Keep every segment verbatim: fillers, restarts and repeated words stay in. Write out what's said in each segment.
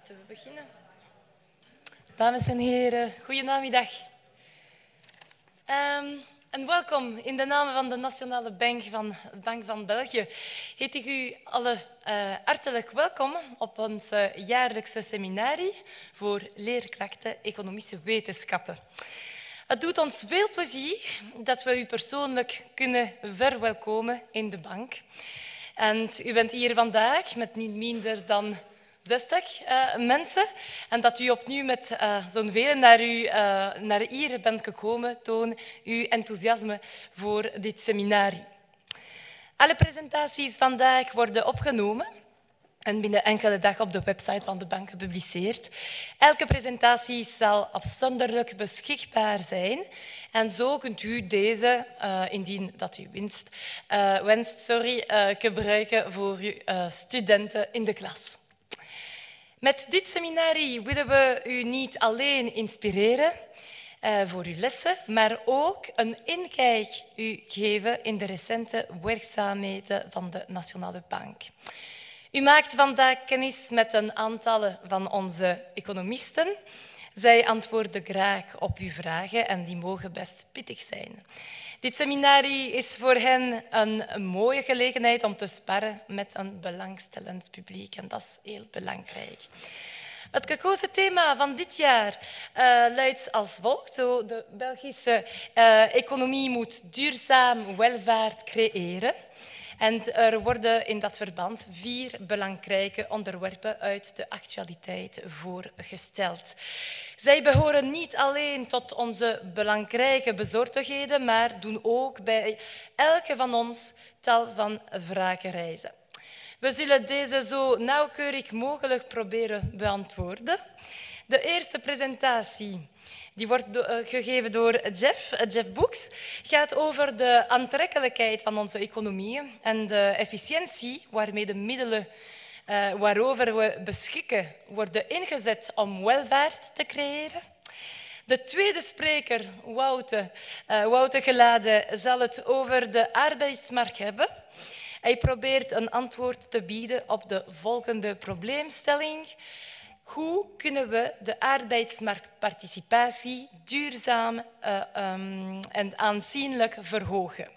Laten we beginnen. Dames en heren, goedenamiddag. Um, en welkom in de naam van de Nationale Bank van, Bank van België. Heet ik u alle uh, hartelijk welkom op ons uh, jaarlijkse seminarie voor leerkrachten economische wetenschappen. Het doet ons veel plezier dat we u persoonlijk kunnen verwelkomen in de bank. En u bent hier vandaag met niet minder dan zestig uh, mensen. En dat u opnieuw met uh, zo'n velen naar, u, uh, naar hier bent gekomen, toon uw enthousiasme voor dit seminarie. Alle presentaties vandaag worden opgenomen en binnen enkele dagen op de website van de bank gepubliceerd. Elke presentatie zal afzonderlijk beschikbaar zijn. En zo kunt u deze, uh, indien dat u winst, uh, wenst, sorry, uh, gebruiken voor uw uh, studenten in de klas. Met dit seminarie willen we u niet alleen inspireren uh, voor uw lessen, maar ook een inkijk u geven in de recente werkzaamheden van de Nationale Bank. U maakt vandaag kennis met een aantal van onze economisten. Zij antwoorden graag op uw vragen en die mogen best pittig zijn. Dit seminarie is voor hen een mooie gelegenheid om te sparren met een belangstellend publiek en dat is heel belangrijk. Het gekozen thema van dit jaar uh, luidt als volgt. Zo, de Belgische uh, economie moet duurzaam welvaart creëren. En er worden in dat verband vier belangrijke onderwerpen uit de actualiteit voorgesteld. Zij behoren niet alleen tot onze belangrijke bezorgdheden, maar doen ook bij elke van ons tal van vragen rijzen. We zullen deze zo nauwkeurig mogelijk proberen beantwoorden. De eerste presentatie, die wordt do- uh, gegeven door Jeff, uh, Jeff Boeks, gaat over de aantrekkelijkheid van onze economie en de efficiëntie waarmee de middelen uh, waarover we beschikken worden ingezet om welvaart te creëren. De tweede spreker, Wouter, uh, Wouter Gelade, zal het over de arbeidsmarkt hebben. Hij probeert een antwoord te bieden op de volgende probleemstelling. Hoe kunnen we de arbeidsmarktparticipatie duurzaam uh, um, en aanzienlijk verhogen?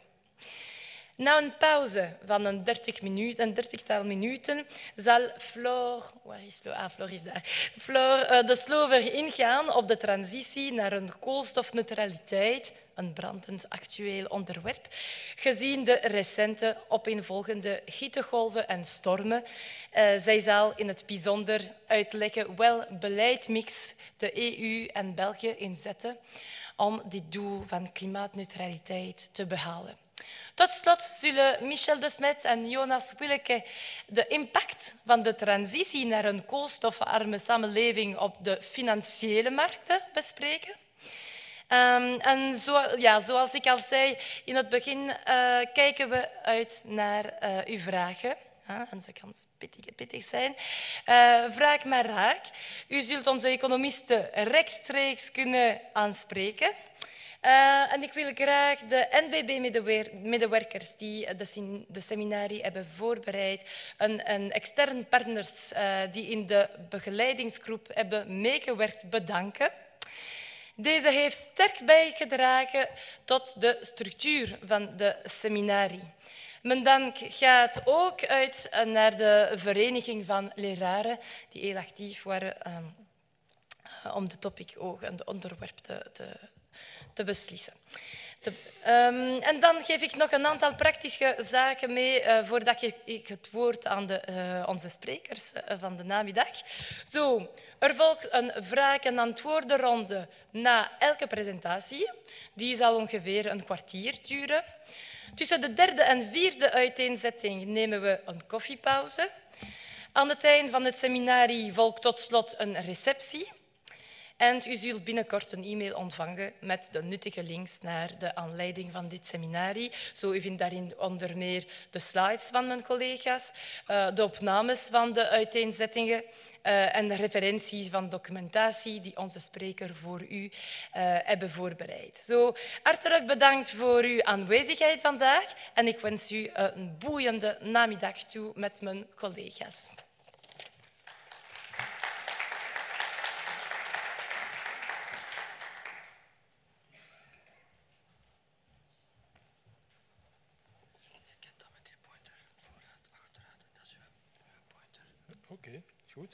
Na een pauze van een dertig minuten, een dertigtal minuten zal Floor, waar is Floor? Ah, Floor is daar. Floor uh, de Slover ingaan op de transitie naar een koolstofneutraliteit, een brandend actueel onderwerp, gezien de recente opeenvolgende hittegolven en stormen. Uh, zij zal in het bijzonder uitleggen welk beleidmix de E U en België inzetten om dit doel van klimaatneutraliteit te behalen. Tot slot zullen Michel de Smet en Jonas Willeke de impact van de transitie naar een koolstofarme samenleving op de financiële markten bespreken. Um, en zo, ja, zoals ik al zei in het begin, uh, kijken we uit naar uh, uw vragen. Ja, en ze kan pittig, pittig zijn. Uh, vraag maar raak. U zult onze economisten rechtstreeks kunnen aanspreken. Uh, en ik wil graag de N B B-medewerkers die de, de seminarie hebben voorbereid en, en externe partners uh, die in de begeleidingsgroep hebben meegewerkt bedanken. Deze heeft sterk bijgedragen tot de structuur van de seminarie. Mijn dank gaat ook uit naar de Vereniging van Leraren, die heel actief waren um, om de topic ook en de onderwerp te, te te beslissen. De, um, en dan geef ik nog een aantal praktische zaken mee uh, voordat ik, ik het woord aan de, uh, onze sprekers uh, van de namiddag. Zo, er volgt een vraag- en antwoordenronde na elke presentatie. Die zal ongeveer een kwartier duren. Tussen de derde en vierde uiteenzetting nemen we een koffiepauze. Aan het eind van het seminarie volgt tot slot een receptie. En u zult binnenkort een e-mail ontvangen met de nuttige links naar de aanleiding van dit seminarie. Zo, u vindt daarin onder meer de slides van mijn collega's, de opnames van de uiteenzettingen en de referenties van documentatie die onze spreker voor u uh, hebben voorbereid. Zo, hartelijk bedankt voor uw aanwezigheid vandaag en ik wens u een boeiende namiddag toe met mijn collega's. Oké, okay, goed.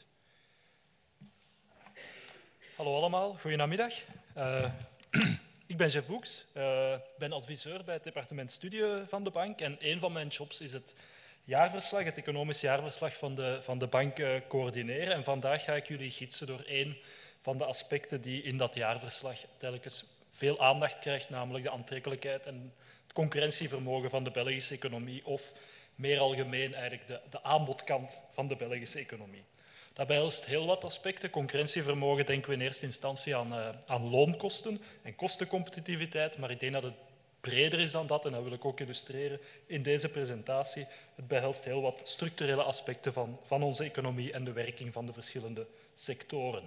Hallo allemaal, goedenamiddag. Uh, ik ben Jeff Boeks, uh, ben adviseur bij het departement Studie van de bank en een van mijn jobs is het jaarverslag, het economisch jaarverslag van de, van de bank uh, coördineren. En vandaag ga ik jullie gidsen door één van de aspecten die in dat jaarverslag telkens veel aandacht krijgt, namelijk de aantrekkelijkheid en het concurrentievermogen van de Belgische economie of meer algemeen eigenlijk de, de aanbodkant van de Belgische economie. Dat behelst heel wat aspecten. Concurrentievermogen denken we in eerste instantie aan, uh, aan loonkosten en kostencompetitiviteit, maar ik denk dat het breder is dan dat en dat wil ik ook illustreren in deze presentatie. Het behelst heel wat structurele aspecten van, van onze economie en de werking van de verschillende sectoren.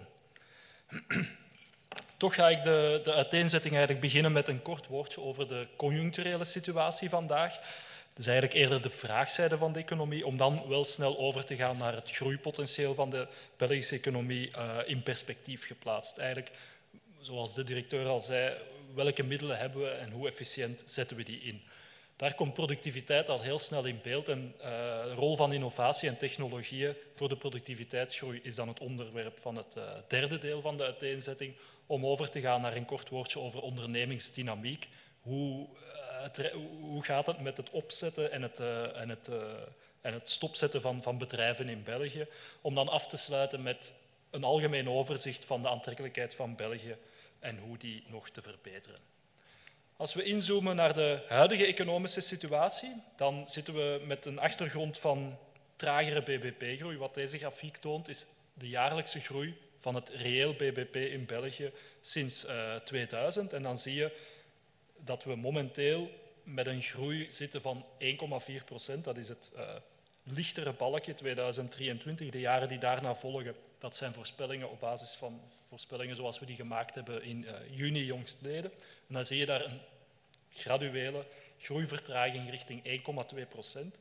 Toch ga ik de, de uiteenzetting eigenlijk beginnen met een kort woordje over de conjuncturele situatie vandaag. Dat is eigenlijk eerder de vraagzijde van de economie, om dan wel snel over te gaan naar het groeipotentieel van de Belgische economie uh, in perspectief geplaatst. Eigenlijk, zoals de directeur al zei, welke middelen hebben we en hoe efficiënt zetten we die in? Daar komt productiviteit al heel snel in beeld en uh, de rol van innovatie en technologieën voor de productiviteitsgroei is dan het onderwerp van het uh, derde deel van de uiteenzetting, om over te gaan naar een kort woordje over ondernemingsdynamiek. Hoe, uh, het, hoe gaat het met het opzetten en het, uh, en het, uh, en het stopzetten van, van bedrijven in België, om dan af te sluiten met een algemeen overzicht van de aantrekkelijkheid van België en hoe die nog te verbeteren. Als we inzoomen naar de huidige economische situatie, dan zitten we met een achtergrond van tragere B B P-groei. Wat deze grafiek toont, is de jaarlijkse groei van het reëel B B P in België sinds uh, tweeduizend. En dan zie je dat we momenteel met een groei zitten van één komma vier procent. Dat is het uh, lichtere balkje, tweeduizend drieëntwintig. De jaren die daarna volgen, dat zijn voorspellingen op basis van voorspellingen zoals we die gemaakt hebben in uh, juni jongstleden. En dan zie je daar een graduele groeivertraging richting één komma twee procent.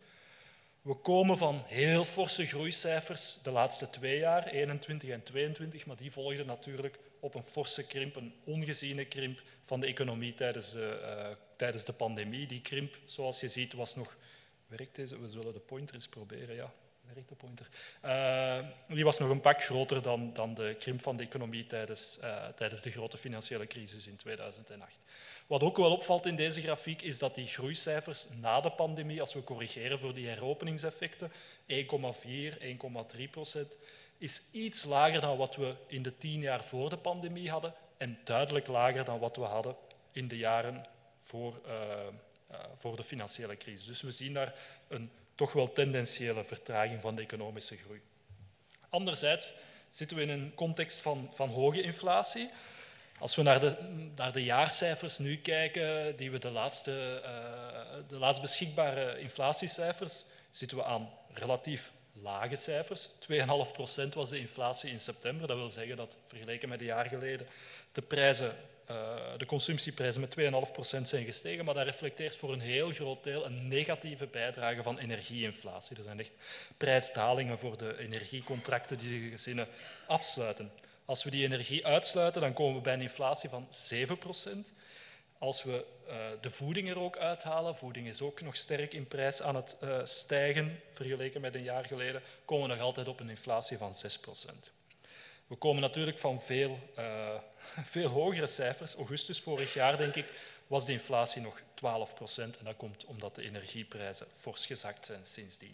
We komen van heel forse groeicijfers de laatste twee jaar, eenentwintig en tweeëntwintig, maar die volgden natuurlijk op een forse krimp, een ongeziene krimp van de economie tijdens de, uh, tijdens de pandemie. Die krimp, zoals je ziet, was nog... Werkt deze? We zullen de pointer eens proberen, ja. Werkt de pointer? Uh, die was nog een pak groter dan, dan de krimp van de economie tijdens, uh, tijdens de grote financiële crisis in tweeduizend acht. Wat ook wel opvalt in deze grafiek is dat die groeicijfers na de pandemie, als we corrigeren voor die heropeningseffecten, één komma vier, één komma drie procent, is iets lager dan wat we in de tien jaar voor de pandemie hadden en duidelijk lager dan wat we hadden in de jaren voor, uh, uh, voor de financiële crisis. Dus we zien daar een toch wel tendentiële vertraging van de economische groei. Anderzijds zitten we in een context van, van hoge inflatie. Als we naar de, naar de jaarcijfers nu kijken, die we de laatste, uh, de laatst beschikbare inflatiecijfers, zitten we aan relatief lage cijfers. twee komma vijf procent was de inflatie in september. Dat wil zeggen dat, vergeleken met een jaar geleden, de, prijzen, uh, de consumptieprijzen met twee komma vijf procent zijn gestegen, maar dat reflecteert voor een heel groot deel een negatieve bijdrage van energieinflatie. Er zijn echt prijsdalingen voor de energiecontracten die de gezinnen afsluiten. Als we die energie uitsluiten, dan komen we bij een inflatie van zeven procent. Als we uh, de voeding er ook uithalen, voeding is ook nog sterk in prijs aan het uh, stijgen, vergeleken met een jaar geleden, komen we nog altijd op een inflatie van zes procent. We komen natuurlijk van veel, uh, veel hogere cijfers. Augustus vorig jaar, denk ik, was de inflatie nog twaalf procent. En dat komt omdat de energieprijzen fors gezakt zijn sindsdien.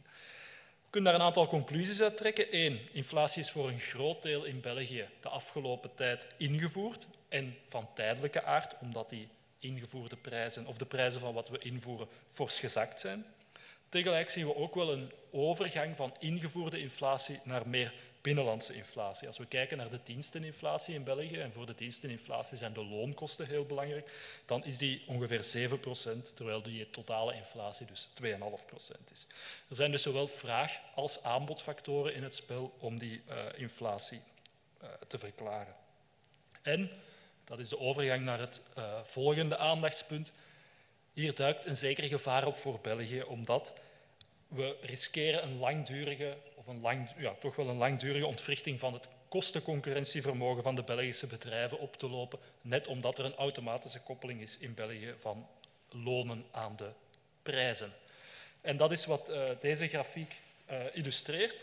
We kunnen daar een aantal conclusies uit trekken. Eén, inflatie is voor een groot deel in België de afgelopen tijd ingevoerd en van tijdelijke aard, omdat die ingevoerde prijzen of de prijzen van wat we invoeren fors gezakt zijn. Tegelijk zien we ook wel een overgang van ingevoerde inflatie naar meer binnenlandse inflatie. Als we kijken naar de diensteninflatie in België, en voor de diensteninflatie zijn de loonkosten heel belangrijk, dan is die ongeveer zeven procent, terwijl die totale inflatie dus twee komma vijf procent is. Er zijn dus zowel vraag- als aanbodfactoren in het spel om die uh, inflatie uh, te verklaren. En, dat is de overgang naar het uh, volgende aandachtspunt, hier duikt een zeker gevaar op voor België, omdat we riskeren een langdurige, of een lang, ja, toch wel een langdurige ontwrichting van het kostenconcurrentievermogen van de Belgische bedrijven op te lopen, net omdat er een automatische koppeling is in België van lonen aan de prijzen. En dat is wat uh, deze grafiek uh, illustreert.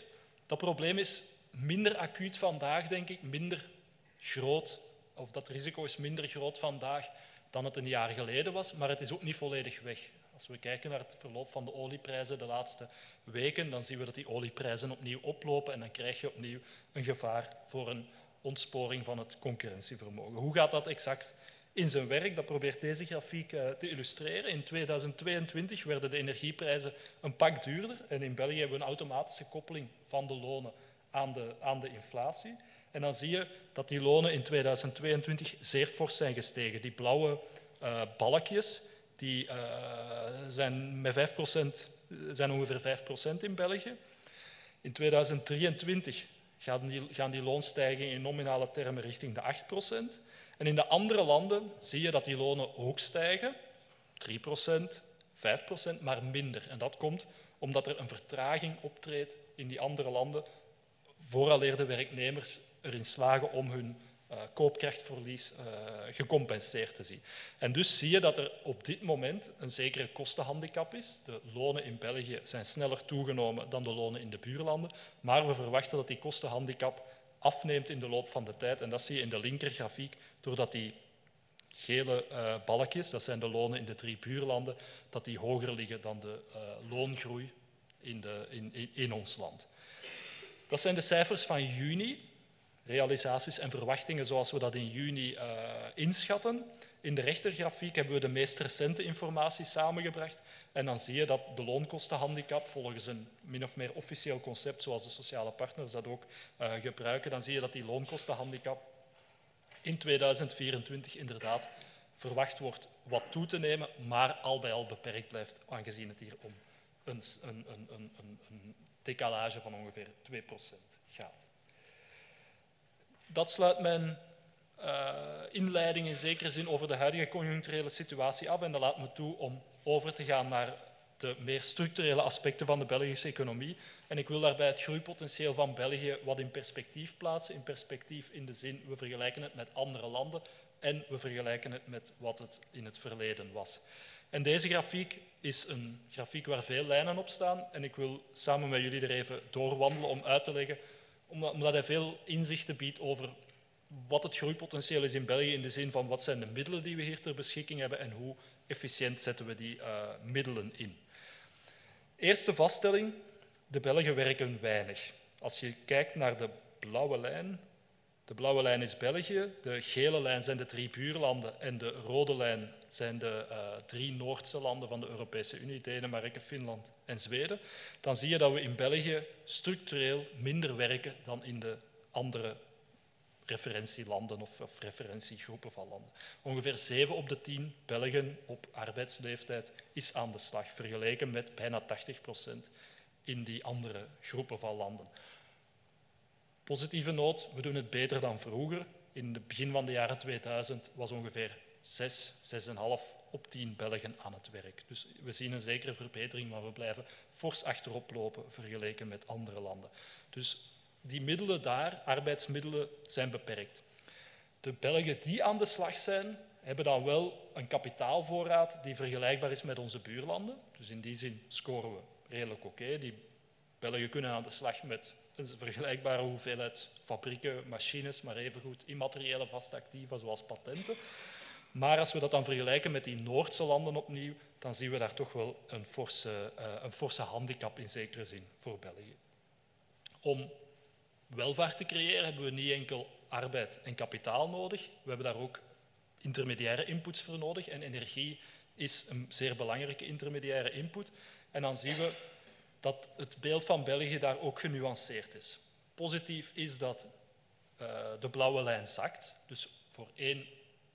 Dat probleem is minder acuut vandaag, denk ik, minder groot, of dat risico is minder groot vandaag dan het een jaar geleden was, maar het is ook niet volledig weg. Als we kijken naar het verloop van de olieprijzen de laatste weken, dan zien we dat die olieprijzen opnieuw oplopen en dan krijg je opnieuw een gevaar voor een ontsporing van het concurrentievermogen. Hoe gaat dat exact in zijn werk? Dat probeert deze grafiek uh, te illustreren. In tweeduizend tweeëntwintig werden de energieprijzen een pak duurder en in België hebben we een automatische koppeling van de lonen aan de, aan de inflatie. En dan zie je dat die lonen in tweeduizend tweeëntwintig zeer fors zijn gestegen. Die blauwe uh, balkjes die, uh, zijn, met vijf procent, zijn ongeveer vijf procent in België. In tweeduizend drieëntwintig gaan die, gaan die loonstijgingen in nominale termen richting de acht procent. En in de andere landen zie je dat die lonen ook stijgen, drie procent, vijf procent, maar minder. En dat komt omdat er een vertraging optreedt in die andere landen, vooraleer de werknemers erin slagen om hun uh, koopkrachtverlies uh, gecompenseerd te zien. En dus zie je dat er op dit moment een zekere kostenhandicap is. De lonen in België zijn sneller toegenomen dan de lonen in de buurlanden, maar we verwachten dat die kostenhandicap afneemt in de loop van de tijd. En dat zie je in de linkergrafiek, doordat die gele uh, balkjes, dat zijn de lonen in de drie buurlanden, dat die hoger liggen dan de uh, loongroei in, de, in, in, in ons land. Dat zijn de cijfers van juni, realisaties en verwachtingen zoals we dat in juni uh, inschatten. In de rechtergrafiek hebben we de meest recente informatie samengebracht en dan zie je dat de loonkostenhandicap volgens een min of meer officieel concept, zoals de sociale partners dat ook uh, gebruiken, dan zie je dat die loonkostenhandicap in tweeduizend vierentwintig inderdaad verwacht wordt wat toe te nemen, maar al bij al beperkt blijft, aangezien het hier om een, een, een, een, een decalage van ongeveer twee procent gaat. Dat sluit mijn uh, inleiding in zekere zin over de huidige conjuncturele situatie af en dat laat me toe om over te gaan naar de meer structurele aspecten van de Belgische economie. En ik wil daarbij het groeipotentieel van België wat in perspectief plaatsen. In perspectief in de zin, we vergelijken het met andere landen en we vergelijken het met wat het in het verleden was. En deze grafiek is een grafiek waar veel lijnen op staan en ik wil samen met jullie er even doorwandelen om uit te leggen, omdat hij veel inzichten biedt over wat het groeipotentieel is in België in de zin van wat zijn de middelen die we hier ter beschikking hebben en hoe efficiënt zetten we die uh, middelen in. Eerste vaststelling, de Belgen werken weinig. Als je kijkt naar de blauwe lijn, de blauwe lijn is België, de gele lijn zijn de drie buurlanden en de rode lijn zijn de uh, drie Noordse landen van de Europese Unie, Denemarken, Finland en Zweden, dan zie je dat we in België structureel minder werken dan in de andere referentielanden of, of referentiegroepen van landen. Ongeveer zeven op de tien Belgen op arbeidsleeftijd is aan de slag, vergeleken met bijna tachtig procent in die andere groepen van landen. Positieve noot, we doen het beter dan vroeger. In het begin van de jaren tweeduizend was ongeveer zes, zes komma vijf op tien Belgen aan het werk. Dus we zien een zekere verbetering, maar we blijven fors achterop lopen vergeleken met andere landen. Dus die middelen daar, arbeidsmiddelen, zijn beperkt. De Belgen die aan de slag zijn, hebben dan wel een kapitaalvoorraad die vergelijkbaar is met onze buurlanden. Dus in die zin scoren we redelijk oké. Okay. Die Belgen kunnen aan de slag met een vergelijkbare hoeveelheid fabrieken, machines, maar evengoed immateriële vaste activa zoals patenten. Maar als we dat dan vergelijken met die Noordse landen opnieuw, dan zien we daar toch wel een forse, uh, een forse handicap in zekere zin voor België. Om welvaart te creëren hebben we niet enkel arbeid en kapitaal nodig, we hebben daar ook intermediaire inputs voor nodig en energie is een zeer belangrijke intermediaire input. En dan zien we dat het beeld van België daar ook genuanceerd is. Positief is dat uh, de blauwe lijn zakt, dus voor één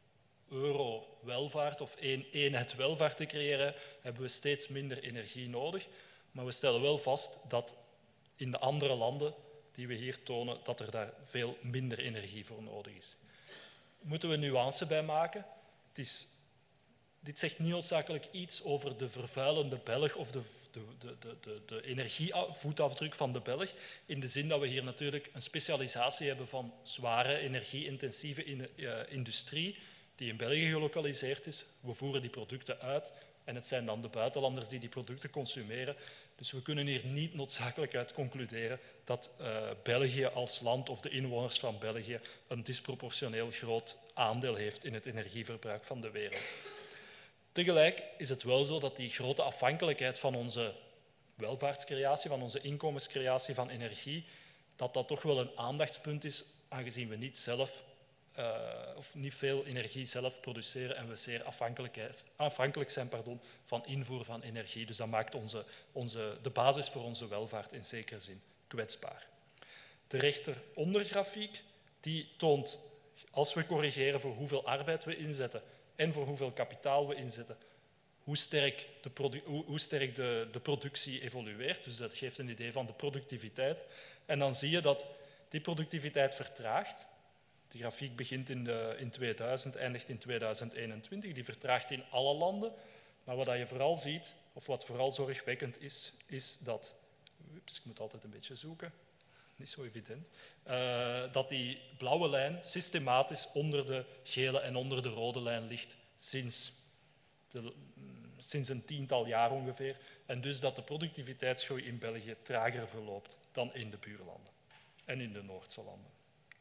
euro welvaart of één eenheid welvaart te creëren, hebben we steeds minder energie nodig. Maar we stellen wel vast dat in de andere landen die we hier tonen, dat er daar veel minder energie voor nodig is. Moeten we nuance bij maken? Het is, dit zegt niet noodzakelijk iets over de vervuilende Belg of de, de, de, de, de energievoetafdruk van de Belg, in de zin dat we hier natuurlijk een specialisatie hebben van zware, energie-intensieve in, uh, industrie, die in België gelokaliseerd is. We voeren die producten uit en het zijn dan de buitenlanders die die producten consumeren. Dus we kunnen hier niet noodzakelijk uit concluderen dat uh, België als land of de inwoners van België een disproportioneel groot aandeel heeft in het energieverbruik van de wereld. Tegelijk is het wel zo dat die grote afhankelijkheid van onze welvaartscreatie, van onze inkomenscreatie van energie, dat dat toch wel een aandachtspunt is, aangezien we niet zelf Uh, of niet veel energie zelf produceren en we zeer afhankelijk zijn pardon, van invoer van energie. Dus dat maakt onze, onze, de basis voor onze welvaart in zekere zin kwetsbaar. De rechterondergrafiek die toont, als we corrigeren voor hoeveel arbeid we inzetten en voor hoeveel kapitaal we inzetten, hoe sterk de, produ hoe, hoe sterk de, de productie evolueert. Dus dat geeft een idee van de productiviteit. En dan zie je dat die productiviteit vertraagt. De grafiek begint in, de, in tweeduizend, eindigt in tweeduizend eenentwintig. Die vertraagt in alle landen. Maar wat je vooral ziet, of wat vooral zorgwekkend is, is dat... Ups, ik moet altijd een beetje zoeken. Niet zo evident. Uh, dat die blauwe lijn systematisch onder de gele en onder de rode lijn ligt sinds, de, sinds een tiental jaar ongeveer. En dus dat de productiviteitsgroei in België trager verloopt dan in de buurlanden en in de Noordse landen.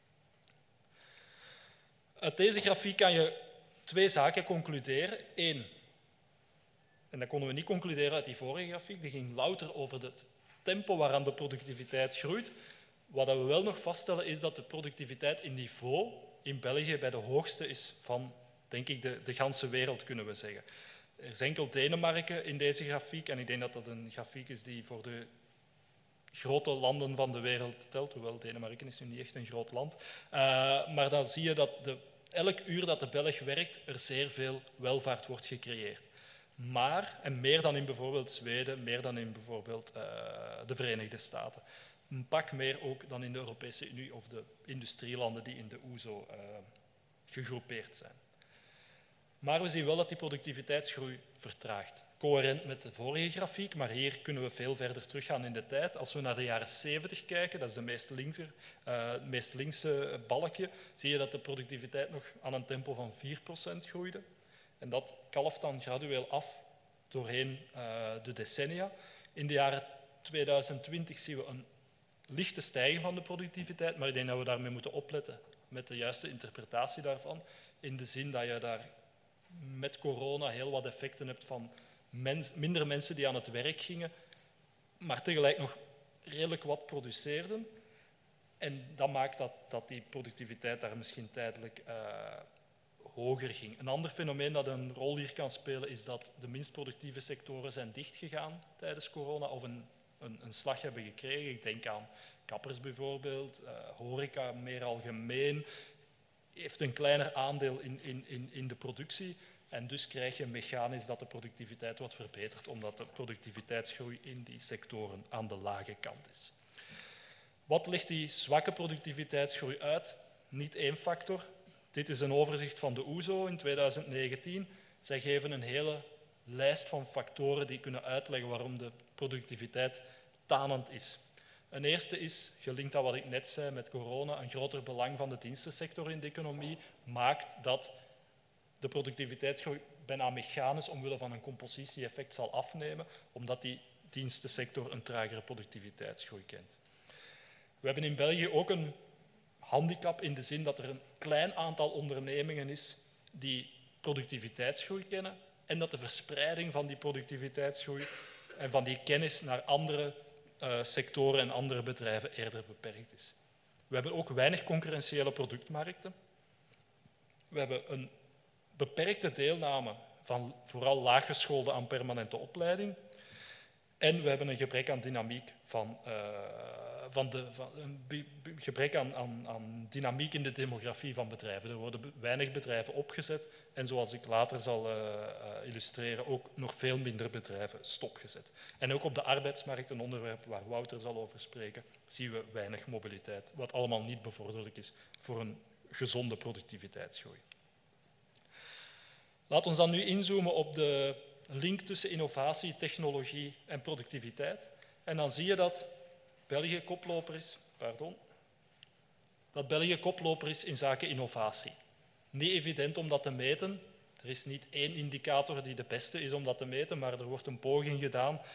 Uit deze grafiek kan je twee zaken concluderen. Eén, en dat konden we niet concluderen uit die vorige grafiek, die ging louter over het tempo waaraan de productiviteit groeit. Wat we wel nog vaststellen is dat de productiviteit in niveau in België bij de hoogste is van, denk ik, de, de ganse wereld, kunnen we zeggen. Er is enkel Denemarken in deze grafiek en ik denk dat dat een grafiek is die voor de grote landen van de wereld telt, hoewel Denemarken is nu niet echt een groot land. Uh, maar dan zie je dat de, elk uur dat de Belg werkt, er zeer veel welvaart wordt gecreëerd. Maar, en meer dan in bijvoorbeeld Zweden, meer dan in bijvoorbeeld uh, de Verenigde Staten. Een pak meer ook dan in de Europese Unie of de industrielanden die in de O E S O uh, gegroepeerd zijn. Maar we zien wel dat die productiviteitsgroei vertraagt. Coherent met de vorige grafiek, maar hier kunnen we veel verder teruggaan in de tijd. Als we naar de jaren zeventig kijken, dat is de meest linkse, uh, meest linkse balkje, zie je dat de productiviteit nog aan een tempo van vier procent groeide. En dat kalft dan gradueel af doorheen uh, de decennia. In de jaren tweeduizend twintig zien we een lichte stijging van de productiviteit, maar ik denk dat we daarmee moeten opletten met de juiste interpretatie daarvan, in de zin dat je daar met corona heel wat effecten hebt van mens, minder mensen die aan het werk gingen, maar tegelijk nog redelijk wat produceerden. En dat maakt dat, dat die productiviteit daar misschien tijdelijk uh, hoger ging. Een ander fenomeen dat een rol hier kan spelen is dat de minst productieve sectoren zijn dichtgegaan tijdens corona of een, een, een slag hebben gekregen. Ik denk aan kappers bijvoorbeeld, uh, horeca meer algemeen, heeft een kleiner aandeel in, in, in, in de productie. En dus krijg je mechanisch dat de productiviteit wat verbetert, omdat de productiviteitsgroei in die sectoren aan de lage kant is. Wat legt die zwakke productiviteitsgroei uit? Niet één factor. Dit is een overzicht van de O E S O in tweeduizend negentien. Zij geven een hele lijst van factoren die kunnen uitleggen waarom de productiviteit tanend is. Een eerste is, gelinkt aan wat ik net zei met corona, een groter belang van de dienstensector in de economie maakt dat de productiviteitsgroei bijna mechanisch omwille van een compositie-effect zal afnemen, omdat die dienstensector een tragere productiviteitsgroei kent. We hebben in België ook een handicap in de zin dat er een klein aantal ondernemingen is die productiviteitsgroei kennen en dat de verspreiding van die productiviteitsgroei en van die kennis naar andere uh, sectoren en andere bedrijven eerder beperkt is. We hebben ook weinig concurrentiële productmarkten. We hebben een beperkte deelname van vooral laaggeschoolden aan permanente opleiding. En we hebben een gebrek aan dynamiek, van, uh, van de, van, een gebrek aan, aan, aan dynamiek in de demografie van bedrijven. Er worden weinig bedrijven opgezet en zoals ik later zal uh, uh, illustreren, ook nog veel minder bedrijven stopgezet. En ook op de arbeidsmarkt, een onderwerp waar Wouter zal over spreken, zien we weinig mobiliteit, wat allemaal niet bevorderlijk is voor een gezonde productiviteitsgroei. Laat ons dan nu inzoomen op de link tussen innovatie, technologie en productiviteit. En dan zie je dat België koploper is, pardon, dat België koploper is in zaken innovatie. Niet evident om dat te meten. Er is niet één indicator die de beste is om dat te meten, maar er wordt een poging gedaan uh,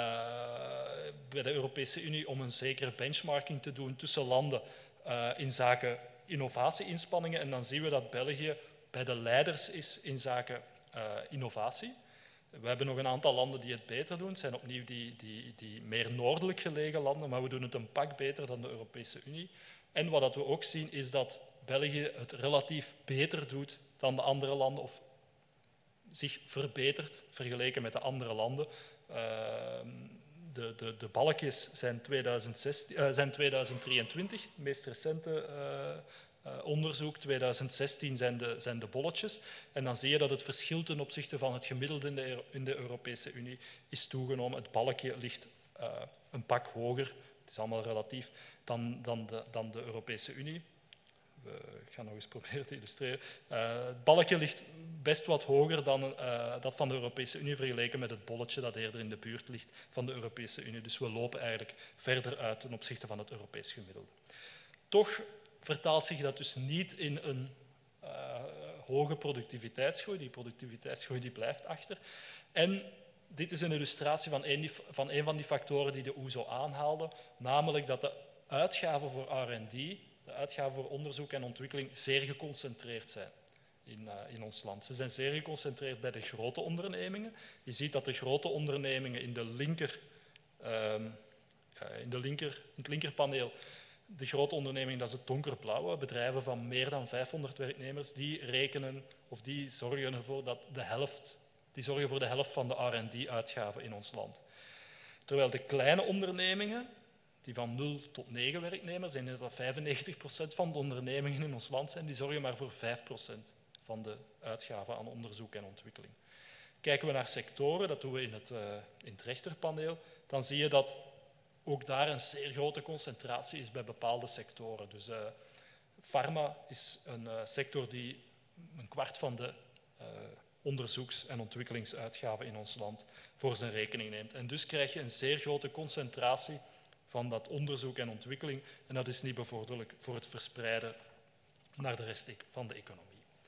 bij de Europese Unie om een zekere benchmarking te doen tussen landen uh, in zaken innovatie-inspanningen. En dan zien we dat België bij de leiders is in zaken uh, innovatie. We hebben nog een aantal landen die het beter doen. Het zijn opnieuw die, die, die meer noordelijk gelegen landen, maar we doen het een pak beter dan de Europese Unie. En wat we ook zien is dat België het relatief beter doet dan de andere landen, of zich verbetert vergeleken met de andere landen. Uh, de, de, de balkjes zijn, tweeduizend zestien, uh, zijn tweeduizend drieëntwintig, het meest recente uh, uh, onderzoek. tweeduizend zestien zijn de, zijn de bolletjes. En dan zie je dat het verschil ten opzichte van het gemiddelde in de, in de Europese Unie is toegenomen. Het balkje ligt uh, een pak hoger, het is allemaal relatief, dan, dan, de, dan de Europese Unie. Ik ga nog eens proberen te illustreren. Uh, het balkje ligt best wat hoger dan uh, dat van de Europese Unie vergeleken met het bolletje dat eerder in de buurt ligt van de Europese Unie. Dus we lopen eigenlijk verder uit ten opzichte van het Europees gemiddelde. Toch vertaalt zich dat dus niet in een uh, hoge productiviteitsgroei. Die productiviteitsgroei die blijft achter. En dit is een illustratie van een, van een van die factoren die de O E S O aanhaalde, namelijk dat de uitgaven voor R en D, de uitgaven voor onderzoek en ontwikkeling, zeer geconcentreerd zijn in, uh, in ons land. Ze zijn zeer geconcentreerd bij de grote ondernemingen. Je ziet dat de grote ondernemingen in, de linker, uh, in, de linker, in het linkerpaneel, de grote ondernemingen, dat is het donkerblauwe, bedrijven van meer dan vijfhonderd werknemers, die rekenen of die zorgen ervoor dat de helft, die zorgen voor de helft van de R en D-uitgaven in ons land. Terwijl de kleine ondernemingen, die van nul tot negen werknemers, en dat vijfennegentig procent van de ondernemingen in ons land zijn, die zorgen maar voor vijf procent van de uitgaven aan onderzoek en ontwikkeling. Kijken we naar sectoren, dat doen we in het, uh, in het rechterpaneel, dan zie je dat ook daar een zeer grote concentratie is bij bepaalde sectoren. Dus uh, pharma is een uh, sector die een kwart van de uh, onderzoeks- en ontwikkelingsuitgaven in ons land voor zijn rekening neemt. En dus krijg je een zeer grote concentratie van dat onderzoek en ontwikkeling, en dat is niet bevorderlijk voor het verspreiden naar de rest van de economie.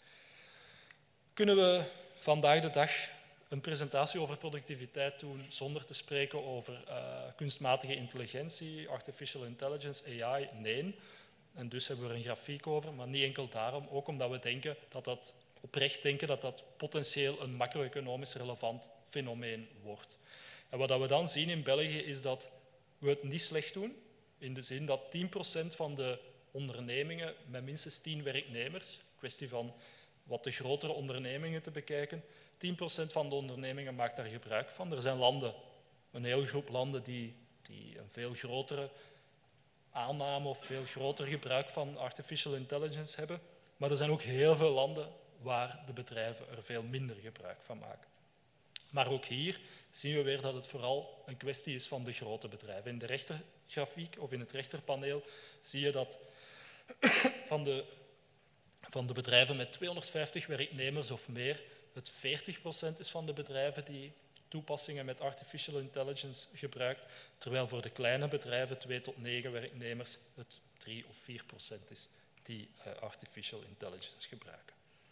Kunnen we vandaag de dag een presentatie over productiviteit doen zonder te spreken over uh, kunstmatige intelligentie, artificial intelligence, A I? Nee. En dus hebben we er een grafiek over, maar niet enkel daarom, ook omdat we denken dat dat, oprecht denken dat dat potentieel een macro-economisch relevant fenomeen wordt. En wat we dan zien in België is dat we het niet slecht doen, in de zin dat tien procent van de ondernemingen met minstens tien werknemers, kwestie van wat de grotere ondernemingen te bekijken, tien procent van de ondernemingen maakt daar gebruik van. Er zijn landen, een hele groep landen die, die een veel grotere aanname of veel groter gebruik van artificial intelligence hebben, maar er zijn ook heel veel landen waar de bedrijven er veel minder gebruik van maken. Maar ook hier zien we weer dat het vooral een kwestie is van de grote bedrijven. In de rechtergrafiek of in het rechterpaneel zie je dat van de, van de bedrijven met tweehonderdvijftig werknemers of meer het veertig procent is van de bedrijven die toepassingen met artificial intelligence gebruikt, terwijl voor de kleine bedrijven, twee tot negen werknemers, het drie of vier procent is die uh, artificial intelligence gebruiken.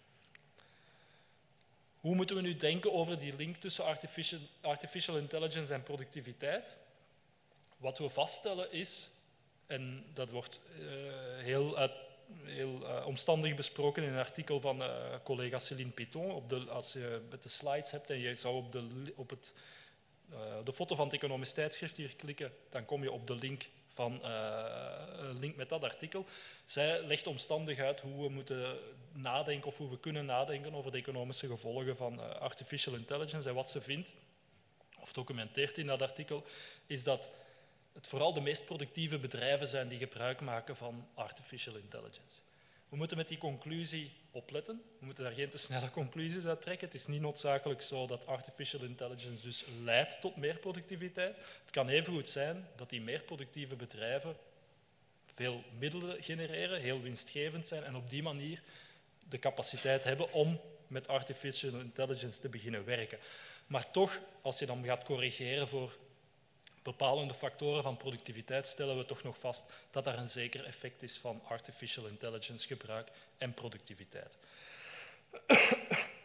Hoe moeten we nu denken over die link tussen artificial, artificial intelligence en productiviteit? Wat we vaststellen is, en dat wordt uh, heel, uit, heel uh, omstandig besproken in een artikel van uh, collega Céline Piton, op de, als je met de slides hebt en je zou op, de, op het, uh, de foto van het economisch tijdschrift hier klikken, dan kom je op de link, van, uh, een link met dat artikel. Zij legt omstandig uit hoe we moeten nadenken of hoe we kunnen nadenken over de economische gevolgen van uh, artificial intelligence. En wat ze vindt, of documenteert in dat artikel, is dat het vooral de meest productieve bedrijven zijn die gebruik maken van artificial intelligence. We moeten met die conclusie opletten. We moeten daar geen te snelle conclusies uit trekken. Het is niet noodzakelijk zo dat artificial intelligence dus leidt tot meer productiviteit. Het kan evengoed zijn dat die meer productieve bedrijven veel middelen genereren, heel winstgevend zijn en op die manier de capaciteit hebben om met artificial intelligence te beginnen werken. Maar toch, als je dan gaat corrigeren voor bepalende factoren van productiviteit, stellen we toch nog vast dat er een zeker effect is van artificial intelligence gebruik en productiviteit.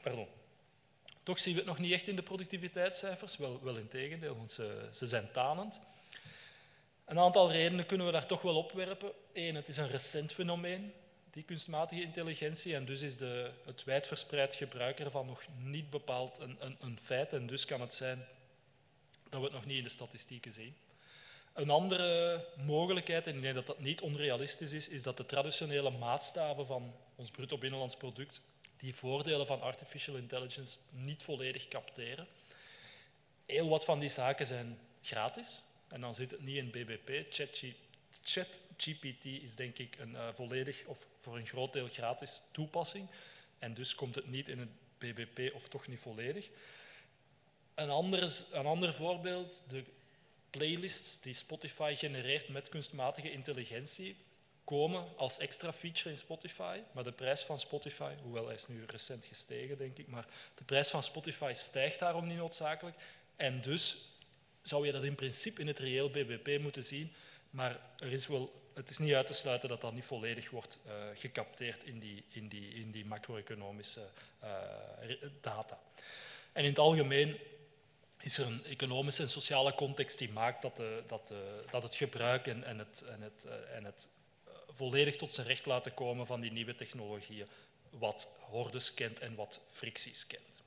pardon. Toch zien we het nog niet echt in de productiviteitscijfers, wel, wel in tegendeel, want ze, ze zijn tanend. Een aantal redenen kunnen we daar toch wel opwerpen. Eén, het is een recent fenomeen, die kunstmatige intelligentie, en dus is de, het wijdverspreid gebruik ervan nog niet bepaald een, een, een feit, en dus kan het zijn dat we het nog niet in de statistieken zien. Een andere mogelijkheid, en ik denk dat dat niet onrealistisch is, is dat de traditionele maatstaven van ons bruto binnenlands product die voordelen van artificial intelligence niet volledig capteren. Heel wat van die zaken zijn gratis, en dan zit het niet in B B P. ChatGPT is denk ik een uh, volledig of voor een groot deel gratis toepassing, en dus komt het niet in het B B P of toch niet volledig. Een ander, een ander voorbeeld, de playlists die Spotify genereert met kunstmatige intelligentie, komen als extra feature in Spotify, maar de prijs van Spotify, hoewel hij is nu recent gestegen, denk ik, maar de prijs van Spotify stijgt daarom niet noodzakelijk, en dus zou je dat in principe in het reëel B B P moeten zien, maar er is wel, het is niet uit te sluiten dat dat niet volledig wordt uh, gecapteerd in die, in die, in die macro-economische uh, data. En in het algemeen is er een economische en sociale context die maakt dat, de, dat, de, dat het gebruik en, en het, en het, uh, en het uh, volledig tot zijn recht laten komen van die nieuwe technologieën wat hordes kent en wat fricties kent.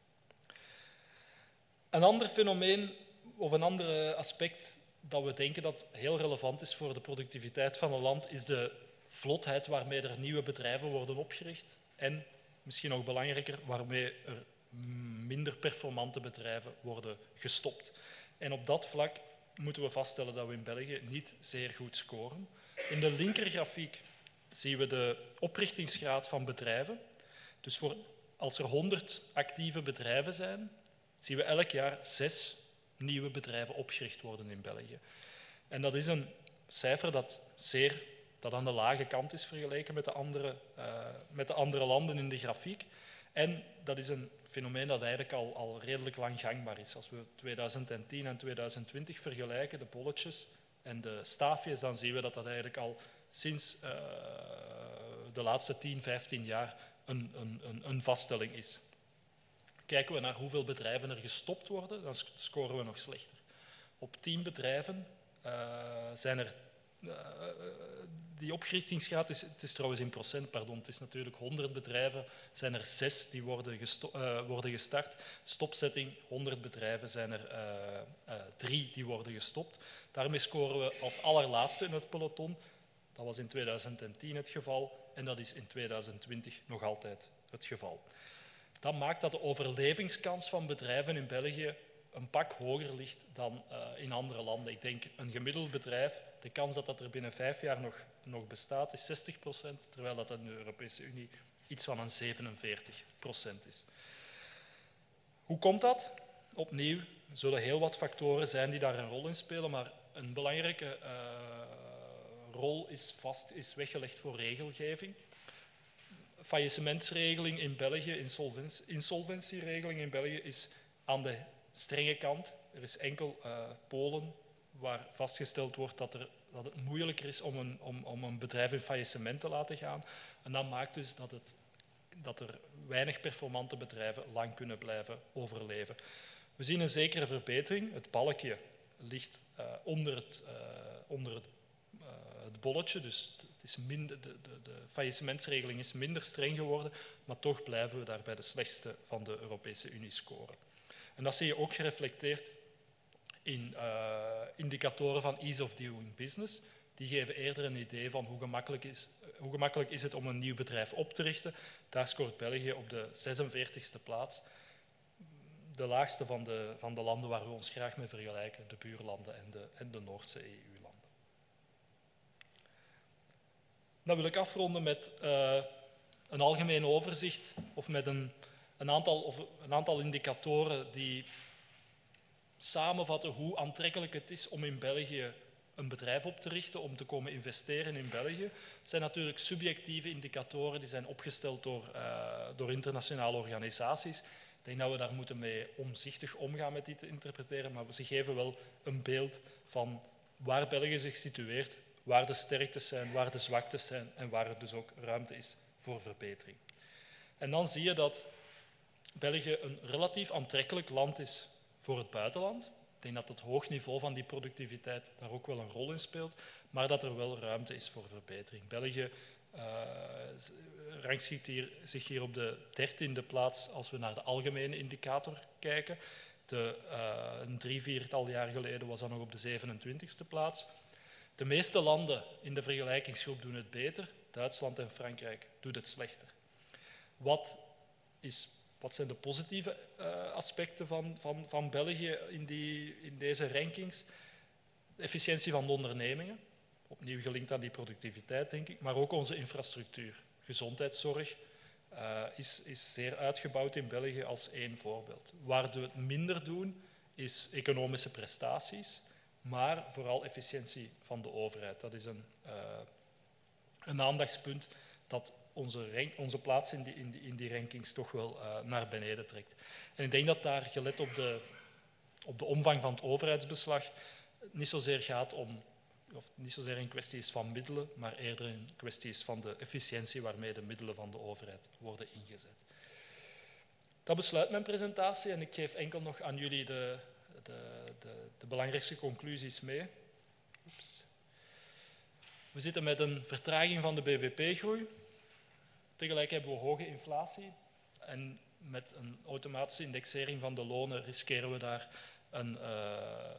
Een ander fenomeen of een ander aspect dat we denken dat heel relevant is voor de productiviteit van een land is de vlotheid waarmee er nieuwe bedrijven worden opgericht en, misschien nog belangrijker, waarmee er minder performante bedrijven worden gestopt. En op dat vlak moeten we vaststellen dat we in België niet zeer goed scoren. In de linkergrafiek zien we de oprichtingsgraad van bedrijven. Dus voor, als er honderd actieve bedrijven zijn, zien we elk jaar zes nieuwe bedrijven opgericht worden in België. En dat is een cijfer dat, zeer, dat aan de lage kant is vergeleken met de, andere, uh, met de andere landen in de grafiek. En dat is een fenomeen dat eigenlijk al, al redelijk lang gangbaar is. Als we twintig tien en twintig twintig vergelijken, de bolletjes en de staafjes, dan zien we dat dat eigenlijk al sinds uh, de laatste tien, vijftien jaar een, een, een, een vaststelling is. Kijken we naar hoeveel bedrijven er gestopt worden, dan scoren we nog slechter. Op tien bedrijven uh, zijn er... Uh, die oprichtingsgraad is, het is trouwens in procent, pardon, het is natuurlijk honderd bedrijven, zijn er zes die worden, gesto- uh, worden gestart. Stopzetting, honderd bedrijven zijn er uh, uh, drie die worden gestopt. Daarmee scoren we als allerlaatste in het peloton. Dat was in twintig tien het geval en dat is in twintig twintig nog altijd het geval. Dat maakt dat de overlevingskans van bedrijven in België een pak hoger ligt dan uh, in andere landen. Ik denk een gemiddeld bedrijf, de kans dat dat er binnen vijf jaar nog, nog bestaat, is zestig procent, terwijl dat in de Europese Unie iets van een zevenenveertig procent is. Hoe komt dat? Opnieuw zullen heel wat factoren zijn die daar een rol in spelen, maar een belangrijke uh, rol is, vast, is weggelegd voor regelgeving. Faillissementsregeling in België, insolventie, insolventieregeling in België is aan de strenge kant. Er is enkel uh, Polen waar vastgesteld wordt dat, er, dat het moeilijker is om een, om, om een bedrijf in faillissement te laten gaan. En dat maakt dus dat, het, dat er weinig performante bedrijven lang kunnen blijven overleven. We zien een zekere verbetering. Het balkje ligt uh, onder, het, uh, onder het, uh, het bolletje, dus het is minder, de, de, de faillissementsregeling is minder streng geworden, maar toch blijven we daar bij de slechtste van de Europese Unie scoren. En dat zie je ook gereflecteerd in uh, indicatoren van ease of doing business. Die geven eerder een idee van hoe gemakkelijk, is, hoe gemakkelijk is het om een nieuw bedrijf op te richten. Daar scoort België op de zesenveertigste plaats. De laagste van de, van de landen waar we ons graag mee vergelijken, de buurlanden en de, en de Noordse E U-landen. Dan wil ik afronden met uh, een algemeen overzicht of met een, een, aantal, of een aantal indicatoren die samenvatten hoe aantrekkelijk het is om in België een bedrijf op te richten, om te komen investeren in België. Het zijn natuurlijk subjectieve indicatoren die zijn opgesteld door, uh, door internationale organisaties. Ik denk dat we daar moeten mee omzichtig omgaan met die te interpreteren, maar ze geven wel een beeld van waar België zich situeert, waar de sterktes zijn, waar de zwaktes zijn en waar er dus ook ruimte is voor verbetering. En dan zie je dat België een relatief aantrekkelijk land is voor het buitenland. Ik denk dat het hoog niveau van die productiviteit daar ook wel een rol in speelt, maar dat er wel ruimte is voor verbetering. België uh, rangschikt hier, zich hier op de dertiende plaats als we naar de algemene indicator kijken. De, uh, een drie, viertal jaar geleden was dat nog op de zevenentwintigste plaats. De meeste landen in de vergelijkingsgroep doen het beter. Duitsland en Frankrijk doen het slechter. Wat, is, wat zijn de positieve uh, aspecten van, van, van België in, die, in deze rankings? De efficiëntie van de ondernemingen, opnieuw gelinkt aan die productiviteit, denk ik, maar ook onze infrastructuur. Gezondheidszorg uh, is, is zeer uitgebouwd in België als één voorbeeld. Waar we het minder doen, is economische prestaties, maar vooral efficiëntie van de overheid. Dat is een, uh, een aandachtspunt dat onze, rank, onze plaats in die, in, die, in die rankings toch wel uh, naar beneden trekt. En ik denk dat daar, gelet op de, op de omvang van het overheidsbeslag, het niet zozeer gaat om, of niet zozeer een kwestie is van middelen, maar eerder een kwestie is van de efficiëntie waarmee de middelen van de overheid worden ingezet. Dat besluit mijn presentatie en ik geef enkel nog aan jullie de, de, de, de belangrijkste conclusies mee. Oeps. We zitten met een vertraging van de B B P-groei. Tegelijk hebben we hoge inflatie en met een automatische indexering van de lonen riskeren we daar een, uh,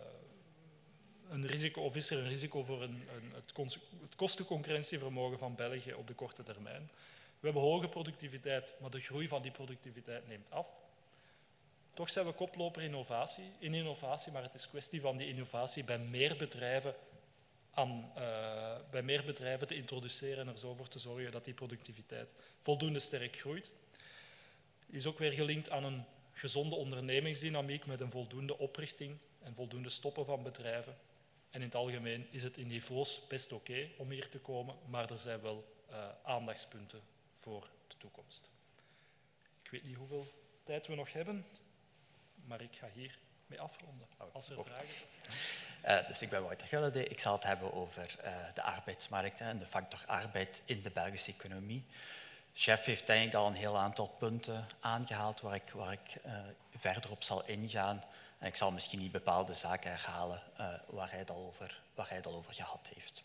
een risico, of is er een risico voor een, een, het, het kostenconcurrentievermogen van België op de korte termijn. We hebben hoge productiviteit, maar de groei van die productiviteit neemt af. Toch zijn we koploper innovatie, in innovatie, maar het is kwestie van die innovatie bij meer bedrijven Aan, uh, bij meer bedrijven te introduceren en er zo voor te zorgen dat die productiviteit voldoende sterk groeit. Is ook weer gelinkt aan een gezonde ondernemingsdynamiek met een voldoende oprichting en voldoende stoppen van bedrijven. En in het algemeen is het in niveaus best oké okay om hier te komen, maar er zijn wel uh, aandachtspunten voor de toekomst. Ik weet niet hoeveel tijd we nog hebben, maar ik ga hier mee afronden, als er vragen zijn. Uh, dus ik ben Wouter Gullede. Ik zal het hebben over uh, de arbeidsmarkt en de factor arbeid in de Belgische economie. Chef heeft eigenlijk al een heel aantal punten aangehaald waar ik, waar ik uh, verder op zal ingaan. En ik zal misschien niet bepaalde zaken herhalen uh, waar, hij het al over, waar hij het al over gehad heeft.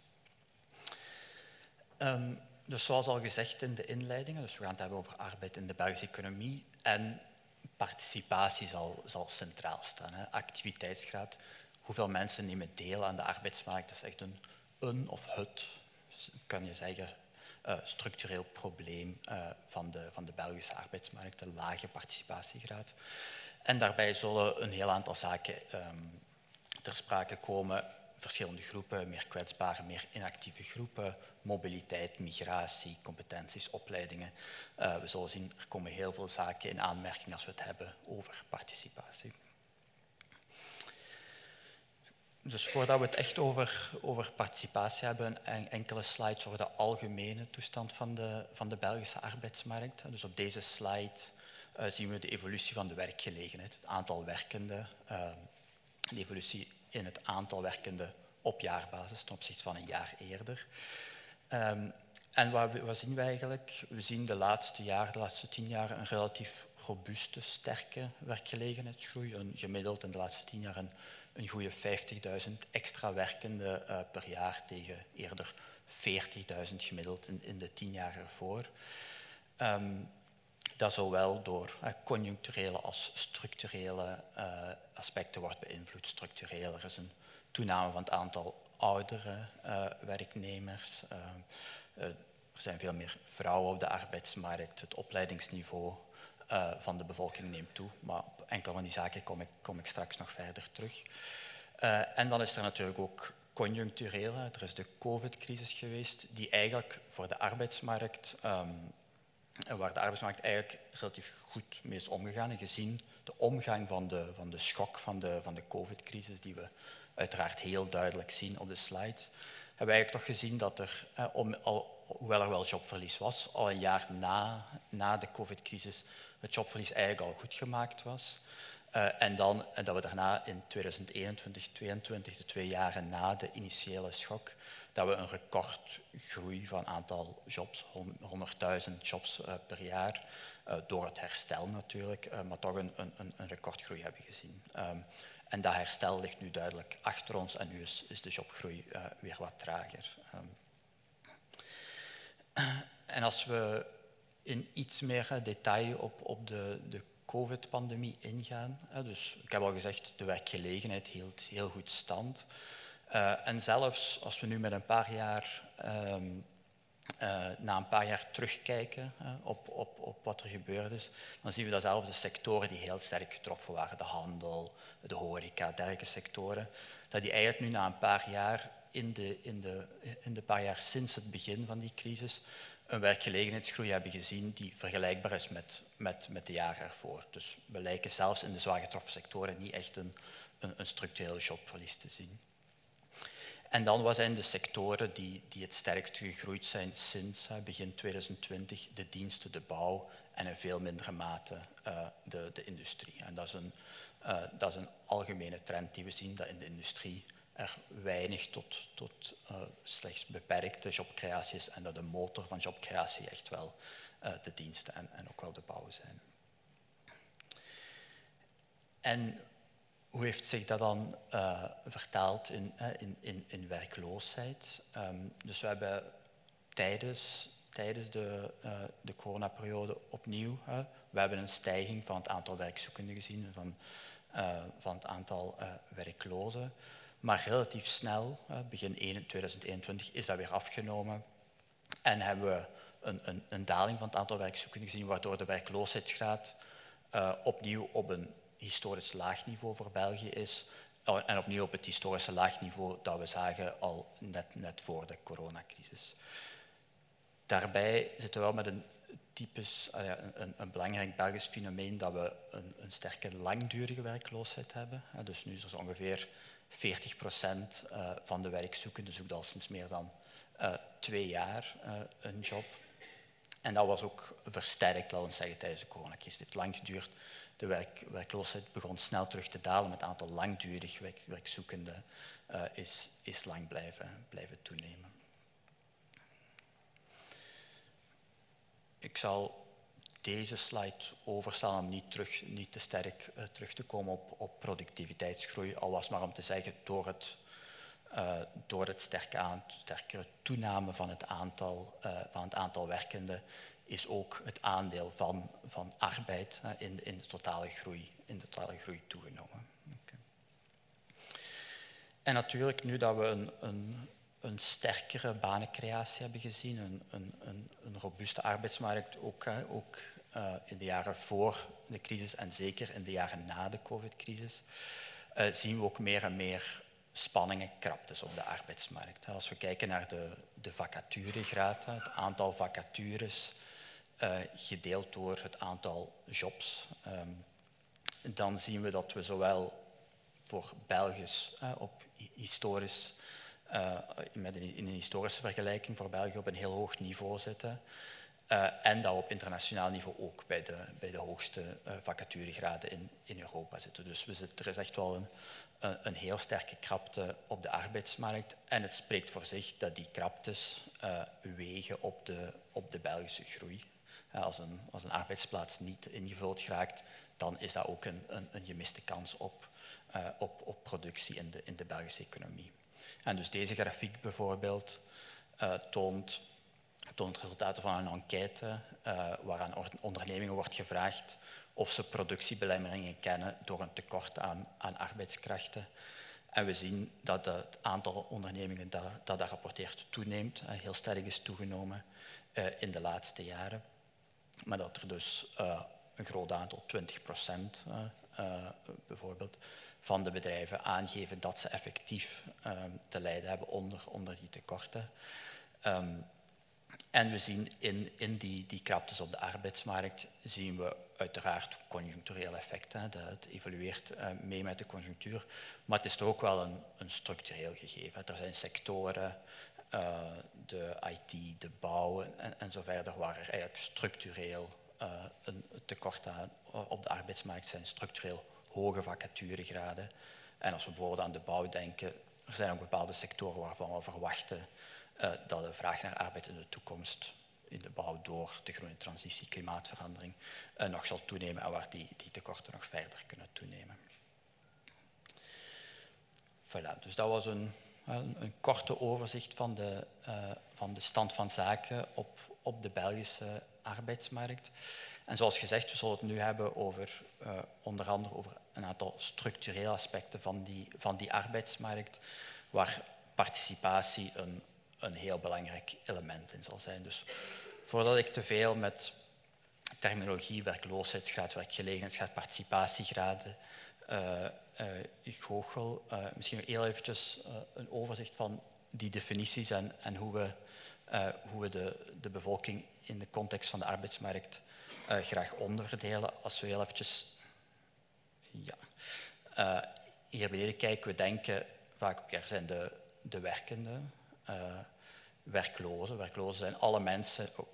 Um, dus zoals al gezegd in de inleidingen, dus we gaan het hebben over arbeid in de Belgische economie en participatie zal, zal centraal staan, hè. Activiteitsgraad. Hoeveel mensen nemen deel aan de arbeidsmarkt? Dat is echt een, een of het, kan je zeggen, uh, structureel probleem uh, van, de, van de Belgische arbeidsmarkt, de lage participatiegraad. En daarbij zullen een heel aantal zaken um, ter sprake komen. Verschillende groepen, meer kwetsbare, meer inactieve groepen, mobiliteit, migratie, competenties, opleidingen. Uh, we zullen zien, er komen heel veel zaken in aanmerking als we het hebben over participatie. Dus voordat we het echt over, over participatie hebben, een enkele slides over de algemene toestand van de, van de Belgische arbeidsmarkt. Dus op deze slide uh, zien we de evolutie van de werkgelegenheid, het aantal werkenden, uh, de evolutie in het aantal werkenden op jaarbasis ten opzichte van een jaar eerder. Um, en wat, we, wat zien we eigenlijk? We zien de laatste jaren, de laatste tien jaar, een relatief robuuste, sterke werkgelegenheidsgroei. Een gemiddeld in de laatste tien jaar een, een goede vijftigduizend extra werkenden uh, per jaar tegen eerder veertigduizend gemiddeld in, in de tien jaar ervoor. Um, dat zowel door uh, conjuncturele als structurele uh, aspecten wordt beïnvloed. Structureel, er is een toename van het aantal oudere uh, werknemers. Uh, uh, er zijn veel meer vrouwen op de arbeidsmarkt. Het opleidingsniveau uh, van de bevolking neemt toe. Maar op enkele van die zaken kom ik, kom ik straks nog verder terug. Uh, en dan is er natuurlijk ook conjunctureel. Er is de COVID-crisis geweest, die eigenlijk voor de arbeidsmarkt... Um, waar de arbeidsmarkt eigenlijk relatief goed mee is omgegaan. En gezien de omgang van de, van de schok van de, van de COVID-crisis, die we uiteraard heel duidelijk zien op de slide, hebben we eigenlijk toch gezien dat er, eh, om, al, hoewel er wel jobverlies was, al een jaar na, na de COVID-crisis het jobverlies eigenlijk al goed gemaakt was. Uh, en, dan, en dat we daarna in tweeduizend eenentwintig, tweeëntwintig, de twee jaren na de initiële schok, dat we een recordgroei van aantal jobs, honderdduizend jobs uh, per jaar, uh, door het herstel natuurlijk, uh, maar toch een, een, een recordgroei hebben gezien. Um, en dat herstel ligt nu duidelijk achter ons en nu is, is de jobgroei uh, weer wat trager. Um, en als we in iets meer uh, detail op, op de, de COVID-pandemie ingaan, uh, dus ik heb al gezegd, de werkgelegenheid hield heel goed stand. Uh, en zelfs als we nu met een paar jaar, um, uh, na een paar jaar terugkijken uh, op, op, op wat er gebeurd is, dan zien we dat zelfs de sectoren die heel sterk getroffen waren, de handel, de horeca, dergelijke sectoren, dat die eigenlijk nu na een paar jaar, in de, in de, in de paar jaar sinds het begin van die crisis, een werkgelegenheidsgroei hebben gezien die vergelijkbaar is met, met, met de jaren ervoor. Dus we lijken zelfs in de zwaar getroffen sectoren niet echt een, een, een structureel jobverlies te zien. En dan wat zijn de sectoren die, die het sterkst gegroeid zijn sinds uh, begin tweeduizend twintig, de diensten, de bouw en in veel mindere mate uh, de, de industrie. En dat is, een, uh, dat is een algemene trend die we zien, dat in de industrie er weinig tot, tot uh, slechts beperkte jobcreatie is en dat de motor van jobcreatie echt wel uh, de diensten en, en ook wel de bouw zijn. En hoe heeft zich dat dan uh, vertaald in, uh, in, in, in werkloosheid? Um, dus we hebben tijdens, tijdens de, uh, de coronaperiode opnieuw, uh, we hebben een stijging van het aantal werkzoekenden gezien, van, uh, van het aantal uh, werklozen. Maar relatief snel, uh, begin tweeduizend eenentwintig, is dat weer afgenomen en hebben we een, een, een daling van het aantal werkzoekenden gezien, waardoor de werkloosheidsgraad uh, opnieuw op een historisch laag niveau voor België is en opnieuw op het historische laag niveau dat we zagen al net, net voor de coronacrisis. Daarbij zitten we wel met een typisch, een, een belangrijk Belgisch fenomeen dat we een, een sterke langdurige werkloosheid hebben. Dus nu is er zo ongeveer veertig procent van de werkzoekenden zoekt al sinds meer dan uh, twee jaar uh, een job. En dat was ook versterkt, laten we zeggen, tijdens de coronacrisis. Het heeft lang geduurd. De werk, werkloosheid begon snel terug te dalen, met het aantal langdurig werk, werkzoekenden uh, is, is lang blijven, blijven toenemen. Ik zal deze slide overslaan om niet, terug, niet te sterk uh, terug te komen op, op productiviteitsgroei, al was maar om te zeggen, door het, uh, door het sterke, aan, sterkere toename van het aantal, uh, van het aantal werkenden is ook het aandeel van, van arbeid uh, in, in, de totale groei, in de totale groei toegenomen. Okay. En natuurlijk, nu dat we een, een, een sterkere banencreatie hebben gezien, een, een, een, een robuuste arbeidsmarkt, ook, uh, ook uh, in de jaren voor de crisis en zeker in de jaren na de COVID-crisis, uh, zien we ook meer en meer spanningen, kraptes op de arbeidsmarkt. Als we kijken naar de, de vacaturegraad, het aantal vacatures uh, gedeeld door het aantal jobs, um, dan zien we dat we zowel voor Belgisch uh, op historisch, uh, met een, in een historische vergelijking voor België op een heel hoog niveau zitten. Uh, en dat we op internationaal niveau ook bij de, bij de hoogste uh, vacaturegraden in, in Europa zitten. Dus we zitten, er is echt wel een, een, een heel sterke krapte op de arbeidsmarkt. En het spreekt voor zich dat die kraptes uh, wegen op de, op de Belgische groei. Uh, als, een, als een arbeidsplaats niet ingevuld geraakt, dan is dat ook een, een, een gemiste kans op, uh, op, op productie in de, in de Belgische economie. En dus deze grafiek bijvoorbeeld uh, toont... toont resultaten van een enquête uh, waaraan ondernemingen wordt gevraagd of ze productiebelemmeringen kennen door een tekort aan, aan arbeidskrachten. En we zien dat het aantal ondernemingen dat dat, dat rapporteert toeneemt, uh, heel sterk is toegenomen uh, in de laatste jaren. Maar dat er dus uh, een groot aantal, twintig procent uh, uh, bijvoorbeeld, van de bedrijven aangeven dat ze effectief uh, te lijden hebben onder, onder die tekorten. Um, En we zien in, in die, die kraptes op de arbeidsmarkt, zien we uiteraard conjuncturele effecten. Dat het evolueert uh, mee met de conjunctuur. Maar het is toch ook wel een, een structureel gegeven. Er zijn sectoren, uh, de I T, de bouw en, en zo verder, waar er eigenlijk structureel uh, een tekort aan op de arbeidsmarkt zijn, structureel hoge vacaturegraden. En als we bijvoorbeeld aan de bouw denken, er zijn ook bepaalde sectoren waarvan we verwachten uh, dat de vraag naar arbeid in de toekomst in de bouw door de groene transitie, klimaatverandering, uh, nog zal toenemen en waar die, die tekorten nog verder kunnen toenemen. Voilà, dus dat was een, een, een korte overzicht van de, uh, van de stand van zaken op, op de Belgische arbeidsmarkt. En zoals gezegd, we zullen het nu hebben over uh, onder andere over een aantal structurele aspecten van die, van die arbeidsmarkt, waar participatie een, een heel belangrijk element in zal zijn. Dus voordat ik te veel met terminologie, werkloosheidsgraad, werkgelegenheidsgraad, participatiegraden uh, uh, goochel, uh, misschien heel eventjes uh, een overzicht van die definities en, en hoe we, uh, hoe we de, de bevolking in de context van de arbeidsmarkt uh, graag onderverdelen. Als we heel eventjes ja, uh, hier beneden kijken, we denken vaak ook, er zijn de, de werkenden, uh, werklozen. Werklozen zijn alle mensen... Oh.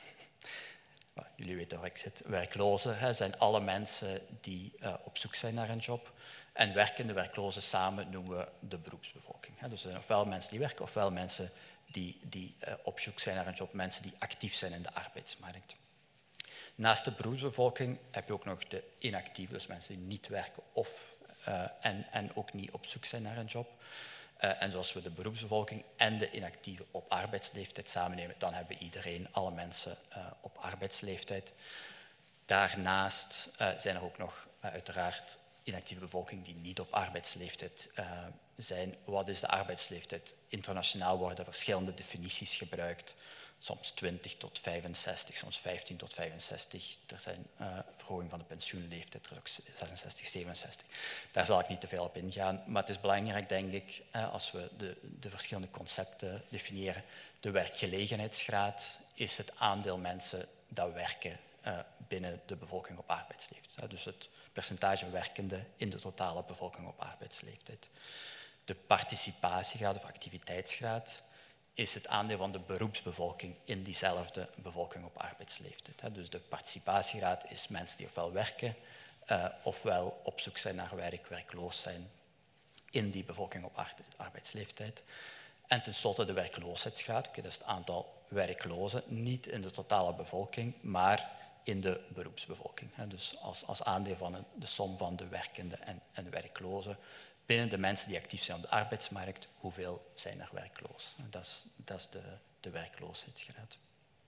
Jullie weten waar ik zit. Werklozen hè, zijn alle mensen die uh, op zoek zijn naar een job. En werkende werklozen samen noemen we de beroepsbevolking. Hè. Dus er zijn ofwel mensen die werken, ofwel mensen die, die uh, op zoek zijn naar een job, mensen die actief zijn in de arbeidsmarkt. Naast de beroepsbevolking heb je ook nog de inactieve, dus mensen die niet werken of, uh, en, en ook niet op zoek zijn naar een job. Uh, en zoals we de beroepsbevolking en de inactieve op arbeidsleeftijd samennemen, dan hebben we iedereen, alle mensen uh, op arbeidsleeftijd. Daarnaast uh, zijn er ook nog uh, uiteraard inactieve bevolking die niet op arbeidsleeftijd uh, zijn. Wat is de arbeidsleeftijd? Internationaal worden verschillende definities gebruikt. Soms twintig tot vijfenzestig, soms vijftien tot vijfenzestig. Er zijn uh, verhoging van de pensioenleeftijd, er is ook zesenzestig, zevenenzestig. Daar zal ik niet te veel op ingaan. Maar het is belangrijk, denk ik, uh, als we de, de verschillende concepten definiëren. De werkgelegenheidsgraad is het aandeel mensen dat werken uh, binnen de bevolking op arbeidsleeftijd. Uh, dus het percentage werkenden in de totale bevolking op arbeidsleeftijd. De participatiegraad of activiteitsgraad is het aandeel van de beroepsbevolking in diezelfde bevolking op arbeidsleeftijd. Dus de participatiegraad is mensen die ofwel werken, uh, ofwel op zoek zijn naar werk, werkloos zijn in die bevolking op arbeidsleeftijd. En tenslotte de werkloosheidsgraad, okay, dat is het aantal werklozen, niet in de totale bevolking, maar in de beroepsbevolking. Dus als, als aandeel van een, de som van de werkenden en, en de werklozen. Binnen de mensen die actief zijn op de arbeidsmarkt, hoeveel zijn er werkloos? Dat is, dat is de, de werkloosheidsgraad.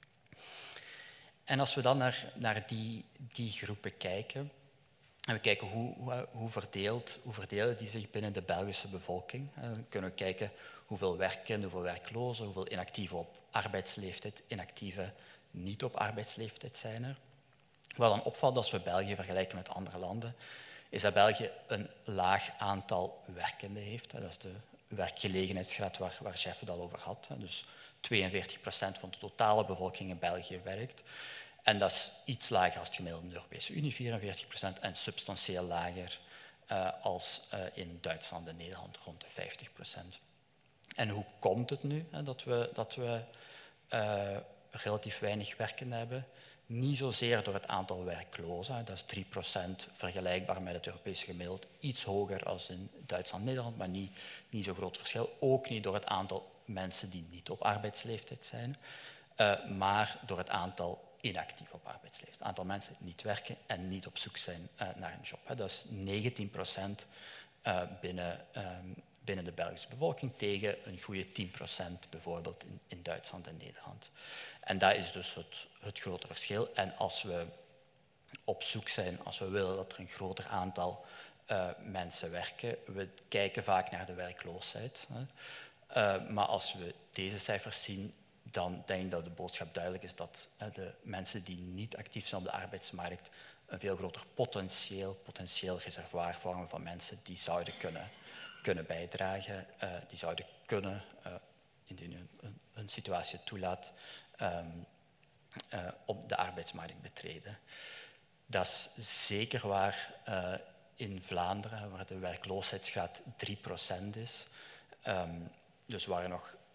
En als we dan naar, naar die, die groepen kijken, en we kijken hoe, hoe, hoe, verdeeld, hoe verdelen die zich binnen de Belgische bevolking, dan kunnen we kijken hoeveel werkenden, hoeveel werklozen, hoeveel inactieven op arbeidsleeftijd, inactieven niet op arbeidsleeftijd zijn er. Wat dan opvalt als we België vergelijken met andere landen, is dat België een laag aantal werkenden heeft. Dat is de werkgelegenheidsgraad waar, waar Jeff het al over had. Dus tweeënveertig procent van de totale bevolking in België werkt. En dat is iets lager als het gemiddelde in de Europese Unie, vierenveertig procent, en substantieel lager uh, als uh, in Duitsland en Nederland, rond de vijftig procent. En hoe komt het nu hè, dat we, dat we uh, relatief weinig werkenden hebben? Niet zozeer door het aantal werklozen, dat is drie procent vergelijkbaar met het Europese gemiddelde, iets hoger als in Duitsland en Nederland, maar niet, niet zo'n groot verschil. Ook niet door het aantal mensen die niet op arbeidsleeftijd zijn, uh, maar door het aantal inactief op arbeidsleeftijd. Het aantal mensen die niet werken en niet op zoek zijn uh, naar een job. Hè. Dat is negentien procent uh, binnen, um, binnen de Belgische bevolking tegen een goede tien procent bijvoorbeeld in, in Duitsland en Nederland. En dat is dus het, het grote verschil. En als we op zoek zijn, als we willen dat er een groter aantal uh, mensen werken, we kijken vaak naar de werkloosheid. Hè. Uh, maar als we deze cijfers zien, dan denk ik dat de boodschap duidelijk is dat uh, de mensen die niet actief zijn op de arbeidsmarkt een veel groter potentieel, potentieel reservoir vormen van mensen die zouden kunnen, kunnen bijdragen, uh, die zouden kunnen, uh, indien hun, hun, hun situatie het toelaat, Um, uh, op de arbeidsmarkt betreden. Dat is zeker waar uh, in Vlaanderen, waar de werkloosheidsgraad drie procent is. Um, dus waar er nog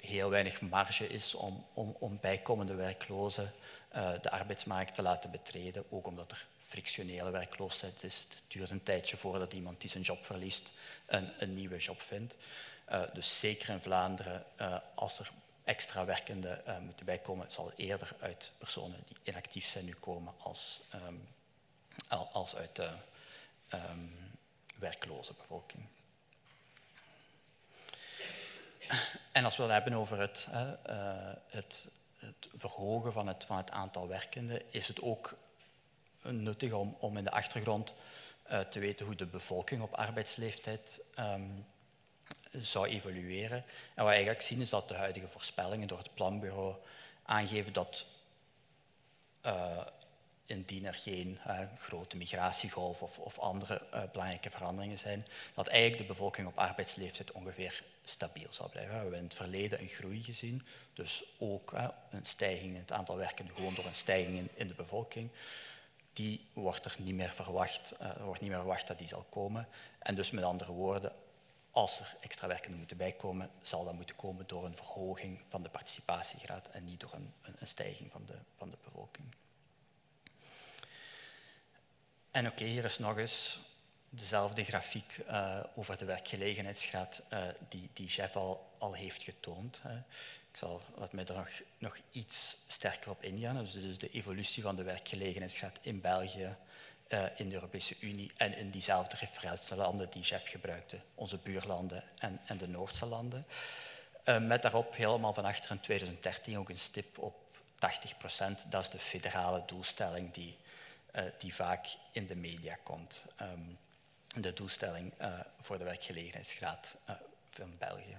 heel weinig marge is om, om, om bijkomende werklozen uh, de arbeidsmarkt te laten betreden, ook omdat er frictionele werkloosheid is. Het duurt een tijdje voordat iemand die zijn job verliest een, een nieuwe job vindt. Uh, dus zeker in Vlaanderen, uh, als er extra werkenden uh, moeten bijkomen, zal het eerder uit personen die inactief zijn nu komen als, um, als uit de um, werkloze bevolking. En als we het hebben over het, uh, het, het verhogen van het, van het aantal werkenden, is het ook nuttig om, om in de achtergrond uh, te weten hoe de bevolking op arbeidsleeftijd um, zou evolueren. En wat we eigenlijk zien is dat de huidige voorspellingen door het Planbureau aangeven dat uh, indien er geen uh, grote migratiegolf of, of andere uh, belangrijke veranderingen zijn, dat eigenlijk de bevolking op arbeidsleeftijd ongeveer stabiel zal blijven. We hebben in het verleden een groei gezien, dus ook uh, een stijging in het aantal werkenden, gewoon door een stijging in, in de bevolking. Die wordt er niet meer verwacht, uh, er wordt niet meer verwacht dat die zal komen. En dus met andere woorden, als er extra werkenden moeten bijkomen, zal dat moeten komen door een verhoging van de participatiegraad en niet door een, een stijging van de, van de bevolking. En oké, okay, hier is nog eens dezelfde grafiek uh, over de werkgelegenheidsgraad uh, die, die Jeff al, al heeft getoond. Hè. Ik zal, laat mij er nog, nog iets sterker op ingaan. Dus dit is de evolutie van de werkgelegenheidsgraad in België, uh, in de Europese Unie en in diezelfde referentielanden die Jeff gebruikte, onze buurlanden en, en de Noordse landen. Uh, met daarop helemaal van achter in twintig dertien ook een stip op tachtig procent. Dat is de federale doelstelling die, uh, die vaak in de media komt. Um, de doelstelling uh, voor de werkgelegenheidsgraad uh, van België.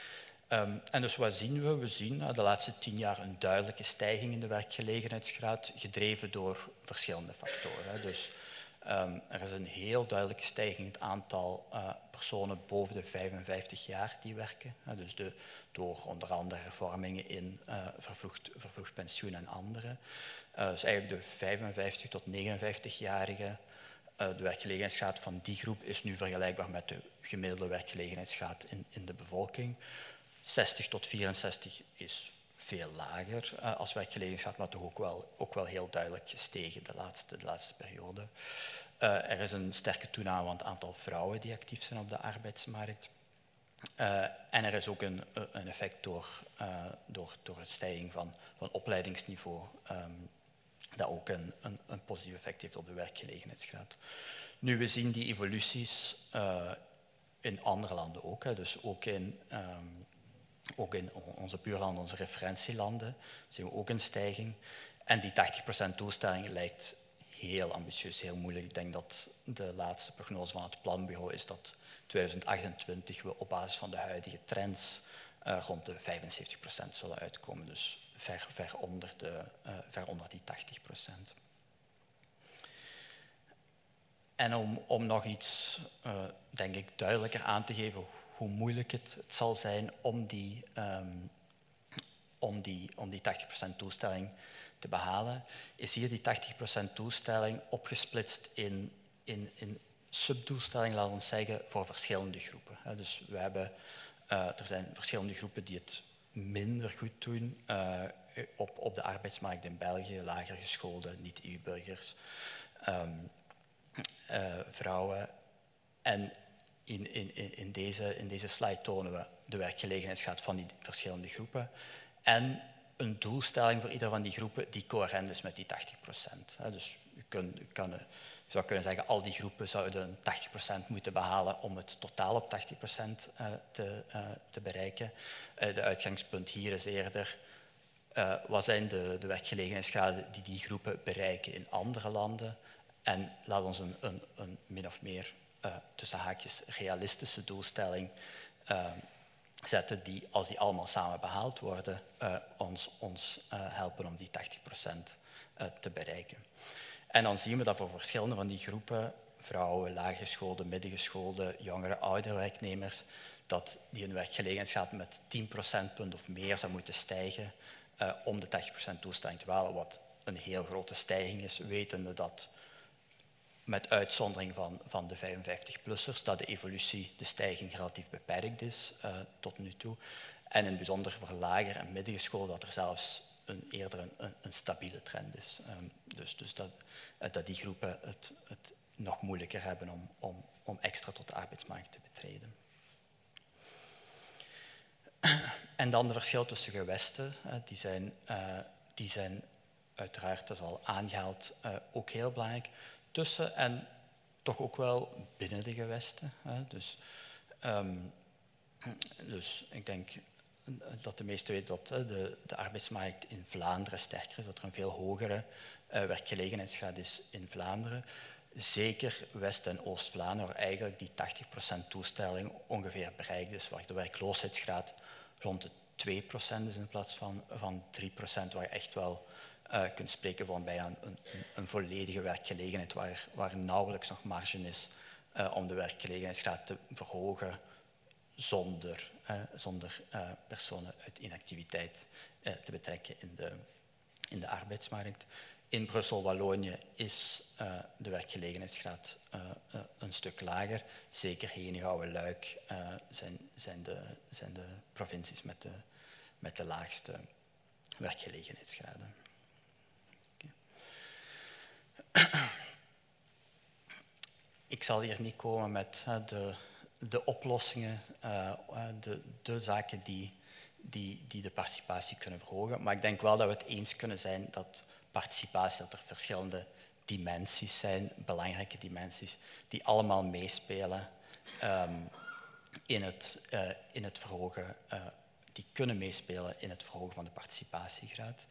Um, en dus wat zien we? We zien uh, de laatste tien jaar een duidelijke stijging in de werkgelegenheidsgraad, gedreven door verschillende factoren. Dus um, er is een heel duidelijke stijging in het aantal uh, personen boven de vijfenvijftig jaar die werken. Uh, dus de, door onder andere hervormingen in uh, vervroegd, vervroegd pensioen en andere. Uh, dus eigenlijk de vijfenvijftig tot negenenvijftig-jarigen. Uh, de werkgelegenheidsgraad van die groep is nu vergelijkbaar met de gemiddelde werkgelegenheidsgraad in, in de bevolking. zestig tot vierenzestig is veel lager uh, als werkgelegenheidsgraad, maar toch ook wel, ook wel heel duidelijk gestegen de laatste, de laatste periode. Uh, er is een sterke toename van het aantal vrouwen die actief zijn op de arbeidsmarkt. Uh, en er is ook een, een effect door, uh, door, door een stijging van, van opleidingsniveau, um, dat ook een, een, een positief effect heeft op de werkgelegenheidsgraad. Nu, we zien die evoluties uh, in andere landen ook, hè, dus ook in, um, ook in onze buurlanden, onze referentielanden, zien we ook een stijging. En die tachtig procent doelstelling lijkt heel ambitieus, heel moeilijk. Ik denk dat de laatste prognose van het Planbureau is dat twintig achtentwintig we op basis van de huidige trends uh, rond de vijfenzeventig procent zullen uitkomen. Dus ver, ver, onder, de, uh, ver onder die tachtig procent. En om, om nog iets, uh, denk ik, duidelijker aan te geven hoe moeilijk het, het zal zijn om die, um, om die, om die tachtig procent doelstelling te behalen, is hier die tachtig procent doelstelling opgesplitst in, in, in subdoelstellingen, laten we zeggen, voor verschillende groepen. Dus we hebben, uh, er zijn verschillende groepen die het minder goed doen uh, op, op de arbeidsmarkt in België, lager geschoolde, niet-E U-burgers, um, uh, vrouwen. En in, in, in, deze, in deze slide tonen we de werkgelegenheidsgraad van die verschillende groepen en een doelstelling voor ieder van die groepen die coherent is met die tachtig procent. Dus je, kun, je, kan, je zou kunnen zeggen, al die groepen zouden tachtig procent moeten behalen om het totaal op tachtig procent uh, te, uh, te bereiken. Uh, de uitgangspunt hier is eerder, uh, wat zijn de, de werkgelegenheidsgraden die die groepen bereiken in andere landen? En laat ons een, een, een min of meer uh, tussen haakjes realistische doelstelling uh, zetten die, als die allemaal samen behaald worden, uh, ons, ons uh, helpen om die tachtig procent uh, te bereiken. En dan zien we dat voor verschillende van die groepen, vrouwen, laaggeschoolde, middengeschoolde, jongere, oudere werknemers, dat die hun werkgelegenheidsgraad met tien procentpunt of meer zou moeten stijgen uh, om de tachtig procent doelstelling te behalen, wat een heel grote stijging is, wetende dat met uitzondering van, van de vijfenvijftig-plussers, dat de evolutie, de stijging relatief beperkt is uh, tot nu toe. En in het bijzonder voor lager en middengeschoolden dat er zelfs een, eerder een, een, een stabiele trend is. Um, dus dus dat, dat die groepen het, het nog moeilijker hebben om, om, om extra tot de arbeidsmarkt te betreden. En dan de verschil tussen gewesten, die zijn, uh, die zijn uiteraard, dat is al aangehaald, uh, ook heel belangrijk. Tussen en toch ook wel binnen de gewesten. Hè. Dus, um, dus ik denk dat de meesten weten dat uh, de, de arbeidsmarkt in Vlaanderen sterker is, dat er een veel hogere uh, werkgelegenheidsgraad is in Vlaanderen. Zeker West- en Oost-Vlaanderen, waar eigenlijk die tachtig procent toestelling ongeveer bereikt is, waar de werkloosheidsgraad rond de twee procent is in plaats van, van drie procent, waar je echt wel uh, kunt spreken van bijna een, een, een volledige werkgelegenheid, waar, waar nauwelijks nog marge is uh, om de werkgelegenheidsgraad te verhogen zonder, uh, zonder uh, personen uit inactiviteit uh, te betrekken in de, in de arbeidsmarkt. In Brussel-Wallonië is uh, de werkgelegenheidsgraad uh, uh, een stuk lager. Zeker Henegouwen-Luik uh, zijn, zijn, de, zijn de provincies met de, met de laagste werkgelegenheidsgraden. Okay. Ik zal hier niet komen met uh, de, de oplossingen, uh, de, de zaken die, die, die de participatie kunnen verhogen, maar ik denk wel dat we het eens kunnen zijn dat participatie, dat er verschillende dimensies zijn, belangrijke dimensies, die allemaal meespelen um, in, het, uh, in het verhogen, uh, die kunnen meespelen in het verhogen van de participatiegraad.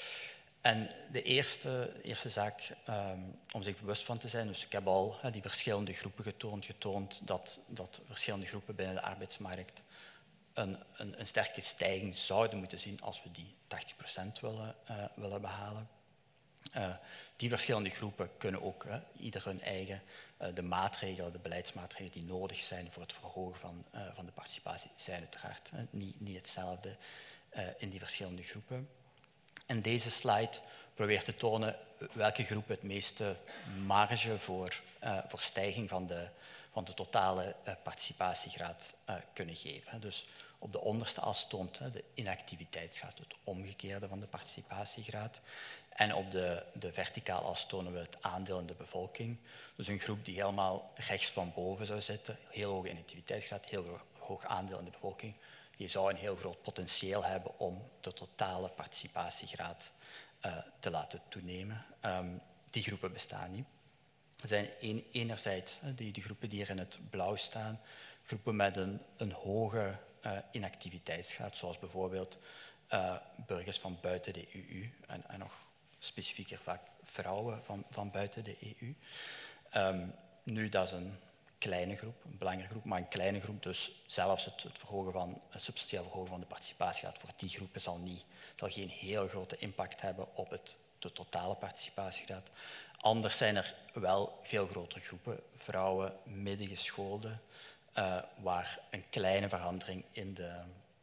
En de eerste, eerste zaak um, om zich bewust van te zijn, dus ik heb al uh, die verschillende groepen getoond, getoond dat, dat verschillende groepen binnen de arbeidsmarkt een, een, een sterke stijging zouden moeten zien als we die tachtig procent willen, uh, willen behalen. Uh, die verschillende groepen kunnen ook uh, ieder hun eigen, uh, de maatregelen, de beleidsmaatregelen die nodig zijn voor het verhogen van, uh, van de participatie, zijn uiteraard uh, niet, niet hetzelfde uh, in die verschillende groepen. En deze slide probeert te tonen welke groepen het meeste marge voor, uh, voor stijging van de, van de totale uh, participatiegraad uh, kunnen geven. Dus op de onderste as toont uh, de inactiviteitsgraad, het omgekeerde van de participatiegraad. En op de, de verticale as tonen we het aandeel in de bevolking. Dus een groep die helemaal rechts van boven zou zitten, heel hoge inactiviteitsgraad, heel hoog aandeel in de bevolking. Je zou een heel groot potentieel hebben om de totale participatiegraad uh, te laten toenemen. Um, die groepen bestaan niet. Er zijn een, enerzijds uh, die, die groepen die hier in het blauw staan, groepen met een, een hoge uh, inactiviteitsgraad, zoals bijvoorbeeld uh, burgers van buiten de E U en, en nog specifieker vaak vrouwen van, van buiten de E U. Um, nu, dat is een kleine groep, een belangrijke groep, maar een kleine groep, dus zelfs het, het, verhogen van, het substantieel verhogen van de participatiegraad voor die groepen zal, niet, zal geen heel grote impact hebben op het, de totale participatiegraad. Anders zijn er wel veel grotere groepen, vrouwen, middengeschoolden, uh, waar een kleine verandering in de,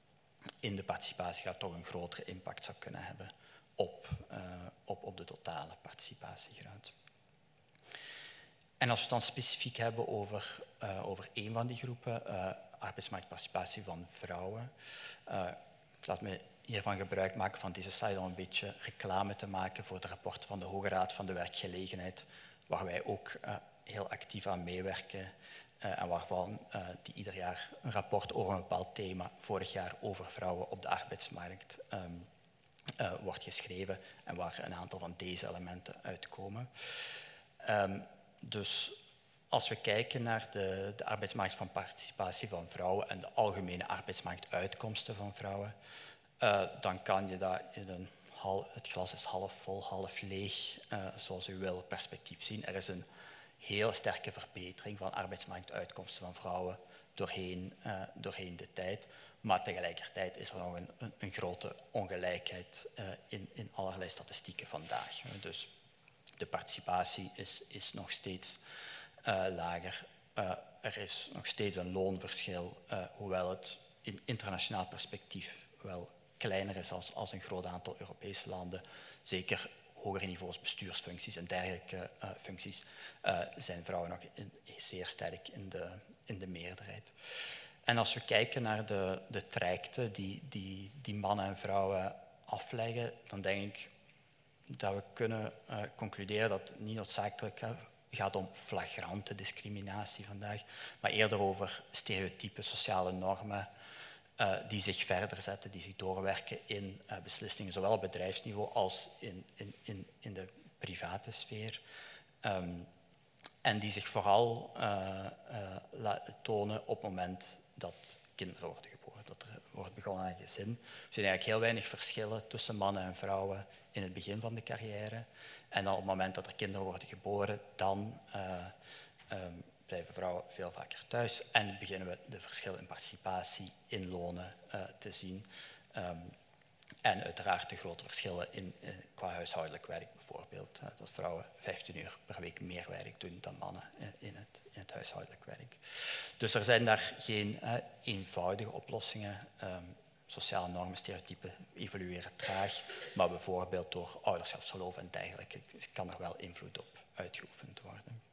in de participatiegraad toch een grotere impact zou kunnen hebben op, uh, op, op de totale participatiegraad. En als we het dan specifiek hebben over, uh, over één van die groepen, uh, arbeidsmarktparticipatie van vrouwen. Uh, ik laat me hiervan gebruik maken van deze slide om een beetje reclame te maken voor het rapport van de Hoge Raad van de Werkgelegenheid, waar wij ook uh, heel actief aan meewerken uh, en waarvan uh, die ieder jaar een rapport over een bepaald thema, vorig jaar over vrouwen op de arbeidsmarkt, um, uh, wordt geschreven en waar een aantal van deze elementen uitkomen. Um, Dus als we kijken naar de, de arbeidsmarkt van participatie van vrouwen en de algemene arbeidsmarktuitkomsten van vrouwen, uh, dan kan je dat in een hal, het glas is half vol, half leeg, uh, zoals u wil, perspectief zien. Er is een heel sterke verbetering van arbeidsmarktuitkomsten van vrouwen doorheen, uh, doorheen de tijd. Maar tegelijkertijd is er nog een, een, een grote ongelijkheid uh, in, in allerlei statistieken vandaag. Dus de participatie is, is nog steeds uh, lager. Uh, er is nog steeds een loonverschil, uh, hoewel het in internationaal perspectief wel kleiner is als, als een groot aantal Europese landen. Zeker hogere niveaus, bestuursfuncties en dergelijke uh, functies uh, zijn vrouwen nog in, zeer sterk in de, in de meerderheid. En als we kijken naar de, de trajecten die, die, die mannen en vrouwen afleggen, dan denk ik dat we kunnen uh, concluderen dat het niet noodzakelijk uh, gaat om flagrante discriminatie vandaag, maar eerder over stereotype sociale normen uh, die zich verder zetten, die zich doorwerken in uh, beslissingen, zowel op bedrijfsniveau als in, in, in, in de private sfeer. Um, en die zich vooral uh, uh, tonen op het moment dat kinderen worden geboren, dat er wordt begonnen aan een gezin. Er zijn eigenlijk heel weinig verschillen tussen mannen en vrouwen in het begin van de carrière. En dan op het moment dat er kinderen worden geboren, dan uh, um, blijven vrouwen veel vaker thuis. En beginnen we de verschillen in participatie, in lonen uh, te zien. Um, en uiteraard de grote verschillen in, uh, qua huishoudelijk werk bijvoorbeeld. Uh, dat vrouwen vijftien uur per week meer werk doen dan mannen uh, in, het, in het huishoudelijk werk. Dus er zijn daar geen uh, eenvoudige oplossingen. Um, Sociale normen, stereotypen evolueren traag, maar bijvoorbeeld door ouderschapsverlof en dergelijke kan er wel invloed op uitgeoefend worden.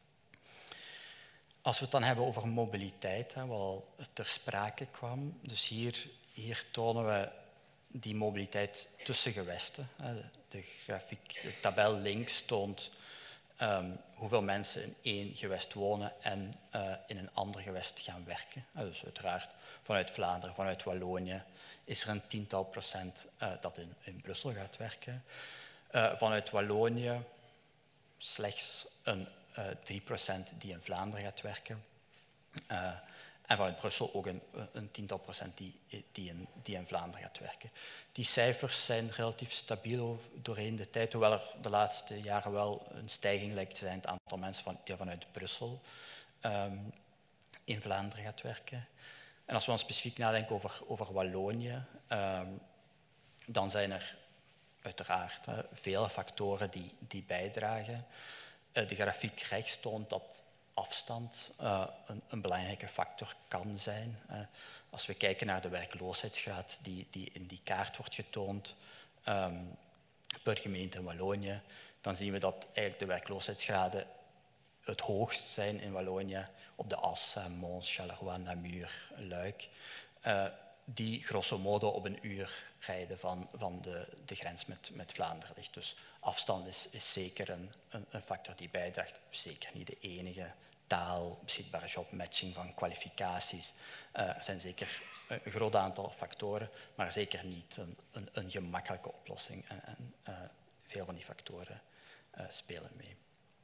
Als we het dan hebben over mobiliteit, hè, wat al ter sprake kwam, dus hier, hier tonen we die mobiliteit tussen gewesten. Hè. De grafiek, de tabel links toont um, hoeveel mensen in één gewest wonen en uh, in een ander gewest gaan werken. Uh, dus uiteraard vanuit Vlaanderen, vanuit Wallonië, is er een tiental procent uh, dat in, in Brussel gaat werken. Uh, vanuit Wallonië slechts een uh, drie procent die in Vlaanderen gaat werken. Uh, en vanuit Brussel ook een, een tiental procent die, die, in, die in Vlaanderen gaat werken. Die cijfers zijn relatief stabiel doorheen de tijd, hoewel er de laatste jaren wel een stijging lijkt te zijn het aantal mensen van, die vanuit Brussel um, in Vlaanderen gaat werken. En als we dan specifiek nadenken over, over Wallonië, um, dan zijn er uiteraard uh, vele factoren die, die bijdragen. Uh, de grafiek rechts toont dat afstand uh, een, een belangrijke factor kan zijn. Uh, als we kijken naar de werkloosheidsgraad die, die in die kaart wordt getoond um, per gemeente in Wallonië, dan zien we dat eigenlijk de werkloosheidsgraden het hoogst zijn in Wallonië op de as, uh, Mons, Charleroi, Namur, Luik, uh, die grosso modo op een uur rijden van, van de, de grens met, met Vlaanderen ligt. Dus afstand is, is zeker een, een, een factor die bijdraagt, zeker niet de enige. Taal, beschikbare jobmatching van kwalificaties. Uh, er zijn zeker een groot aantal factoren, maar zeker niet een, een, een gemakkelijke oplossing. En, en uh, veel van die factoren uh, spelen mee.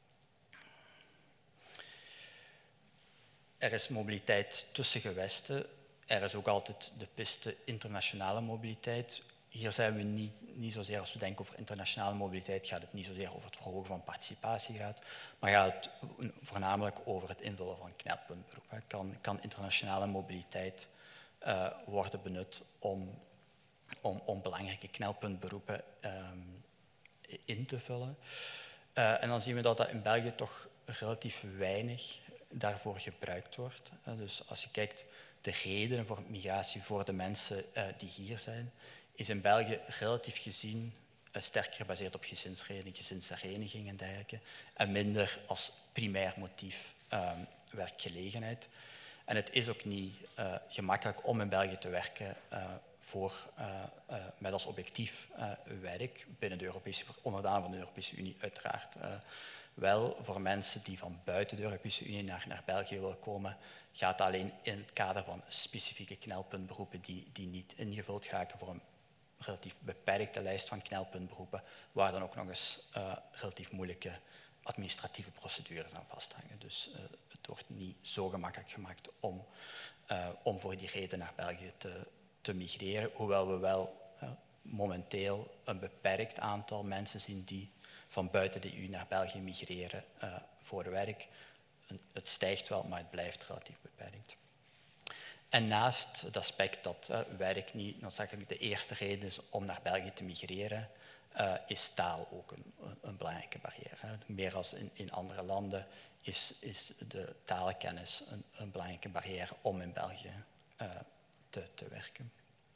Er is mobiliteit tussen gewesten. Er is ook altijd de piste internationale mobiliteit. Hier zijn we niet, niet zozeer, als we denken over internationale mobiliteit, gaat het niet zozeer over het verhogen van participatiegraad, maar gaat het voornamelijk over het invullen van knelpuntberoepen. Kan, kan internationale mobiliteit uh, worden benut om, om, om belangrijke knelpuntberoepen um, in te vullen. Uh, en dan zien we dat dat in België toch relatief weinig daarvoor gebruikt wordt. Uh, dus als je kijkt, de redenen voor migratie voor de mensen uh, die hier zijn, is in België relatief gezien uh, sterker gebaseerd op gezinsredenen, gezinshereniging en dergelijke, en minder als primair motief um, werkgelegenheid. En het is ook niet uh, gemakkelijk om in België te werken uh, voor, uh, uh, met als objectief uh, werk binnen de Europese, onderdaan van de Europese Unie uiteraard. Uh, wel voor mensen die van buiten de Europese Unie naar, naar België willen komen, gaat alleen in het kader van specifieke knelpuntberoepen die, die niet ingevuld geraken voor een relatief beperkte lijst van knelpuntberoepen, waar dan ook nog eens uh, relatief moeilijke administratieve procedures aan vasthangen. Dus uh, het wordt niet zo gemakkelijk gemaakt om, uh, om voor die reden naar België te, te migreren, hoewel we wel uh, momenteel een beperkt aantal mensen zien die van buiten de E U naar België migreren uh, voor werk. Het stijgt wel, maar het blijft relatief beperkt. En naast het aspect dat uh, werk niet noodzakelijk de eerste reden is om naar België te migreren, uh, is taal ook een, een belangrijke barrière. Hè. Meer dan in, in andere landen is, is de taalkennis een, een belangrijke barrière om in België uh, te, te werken.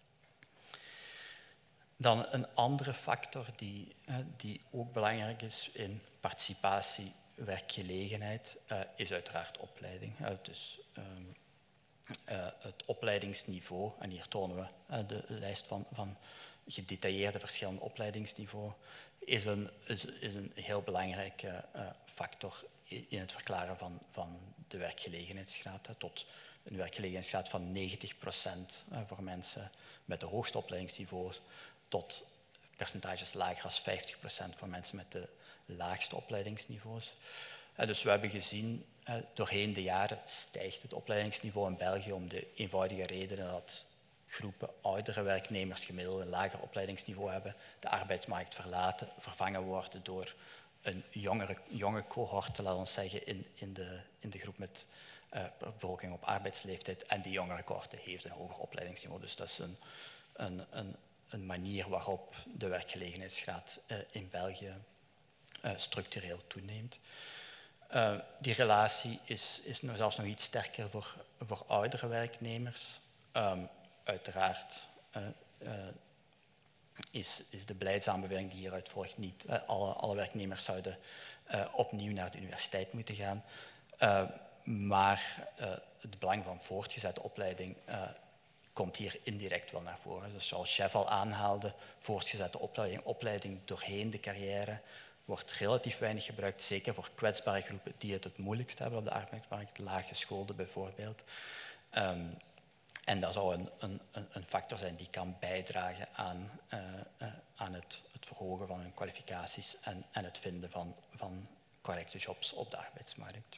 Dan een andere factor die, uh, die ook belangrijk is in participatie, werkgelegenheid, uh, is uiteraard opleiding. Uh, dus um, uh, het opleidingsniveau, en hier tonen we uh, de lijst van, van gedetailleerde verschillende opleidingsniveaus, is een, is, is een heel belangrijke uh, factor in het verklaren van, van de werkgelegenheidsgraad. Hè, tot een werkgelegenheidsgraad van negentig procent uh, voor mensen met de hoogste opleidingsniveaus, tot percentages lager dan vijftig procent voor mensen met de laagste opleidingsniveaus. Uh, dus we hebben gezien, uh, doorheen de jaren stijgt het opleidingsniveau in België om de eenvoudige reden dat groepen oudere werknemers gemiddeld een lager opleidingsniveau hebben, de arbeidsmarkt verlaten, vervangen worden door een jongere, jonge cohorte, laten we zeggen, in, in, de, in de groep met uh, bevolking op arbeidsleeftijd. En die jongere cohorte heeft een hoger opleidingsniveau. Dus dat is een, een, een, een manier waarop de werkgelegenheidsgraad uh, in België uh, structureel toeneemt. Uh, die relatie is, is nog, zelfs nog iets sterker voor, voor oudere werknemers. Um, uiteraard uh, uh, is, is de beleidsaanbeveling die hieruit volgt niet. Uh, alle, alle werknemers zouden uh, opnieuw naar de universiteit moeten gaan. Uh, maar uh, het belang van voortgezette opleiding uh, komt hier indirect wel naar voren. Dus zoals Jeff al aanhaalde, voortgezette opleiding, opleiding doorheen de carrière wordt relatief weinig gebruikt, zeker voor kwetsbare groepen die het het moeilijkst hebben op de arbeidsmarkt, laaggeschoolden bijvoorbeeld. Um, en dat zou een, een, een factor zijn die kan bijdragen aan, uh, uh, aan het, het verhogen van hun kwalificaties en, en het vinden van, van correcte jobs op de arbeidsmarkt.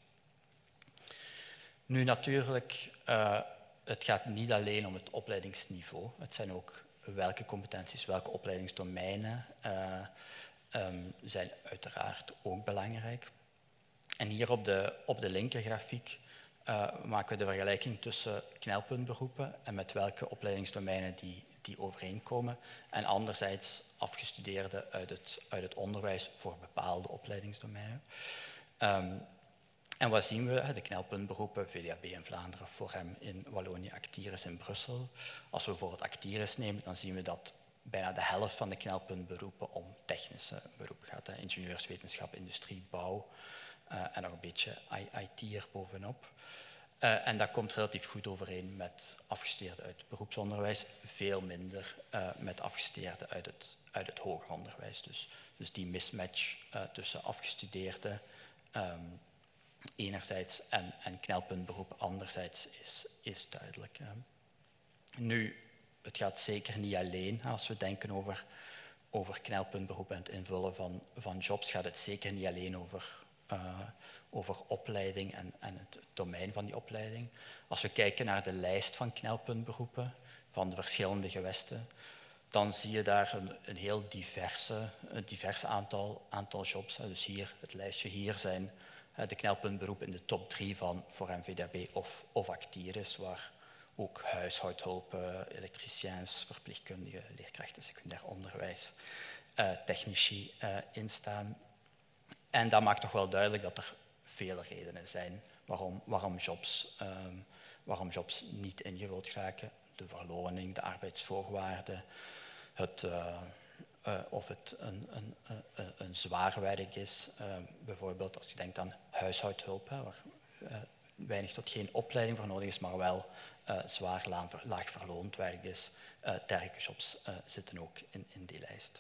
Nu natuurlijk, uh, het gaat niet alleen om het opleidingsniveau. Het zijn ook welke competenties, welke opleidingsdomeinen uh, um, zijn uiteraard ook belangrijk. En hier op de, op de linkergrafiek Uh, maken we de vergelijking tussen knelpuntberoepen en met welke opleidingsdomeinen die, die overeenkomen. En anderzijds afgestudeerden uit het, uit het onderwijs voor bepaalde opleidingsdomeinen. Um, en wat zien we? De knelpuntberoepen, V D A B in Vlaanderen, Forem in Wallonië, Actiris in Brussel. Als we bijvoorbeeld Actiris nemen, dan zien we dat bijna de helft van de knelpuntberoepen om technische beroepen gaat. Hè. Ingenieurswetenschap, industrie, bouw uh, en nog een beetje I T er bovenop. Uh, en dat komt relatief goed overeen met afgestudeerden uit het beroepsonderwijs, veel minder uh, met afgestudeerden uit het, uit het hoger onderwijs. Dus, dus die mismatch uh, tussen afgestudeerden um, enerzijds en, en knelpuntberoep anderzijds is, is duidelijk. Uh. Nu, het gaat zeker niet alleen, als we denken over, over knelpuntberoep en het invullen van, van jobs, gaat het zeker niet alleen over Uh, over opleiding en, en het domein van die opleiding. Als we kijken naar de lijst van knelpuntberoepen van de verschillende gewesten, dan zie je daar een, een heel diverse, een diverse aantal, aantal jobs. Dus hier, het lijstje hier zijn uh, de knelpuntberoepen in de top drie van Forem, V D A B of, of Actiris, waar ook huishoudhulpen, elektriciens, verpleegkundigen, leerkrachten, secundair onderwijs, uh, technici uh, in staan. En dat maakt toch wel duidelijk dat er vele redenen zijn waarom, waarom, jobs, um, waarom jobs niet ingevuld raken. De verloning, de arbeidsvoorwaarden, het, uh, uh, of het een, een, een, een zwaar werk is. Uh, bijvoorbeeld als je denkt aan huishoudhulp, hè, waar uh, weinig tot geen opleiding voor nodig is, maar wel uh, zwaar laag, laag verloond werk is. Uh, dergelijke jobs uh, zitten ook in, in die lijst.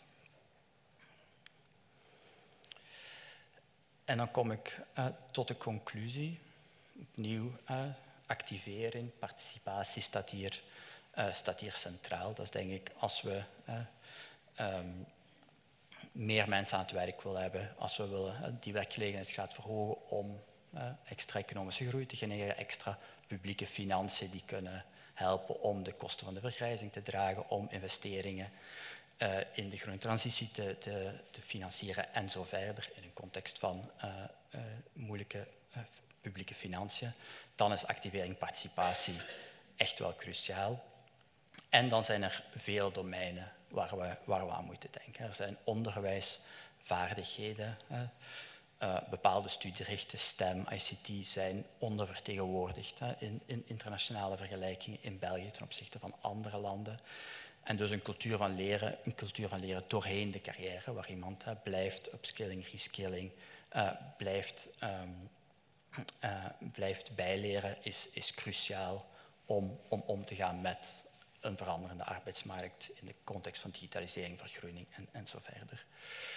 En dan kom ik uh, tot de conclusie. Opnieuw, uh, activering, participatie staat hier, uh, staat hier centraal. Dat is denk ik, als we uh, um, meer mensen aan het werk willen hebben, als we willen uh, die werkgelegenheidsgraad verhogen om uh, extra economische groei te genereren, extra publieke financiën die kunnen helpen om de kosten van de vergrijzing te dragen, om investeringen Uh, in de groene transitie te, te, te financieren en zo verder in een context van uh, uh, moeilijke uh, publieke financiën, dan is activering participatie echt wel cruciaal. En dan zijn er veel domeinen waar we, waar we aan moeten denken. Er zijn onderwijsvaardigheden, uh, uh, bepaalde studierichten, STEM, I C T zijn ondervertegenwoordigd uh, in, in internationale vergelijkingen in België ten opzichte van andere landen. En dus een cultuur van leren, een cultuur van leren doorheen de carrière, waar iemand uh, blijft upskilling, reskilling, uh, blijft, um, uh, blijft bijleren, is, is cruciaal om, om om te gaan met een veranderende arbeidsmarkt in de context van digitalisering, vergroening en, en zo verder.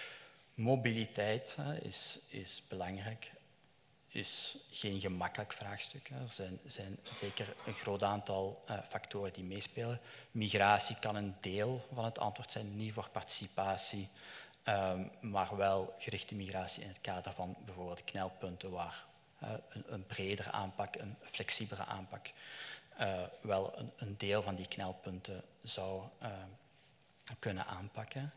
Mobiliteit hè, is, is belangrijk, is geen gemakkelijk vraagstuk. Hè. Er zijn, zijn zeker een groot aantal uh, factoren die meespelen. Migratie kan een deel van het antwoord zijn, niet voor participatie, um, maar wel gerichte migratie in het kader van bijvoorbeeld de knelpunten waar uh, een, een bredere aanpak, een flexibere aanpak, uh, wel een, een deel van die knelpunten zou uh, kunnen aanpakken.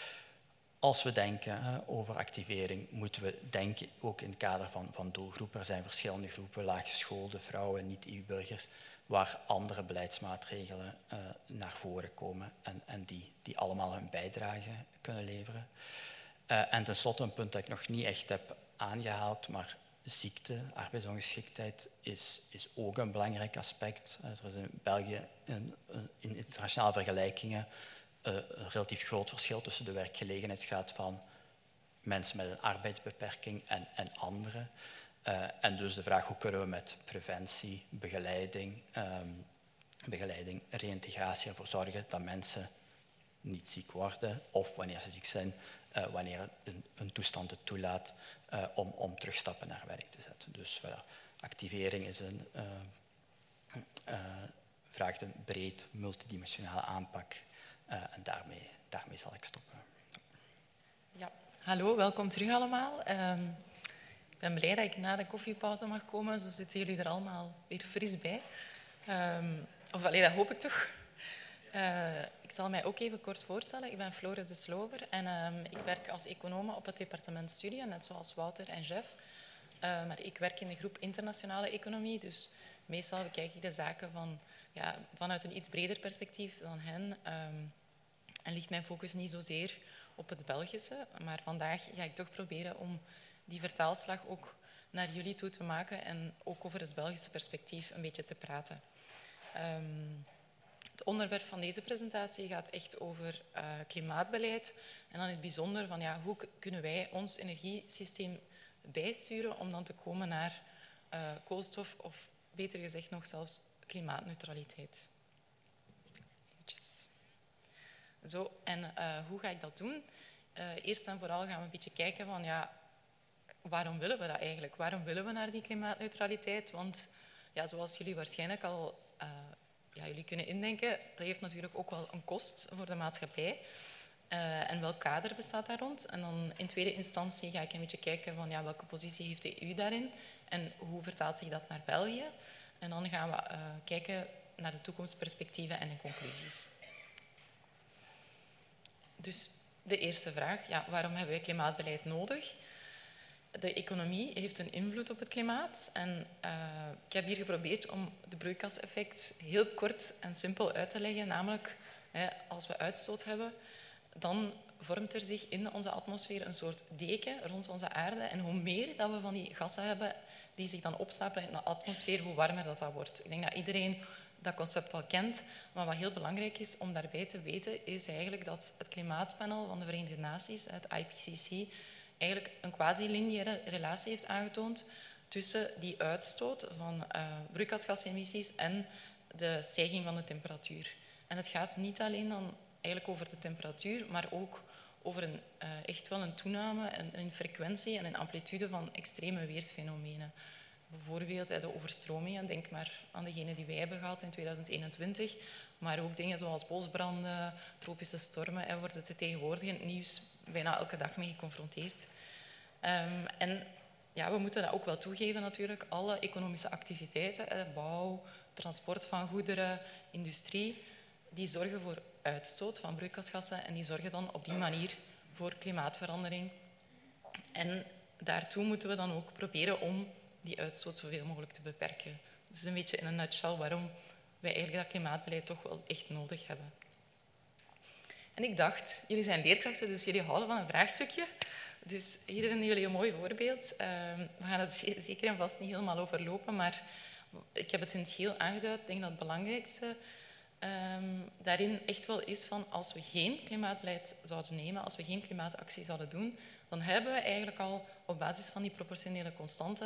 Als we denken uh, over activering, moeten we denken ook in het kader van, van doelgroepen. Er zijn verschillende groepen, laaggeschoolde vrouwen, niet-E U-burgers, waar andere beleidsmaatregelen uh, naar voren komen en, en die, die allemaal hun bijdrage kunnen leveren. Uh, en tenslotte een punt dat ik nog niet echt heb aangehaald, maar ziekte, arbeidsongeschiktheid is, is ook een belangrijk aspect. Uh, er is in België een, een, in internationale vergelijkingen Uh, een relatief groot verschil tussen de werkgelegenheidsgraad van mensen met een arbeidsbeperking en, en anderen. Uh, en dus de vraag hoe kunnen we met preventie, begeleiding, um, begeleiding, reïntegratie ervoor zorgen dat mensen niet ziek worden of wanneer ze ziek zijn, uh, wanneer een, een toestand het toelaat uh, om, om terugstappen naar werk te zetten. Dus uh, activering is een, uh, uh, vraagt een breed multidimensionale aanpak. Uh, en daarmee, daarmee zal ik stoppen. Ja, hallo, welkom terug allemaal. Um, ik ben blij dat ik na de koffiepauze mag komen. Zo zitten jullie er allemaal weer fris bij. Um, of allee, dat hoop ik toch. Uh, ik zal mij ook even kort voorstellen. Ik ben Flore de Slover en um, ik werk als econome op het departement Studie, net zoals Wouter en Jeff. Uh, maar ik werk in de groep internationale economie, dus meestal bekijk ik de zaken van, ja, vanuit een iets breder perspectief dan hen. Um, en ligt mijn focus niet zozeer op het Belgische, maar vandaag ga ik toch proberen om die vertaalslag ook naar jullie toe te maken en ook over het Belgische perspectief een beetje te praten. Um, het onderwerp van deze presentatie gaat echt over uh, klimaatbeleid en dan in het bijzonder van ja, hoe kunnen wij ons energiesysteem bijsturen om dan te komen naar uh, koolstof of beter gezegd nog zelfs klimaatneutraliteit. Zo, en uh, hoe ga ik dat doen? Uh, eerst en vooral gaan we een beetje kijken van ja, waarom willen we dat eigenlijk? Waarom willen we naar die klimaatneutraliteit? Want ja, zoals jullie waarschijnlijk al uh, ja, jullie kunnen indenken, dat heeft natuurlijk ook wel een kost voor de maatschappij. Uh, en welk kader bestaat daar rond? En dan in tweede instantie ga ik een beetje kijken van ja, welke positie heeft de E U daarin en hoe vertaalt zich dat naar België? En dan gaan we uh, kijken naar de toekomstperspectieven en de conclusies. Dus de eerste vraag, ja, waarom hebben wij klimaatbeleid nodig? De economie heeft een invloed op het klimaat en uh, ik heb hier geprobeerd om het broeikaseffect heel kort en simpel uit te leggen, namelijk hè, als we uitstoot hebben, dan vormt er zich in onze atmosfeer een soort deken rond onze aarde en hoe meer dat we van die gassen hebben die zich dan opstapelen in de atmosfeer, hoe warmer dat, dat wordt. Ik denk dat iedereen dat concept al kent, maar wat heel belangrijk is om daarbij te weten, is eigenlijk dat het Klimaatpanel van de Verenigde Naties, het I P C C, eigenlijk een quasi-lineaire relatie heeft aangetoond tussen die uitstoot van uh, broeikasgasemissies en de stijging van de temperatuur. En het gaat niet alleen dan eigenlijk over de temperatuur, maar ook over een, uh, echt wel een toename in, in frequentie en in amplitude van extreme weersfenomenen. Bijvoorbeeld de overstromingen, denk maar aan degene die wij hebben gehad in tweeduizend eenentwintig, maar ook dingen zoals bosbranden, tropische stormen, en worden er tegenwoordig in het nieuws bijna elke dag mee geconfronteerd. Um, en ja, we moeten dat ook wel toegeven natuurlijk, alle economische activiteiten, bouw, transport van goederen, industrie, die zorgen voor uitstoot van broeikasgassen en die zorgen dan op die manier voor klimaatverandering. En daartoe moeten we dan ook proberen om die uitstoot zoveel mogelijk te beperken. Dat is een beetje in een nutshell waarom wij eigenlijk dat klimaatbeleid toch wel echt nodig hebben. En ik dacht, jullie zijn leerkrachten, dus jullie houden van een vraagstukje. Dus hier vinden jullie een mooi voorbeeld. Uh, we gaan het zeker en vast niet helemaal overlopen, maar ik heb het in het geheel aangeduid. Ik denk dat het belangrijkste um, daarin echt wel is van als we geen klimaatbeleid zouden nemen, als we geen klimaatactie zouden doen, dan hebben we eigenlijk al op basis van die proportionele constanten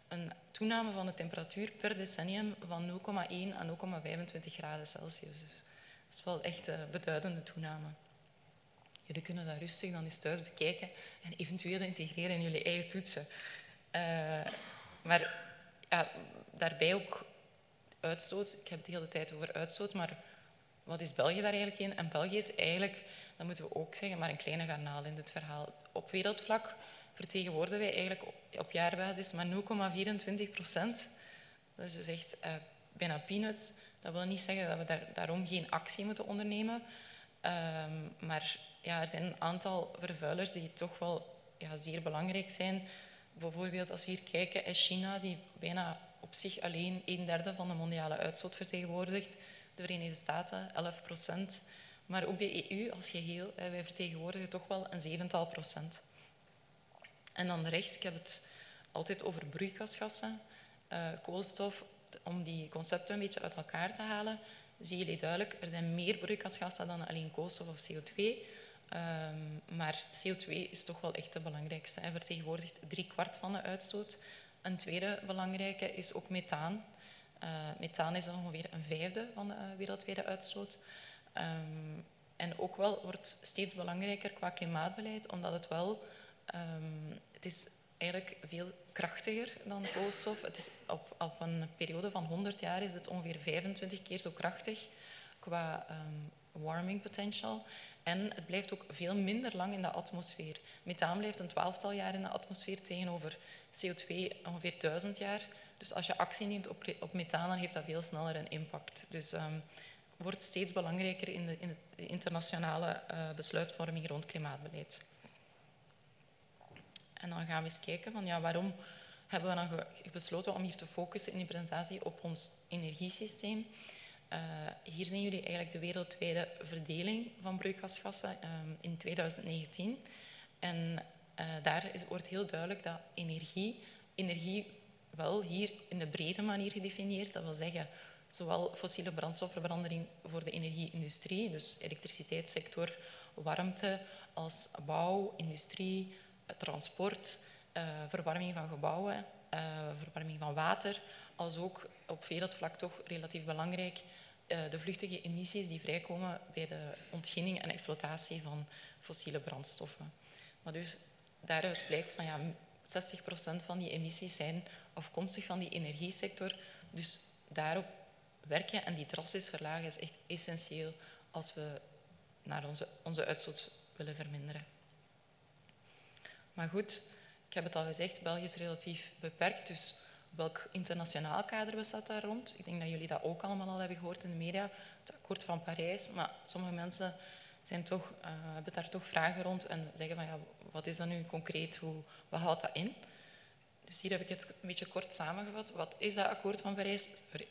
een toename van de temperatuur per decennium van nul komma één à nul komma vijfentwintig graden Celsius. Dus dat is wel echt een beduidende toename. Jullie kunnen dat rustig dan eens thuis bekijken en eventueel integreren in jullie eigen toetsen. Uh, maar ja, daarbij ook uitstoot. Ik heb het de hele tijd over uitstoot, maar wat is België daar eigenlijk in? En België is eigenlijk, dat moeten we ook zeggen, maar een kleine garnaal in dit verhaal. Op wereldvlak vertegenwoordigen wij eigenlijk op, op jaarbasis maar nul komma vierentwintig procent. Dat is dus echt uh, bijna peanuts. Dat wil niet zeggen dat we daar, daarom geen actie moeten ondernemen. Um, maar ja, er zijn een aantal vervuilers die toch wel ja, zeer belangrijk zijn. Bijvoorbeeld als we hier kijken, is China, die bijna op zich alleen een derde van de mondiale uitstoot vertegenwoordigt. De Verenigde Staten, elf procent. Maar ook de E U als geheel, wij vertegenwoordigen toch wel een zevental procent. En dan rechts, ik heb het altijd over broeikasgassen, uh, koolstof. Om die concepten een beetje uit elkaar te halen, zie jullie duidelijk, er zijn meer broeikasgassen dan alleen koolstof of C O twee. Um, maar C O twee is toch wel echt de belangrijkste. Hij vertegenwoordigt drie kwart van de uitstoot. Een tweede belangrijke is ook methaan. Uh, methaan is dan ongeveer een vijfde van de uh, wereldwijde uitstoot. Um, en ook wel wordt steeds belangrijker qua klimaatbeleid, omdat het wel, um, het is eigenlijk veel krachtiger dan koolstof. Het is op, op een periode van honderd jaar is het ongeveer vijfentwintig keer zo krachtig qua um, warming potential. En het blijft ook veel minder lang in de atmosfeer. Methaan blijft een twaalftal jaar in de atmosfeer tegenover C O twee ongeveer duizend jaar. Dus als je actie neemt op, op methaan, dan heeft dat veel sneller een impact. Dus um, wordt steeds belangrijker in de, in de internationale uh, besluitvorming rond klimaatbeleid. En dan gaan we eens kijken van ja, waarom hebben we dan besloten om hier te focussen in die presentatie op ons energiesysteem. Uh, hier zien jullie eigenlijk de wereldwijde verdeling van broeikasgassen um, in twintig negentien. En uh, daar is, wordt heel duidelijk dat energie, energie wel hier in de brede manier gedefinieerd. Dat wil zeggen, zowel fossiele brandstofverbranding voor de energie-industrie, dus elektriciteitssector, warmte, als bouw, industrie, transport, uh, verwarming van gebouwen, uh, verwarming van water, als ook op wereldvlak toch relatief belangrijk uh, de vluchtige emissies die vrijkomen bij de ontginning en exploitatie van fossiele brandstoffen. Maar dus daaruit blijkt van ja, zestig procent van die emissies zijn afkomstig van die energiesector. Dus daarop werken en die drastisch verlagen is echt essentieel als we naar onze, onze uitstoot willen verminderen. Maar goed, ik heb het al gezegd, België is relatief beperkt, dus welk internationaal kader bestaat daar rond? Ik denk dat jullie dat ook allemaal al hebben gehoord in de media, het akkoord van Parijs, maar sommige mensen zijn toch, uh, hebben daar toch vragen rond en zeggen van ja, wat is dat nu concreet, hoe, wat houdt dat in? Dus hier heb ik het een beetje kort samengevat. Wat is dat akkoord van Parijs? Sorry.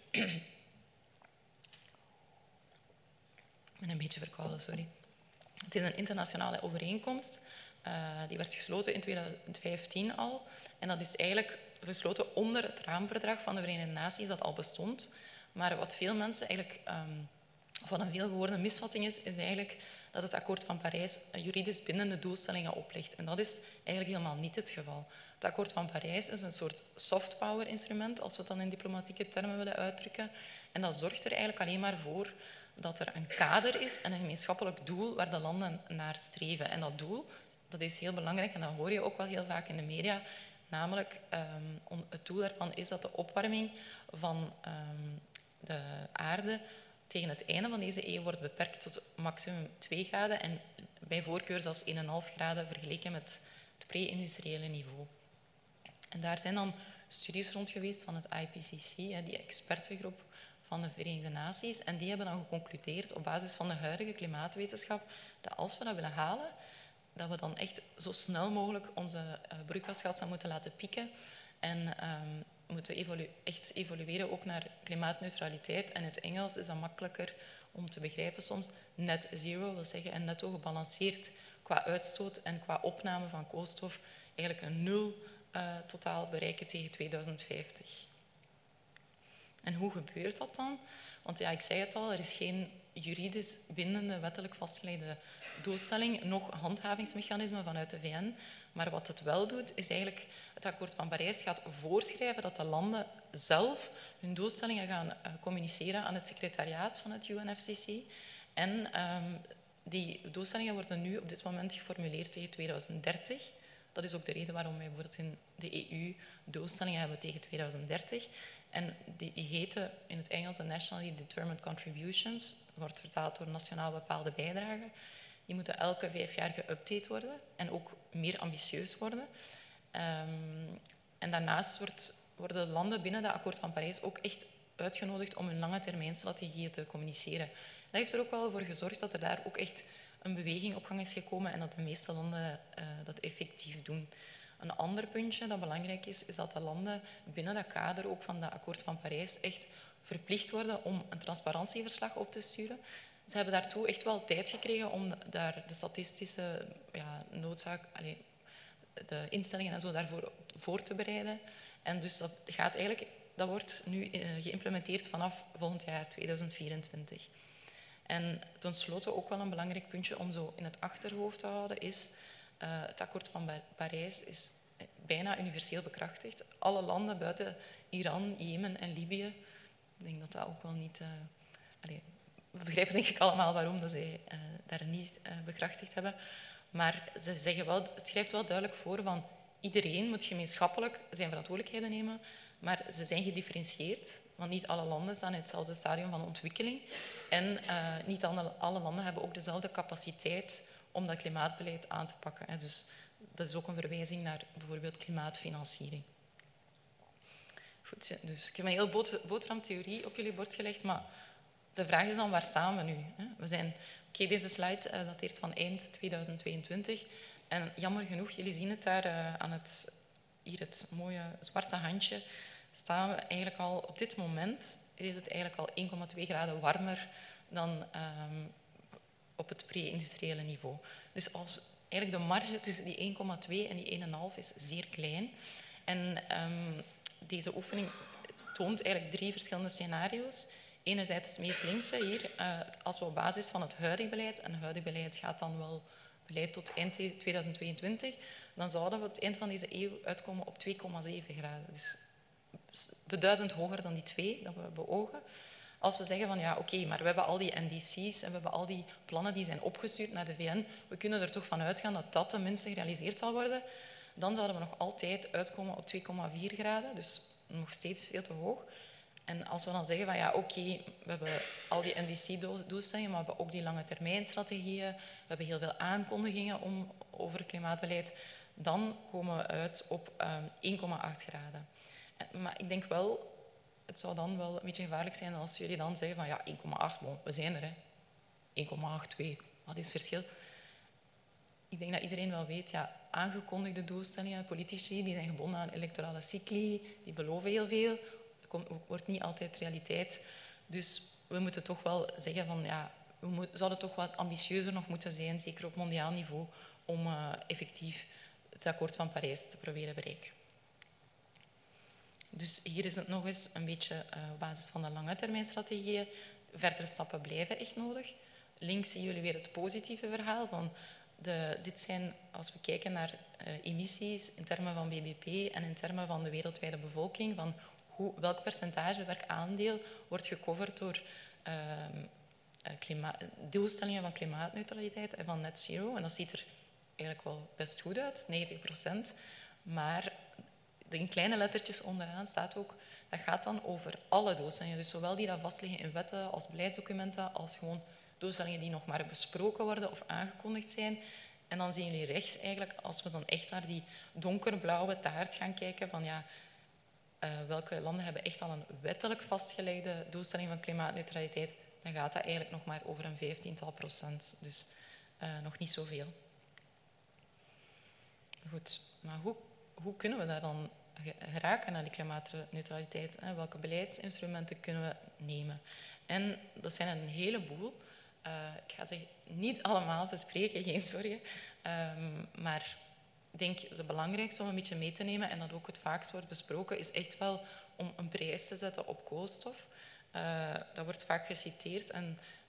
Ik ben een beetje verkouden, sorry. Het is een internationale overeenkomst. Uh, die werd gesloten in twintig vijftien al. En dat is eigenlijk gesloten onder het raamverdrag van de Verenigde Naties dat al bestond. Maar wat veel mensen eigenlijk, um, van een veel gehoorde misvatting is, is eigenlijk dat het akkoord van Parijs juridisch bindende doelstellingen oplegt. En dat is eigenlijk helemaal niet het geval. Het akkoord van Parijs is een soort soft power instrument, als we het dan in diplomatieke termen willen uitdrukken. En dat zorgt er eigenlijk alleen maar voor dat er een kader is en een gemeenschappelijk doel waar de landen naar streven. En dat doel, dat is heel belangrijk en dat hoor je ook wel heel vaak in de media. Namelijk, um, het doel daarvan is dat de opwarming van um, de aarde tegen het einde van deze eeuw wordt beperkt tot maximum twee graden en bij voorkeur zelfs één komma vijf graden vergeleken met het pre-industriële niveau. En daar zijn dan studies rond geweest van het I P C C, die expertengroep van de Verenigde Naties, en die hebben dan geconcludeerd op basis van de huidige klimaatwetenschap dat als we dat willen halen, dat we dan echt zo snel mogelijk onze uh, broeikasgassen moeten laten pieken en um, moeten evolu- echt evolueren ook naar klimaatneutraliteit. En in het Engels is dat makkelijker om te begrijpen soms. Net zero wil zeggen en netto gebalanceerd qua uitstoot en qua opname van koolstof eigenlijk een nul uh, totaal bereiken tegen tweeduizend vijftig. En hoe gebeurt dat dan? Want ja, ik zei het al, er is geen juridisch bindende, wettelijk vastgelegde doelstelling, nog handhavingsmechanismen vanuit de V N. Maar wat het wel doet, is eigenlijk het akkoord van Parijs gaat voorschrijven dat de landen zelf hun doelstellingen gaan uh, communiceren aan het secretariaat van het U N F C C. En um, die doelstellingen worden nu op dit moment geformuleerd tegen tweeduizend dertig. Dat is ook de reden waarom wij bijvoorbeeld in de E U doelstellingen hebben tegen tweeduizend dertig. En die heten in het Engels de Nationally Determined Contributions, wordt vertaald door nationaal bepaalde bijdragen. Die moeten elke vijf jaar geüpdate worden en ook meer ambitieus worden. Um, en daarnaast wordt, worden landen binnen dat akkoord van Parijs ook echt uitgenodigd om hun lange termijn strategieën te communiceren. Dat heeft er ook wel voor gezorgd dat er daar ook echt een beweging op gang is gekomen en dat de meeste landen uh, dat effectief doen. Een ander puntje dat belangrijk is, is dat de landen binnen dat kader ook van dat akkoord van Parijs echt verplicht worden om een transparantieverslag op te sturen. Ze hebben daartoe echt wel tijd gekregen om daar de statistische ja, noodzaak, allez, de instellingen en zo daarvoor voor te bereiden. En dus dat gaat eigenlijk, dat wordt nu geïmplementeerd vanaf volgend jaar, tweeduizend vierentwintig. En tenslotte ook wel een belangrijk puntje om zo in het achterhoofd te houden is, uh, het akkoord van Parijs is bijna universeel bekrachtigd. Alle landen buiten Iran, Jemen en Libië, ik denk dat dat ook wel niet... Uh, allez, we begrijpen denk ik allemaal waarom dat zij uh, daar niet uh, bekrachtigd hebben. Maar ze zeggen wel, het schrijft wel duidelijk voor van iedereen moet gemeenschappelijk zijn verantwoordelijkheden nemen, maar ze zijn gedifferentieerd, want niet alle landen staan in hetzelfde stadium van ontwikkeling. En uh, niet alle, alle landen hebben ook dezelfde capaciteit om dat klimaatbeleid aan te pakken. Hè. Dus dat is ook een verwijzing naar bijvoorbeeld klimaatfinanciering. Goed, dus ik heb een heel bot, boterhamtheorie op jullie bord gelegd, maar de vraag is dan, waar staan we nu? Hè? We zijn, oké, okay, deze slide uh, dateert van eind tweeduizend tweeëntwintig. En jammer genoeg, jullie zien het daar uh, aan het, hier het mooie zwarte handje, staan we eigenlijk al, op dit moment is het eigenlijk al één komma twee graden warmer dan um, op het pre-industriële niveau. Dus als, eigenlijk de marge tussen die één komma twee en die één komma vijf is zeer klein. En um, deze oefening toont eigenlijk drie verschillende scenario's. Enerzijds het meest linkse hier, uh, als we op basis van het huidige beleid, en het huidige beleid gaat dan wel beleid tot eind tweeduizend tweeëntwintig, dan zouden we op het eind van deze eeuw uitkomen op twee komma zeven graden. Dus beduidend hoger dan die twee dat we beogen. Als we zeggen van ja, oké, okay, maar we hebben al die N D C's en we hebben al die plannen die zijn opgestuurd naar de V N, we kunnen er toch van uitgaan dat dat tenminste gerealiseerd zal worden, dan zouden we nog altijd uitkomen op twee komma vier graden, dus nog steeds veel te hoog. En als we dan zeggen van ja, oké, okay, we hebben al die N D C-doelstellingen, maar we hebben ook die lange termijn strategieën, we hebben heel veel aankondigingen om, over klimaatbeleid, dan komen we uit op um, één komma acht graden. Maar ik denk wel, het zou dan wel een beetje gevaarlijk zijn als jullie dan zeggen van ja, één komma acht, bon, we zijn er, hè. één komma acht twee, wat is het verschil? Ik denk dat iedereen wel weet, ja, aangekondigde doelstellingen, politici die zijn gebonden aan electorale cycli, die beloven heel veel, dat wordt niet altijd realiteit. Dus we moeten toch wel zeggen van ja, we moet, zouden toch wat ambitieuzer nog moeten zijn, zeker op mondiaal niveau, om uh, effectief het akkoord van Parijs te proberen bereiken. Dus hier is het nog eens een beetje uh, op basis van de lange termijn strategieën. Verdere stappen blijven echt nodig. Links zien jullie weer het positieve verhaal. Van de, dit zijn, als we kijken naar uh, emissies in termen van B B P en in termen van de wereldwijde bevolking, van hoe, welk percentage, welk aandeel wordt gecoverd door uh, klima- doelstellingen van klimaatneutraliteit en van net zero. En dat ziet er eigenlijk wel best goed uit, negentig procent. Maar in kleine lettertjes onderaan staat ook, dat gaat dan over alle doelstellingen. Dus zowel die dat vastliggen in wetten als beleidsdocumenten, als gewoon doelstellingen die nog maar besproken worden of aangekondigd zijn. En dan zien jullie rechts eigenlijk, als we dan echt naar die donkerblauwe taart gaan kijken, van ja, uh, welke landen hebben echt al een wettelijk vastgelegde doelstelling van klimaatneutraliteit, dan gaat dat eigenlijk nog maar over een vijftiental procent. Dus uh, nog niet zoveel. Goed, maar hoe, hoe kunnen we daar dan geraken naar die klimaatneutraliteit? Hè? Welke beleidsinstrumenten kunnen we nemen? En dat zijn een heleboel. Uh, ik ga ze niet allemaal bespreken, geen zorgen. Um, maar ik denk het belangrijkste om een beetje mee te nemen, en dat ook het vaakst wordt besproken, is echt wel om een prijs te zetten op koolstof. Uh, dat wordt vaak geciteerd en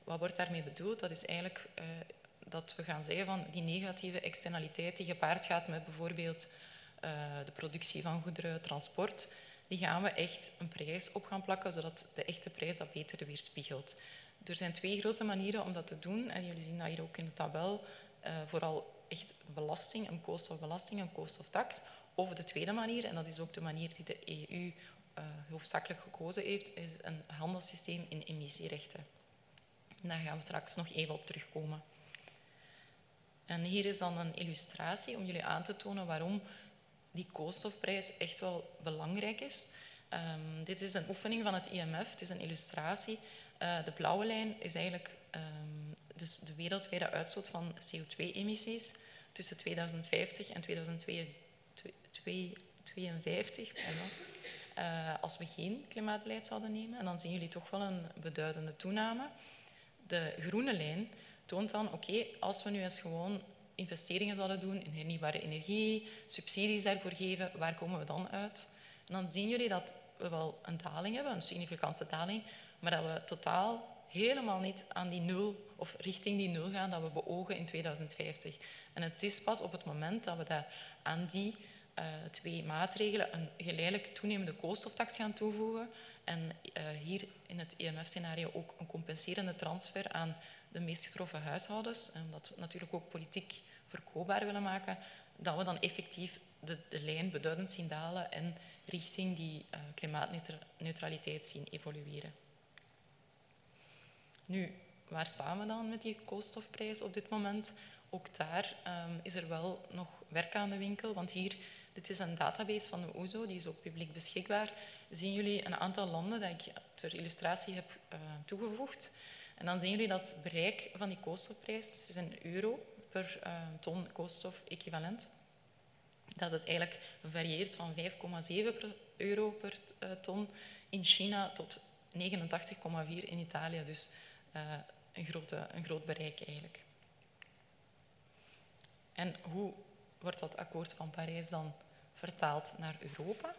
wat wordt daarmee bedoeld? Dat is eigenlijk uh, dat we gaan zeggen van die negatieve externaliteit die gepaard gaat met bijvoorbeeld uh, de productie van goederen, transport, die gaan we echt een prijs op gaan plakken, zodat de echte prijs dat beter weerspiegelt. Er zijn twee grote manieren om dat te doen. En jullie zien dat hier ook in de tabel. Uh, vooral echt belasting, een koolstofbelasting, een koolstoftax. Of de tweede manier, en dat is ook de manier die de E U uh, hoofdzakelijk gekozen heeft, is een handelssysteem in emissierechten. En daar gaan we straks nog even op terugkomen. En hier is dan een illustratie om jullie aan te tonen waarom die koolstofprijs echt wel belangrijk is. Um, dit is een oefening van het I M F, het is een illustratie. Uh, de blauwe lijn is eigenlijk um, dus de wereldwijde uitstoot van C O twee emissies tussen tweeduizend vijftig en tweeduizend tweeënvijftig. Uh, als we geen klimaatbeleid zouden nemen. En dan zien jullie toch wel een beduidende toename. De groene lijn toont dan, oké, okay, als we nu eens gewoon investeringen zouden doen in hernieuwbare energie, subsidies daarvoor geven, waar komen we dan uit? En dan zien jullie dat we wel een daling hebben, een significante daling, maar dat we totaal helemaal niet aan die nul of richting die nul gaan dat we beogen in tweeduizend vijftig. En het is pas op het moment dat we daar aan die uh, twee maatregelen een geleidelijk toenemende koolstoftax gaan toevoegen en uh, hier in het I M F-scenario ook een compenserende transfer aan de meest getroffen huishoudens, en dat we natuurlijk ook politiek verkoopbaar willen maken, dat we dan effectief de, de lijn beduidend zien dalen en richting die uh, klimaatneutraliteit zien evolueren. Nu, waar staan we dan met die koolstofprijs op dit moment? Ook daar um, is er wel nog werk aan de winkel, want hier, dit is een database van de O E S O, die is ook publiek beschikbaar. Zien jullie een aantal landen dat ik ter illustratie heb uh, toegevoegd. En dan zien jullie dat het bereik van die koolstofprijs, dat is een euro per uh, ton koolstof-equivalent, dat het eigenlijk varieert van vijf komma zeven euro per uh, ton in China tot negenentachtig komma vier in Italië. Dus uh, een, grote, een groot bereik eigenlijk. En hoe wordt dat akkoord van Parijs dan vertaald naar Europa?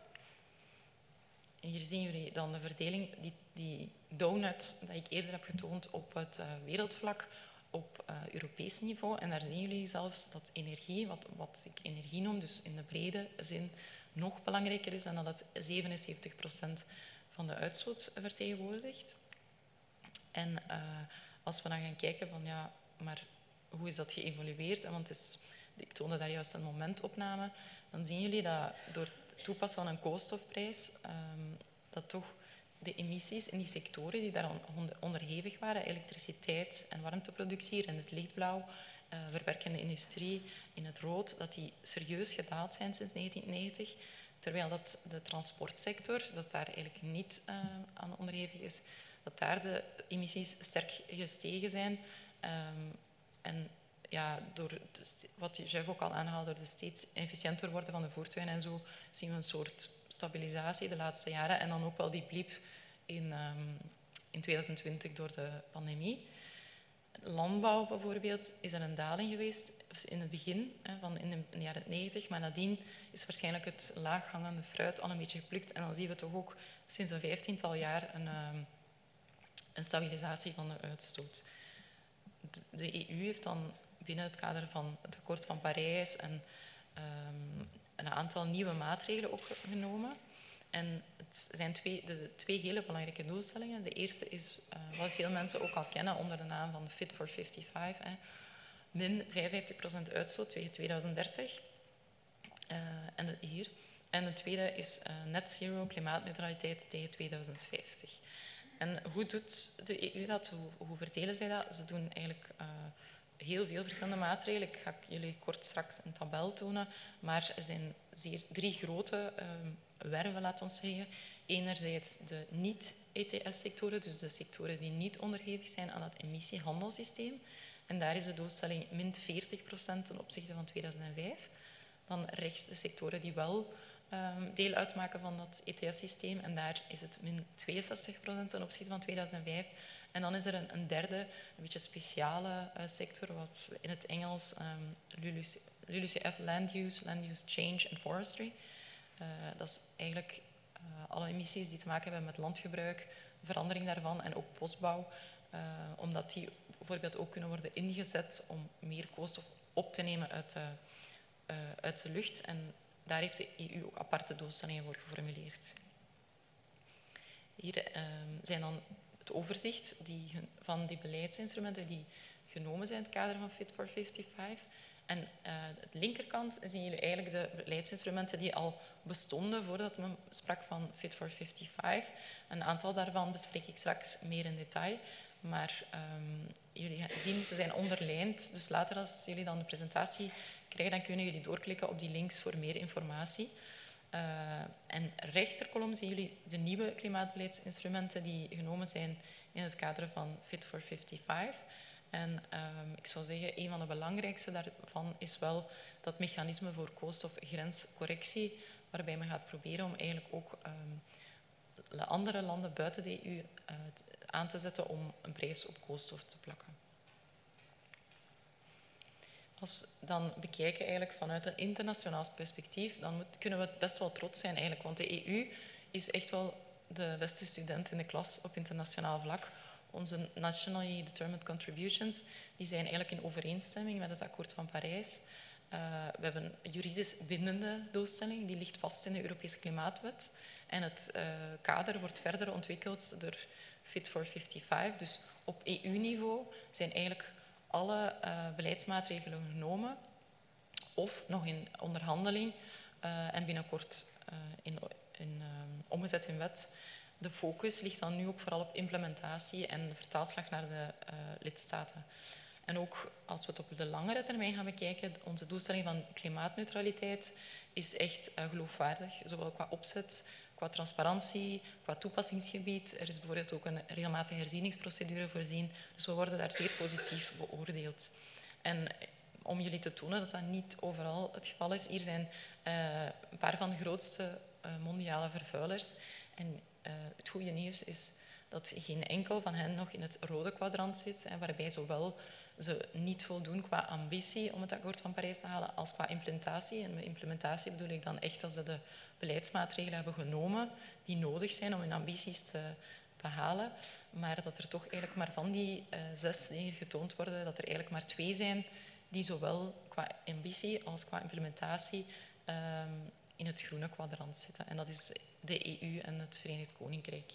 En hier zien jullie dan de verdeling, die, die donut dat ik eerder heb getoond op het uh, wereldvlak, op uh, Europees niveau. En daar zien jullie zelfs dat energie, wat, wat ik energie noem, dus in de brede zin, nog belangrijker is en dat het zevenenzeventig procent van de uitstoot vertegenwoordigt. En uh, als we dan gaan kijken van ja, maar hoe is dat geëvolueerd? Want het is, ik toonde daar juist een momentopname. Dan zien jullie dat door het toepassen van een koolstofprijs, um, dat toch de emissies in die sectoren die daar onderhevig waren, elektriciteit en warmteproductie in het lichtblauw, uh, verwerkende industrie in het rood, dat die serieus gedaald zijn sinds negentien negentig. Terwijl dat de transportsector, dat daar eigenlijk niet uh, aan onderhevig is, dat daar de emissies sterk gestegen zijn. Um, en ja, door de, wat Jeff ook al aanhaalde, door de steeds efficiënter worden van de voertuigen en zo, zien we een soort stabilisatie de laatste jaren. En dan ook wel die bliep in, um, in tweeduizend twintig door de pandemie. Landbouw bijvoorbeeld is er een daling geweest in het begin, van in de jaren negentig, maar nadien is waarschijnlijk het laaghangende fruit al een beetje geplukt. En dan zien we toch ook sinds een vijftiental jaar een, um, een stabilisatie van de uitstoot. De E U heeft dan binnen het kader van het akkoord van Parijs en um, een aantal nieuwe maatregelen opgenomen. En het zijn twee, de twee hele belangrijke doelstellingen. De eerste is uh, wat veel mensen ook al kennen onder de naam van Fit for vijfenvijftig. Hè. Min vijfenvijftig procent uitstoot tegen tweeduizend dertig. Uh, en de, hier. En de tweede is uh, net zero klimaatneutraliteit tegen tweeduizend vijftig. En hoe doet de E U dat? Hoe, hoe verdelen zij dat? Ze doen eigenlijk uh, heel veel verschillende maatregelen. Ik ga jullie kort straks een tabel tonen. Maar er zijn zeer, drie grote uh, werven, laten we zeggen. Enerzijds de niet-E T S-sectoren, dus de sectoren die niet onderhevig zijn aan het emissiehandelssysteem. En daar is de doelstelling min veertig procent ten opzichte van tweeduizend vijf. Dan rechts de sectoren die wel um, deel uitmaken van dat E T S-systeem. En daar is het min tweeënzestig procent ten opzichte van tweeduizend vijf. En dan is er een, een derde, een beetje speciale uh, sector, wat in het Engels um, L U L U C F, Land Use, Land Use Change and Forestry. Uh, dat is eigenlijk uh, alle emissies die te maken hebben met landgebruik, verandering daarvan en ook bosbouw. uh, omdat die bijvoorbeeld ook kunnen worden ingezet om meer koolstof op te nemen uit de, uh, uit de lucht. En daar heeft de E U ook aparte doelstellingen voor geformuleerd. Hier uh, zijn dan het overzicht die, van die beleidsinstrumenten die genomen zijn in het kader van Fit for vijfenvijftig. En uh, aan de linkerkant zien jullie eigenlijk de beleidsinstrumenten die al bestonden voordat men sprak van Fit for vijfenvijftig. Een aantal daarvan bespreek ik straks meer in detail. Maar um, jullie zien, ze zijn onderlijnd. Dus later als jullie dan de presentatie krijgen, dan kunnen jullie doorklikken op die links voor meer informatie. Uh, en rechterkolom zien jullie de nieuwe klimaatbeleidsinstrumenten die genomen zijn in het kader van Fit for vijfenvijftig. En um, ik zou zeggen, een van de belangrijkste daarvan is wel dat mechanisme voor koolstofgrenscorrectie, waarbij men gaat proberen om eigenlijk ook um, andere landen buiten de E U uh, aan te zetten om een prijs op koolstof te plakken. Als we dan bekijken eigenlijk vanuit een internationaal perspectief, dan moet, kunnen we best wel trots zijn eigenlijk, want de E U is echt wel de beste student in de klas op internationaal vlak. Onze Nationally Determined Contributions die zijn eigenlijk in overeenstemming met het akkoord van Parijs. Uh, we hebben een juridisch bindende doelstelling, die ligt vast in de Europese Klimaatwet. En het uh, kader wordt verder ontwikkeld door Fit for vijfenvijftig. Dus op E U-niveau zijn eigenlijk alle uh, beleidsmaatregelen genomen of nog in onderhandeling uh, en binnenkort uh, in, in, uh, omgezet in wet. De focus ligt dan nu ook vooral op implementatie en vertaalslag naar de uh, lidstaten. En ook als we het op de langere termijn gaan bekijken, onze doelstelling van klimaatneutraliteit is echt uh, geloofwaardig, zowel qua opzet, qua transparantie, qua toepassingsgebied. Er is bijvoorbeeld ook een regelmatige herzieningsprocedure voorzien, dus we worden daar zeer positief beoordeeld. En om jullie te tonen dat dat niet overal het geval is, hier zijn uh, een paar van de grootste uh, mondiale vervuilers. En uh, het goede nieuws is dat geen enkel van hen nog in het rode kwadrant zit, hè, waarbij zowel ze niet voldoen qua ambitie om het akkoord van Parijs te halen, als qua implementatie. En met implementatie bedoel ik dan echt dat ze de beleidsmaatregelen hebben genomen die nodig zijn om hun ambities te behalen, maar dat er toch eigenlijk maar van die uh, zes die hier getoond worden, dat er eigenlijk maar twee zijn die zowel qua ambitie als qua implementatie um, in het groene kwadrant zitten. En dat is de E U en het Verenigd Koninkrijk.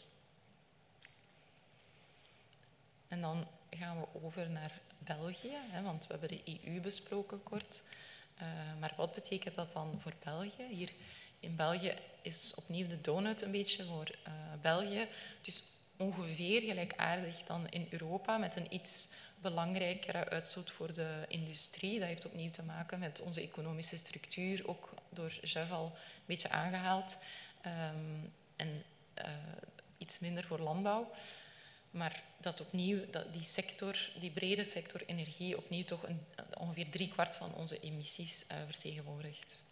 En dan gaan we over naar België, hè, want we hebben de E U besproken kort. Uh, maar wat betekent dat dan voor België? Hier in België is opnieuw de donut een beetje voor uh, België. Dus ongeveer gelijkaardig dan in Europa, met een iets belangrijkere uitstoot voor de industrie. Dat heeft opnieuw te maken met onze economische structuur, ook door Jeff al een beetje aangehaald. Um, en uh, iets minder voor landbouw. Maar dat opnieuw, dat die sector, die brede sector energie, opnieuw toch een, ongeveer driekwart van onze emissies uh, vertegenwoordigt.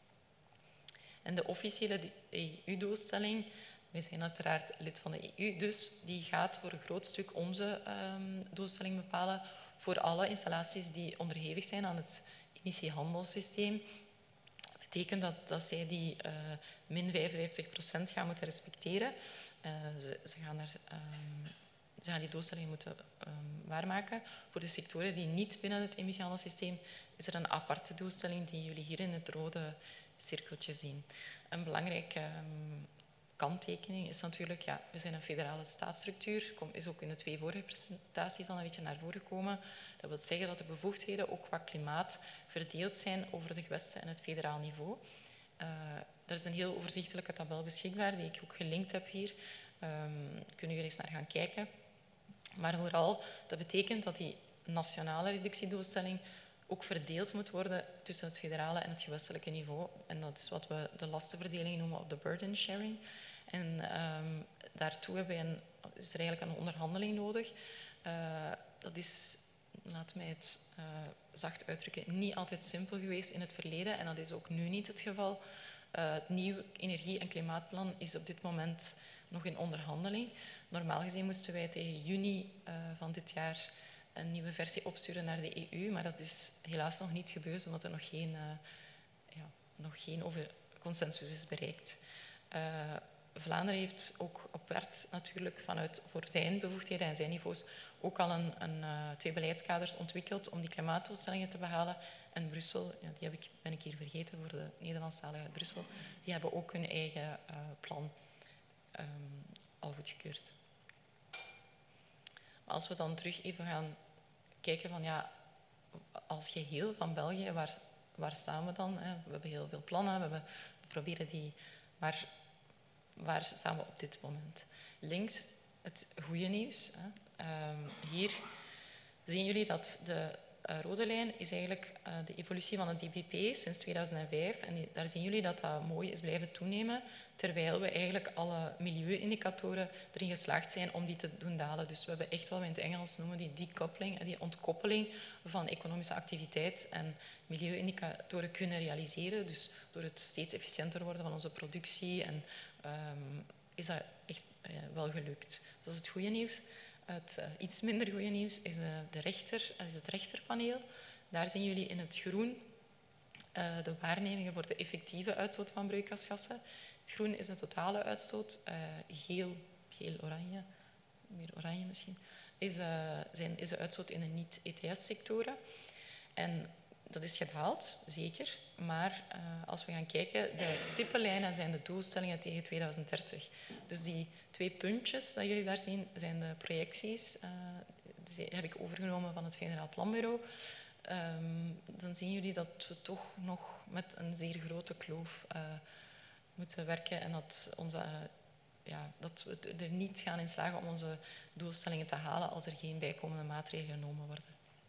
En de officiële E U-doelstelling, wij zijn uiteraard lid van de E U, dus die gaat voor een groot stuk onze um, doelstelling bepalen voor alle installaties die onderhevig zijn aan het emissiehandelssysteem. Dat betekent dat, dat zij die uh, min vijfenvijftig procent gaan moeten respecteren. Uh, ze, ze gaan er... Um, Ze gaan die doelstellingen moeten um, waarmaken. Voor de sectoren die niet binnen het emissiehandelssysteem is er een aparte doelstelling die jullie hier in het rode cirkeltje zien. Een belangrijke um, kanttekening is natuurlijk, ja, we zijn een federale staatsstructuur. Kom, is ook in de twee vorige presentaties al een beetje naar voren gekomen. Dat wil zeggen dat de bevoegdheden ook qua klimaat verdeeld zijn over de gewesten en het federaal niveau. Uh, er is een heel overzichtelijke tabel beschikbaar die ik ook gelinkt heb hier. Um, kunnen jullie eens naar gaan kijken. Maar vooral, dat betekent dat die nationale reductiedoelstelling ook verdeeld moet worden tussen het federale en het gewestelijke niveau. En dat is wat we de lastenverdeling noemen of de burden sharing. En um, daartoe hebben we een, is er eigenlijk een onderhandeling nodig. Uh, dat is, laat mij het uh, zacht uitdrukken, niet altijd simpel geweest in het verleden. En dat is ook nu niet het geval. Uh, het nieuwe energie- en klimaatplan is op dit moment nog in onderhandeling. Normaal gezien moesten wij tegen juni uh, van dit jaar een nieuwe versie opsturen naar de E U, maar dat is helaas nog niet gebeurd, omdat er nog geen, uh, ja, nog geen over consensus is bereikt. Uh, Vlaanderen heeft ook op werd natuurlijk vanuit voor zijn bevoegdheden en zijn niveaus ook al een, een, uh, twee beleidskaders ontwikkeld om die klimaatdoelstellingen te behalen. En Brussel, ja, die heb ik, ben ik hier vergeten voor de Nederlandstaligen uit Brussel, die hebben ook hun eigen uh, plan um, al goedgekeurd. Maar als we dan terug even gaan kijken van ja, als geheel van België, waar, waar staan we dan? Hè? We hebben heel veel plannen, we, hebben, we proberen die, maar waar staan we op dit moment? Links het goede nieuws. Hè? Um, hier zien jullie dat de uh, rode lijn is eigenlijk uh, de evolutie van het B B P sinds tweeduizend vijf. En die, daar zien jullie dat dat mooi is blijven toenemen, terwijl we eigenlijk alle milieuindicatoren erin geslaagd zijn om die te doen dalen. Dus we hebben echt wat we in het Engels noemen die decoupling, die ontkoppeling van economische activiteit en milieuindicatoren kunnen realiseren. Dus door het steeds efficiënter worden van onze productie en, um, is dat echt uh, wel gelukt. Dus dat is het goede nieuws. Het uh, iets minder goede nieuws is, uh, de rechter, uh, is het rechterpaneel. Daar zien jullie in het groen uh, de waarnemingen voor de effectieve uitstoot van broeikasgassen. Het groen is de totale uitstoot. Uh, geel, geel-oranje, meer oranje misschien, is, uh, zijn, is de uitstoot in de niet-E T S-sectoren. En dat is gedaald, zeker. Maar uh, als we gaan kijken, de stippenlijnen zijn de doelstellingen tegen tweeduizend dertig. Dus die twee puntjes dat jullie daar zien, zijn de projecties. Uh, die heb ik overgenomen van het Federaal Planbureau. Um, dan zien jullie dat we toch nog met een zeer grote kloof uh, moeten werken en dat, onze, uh, ja, dat we er niet gaan in slagen om onze doelstellingen te halen als er geen bijkomende maatregelen genomen worden.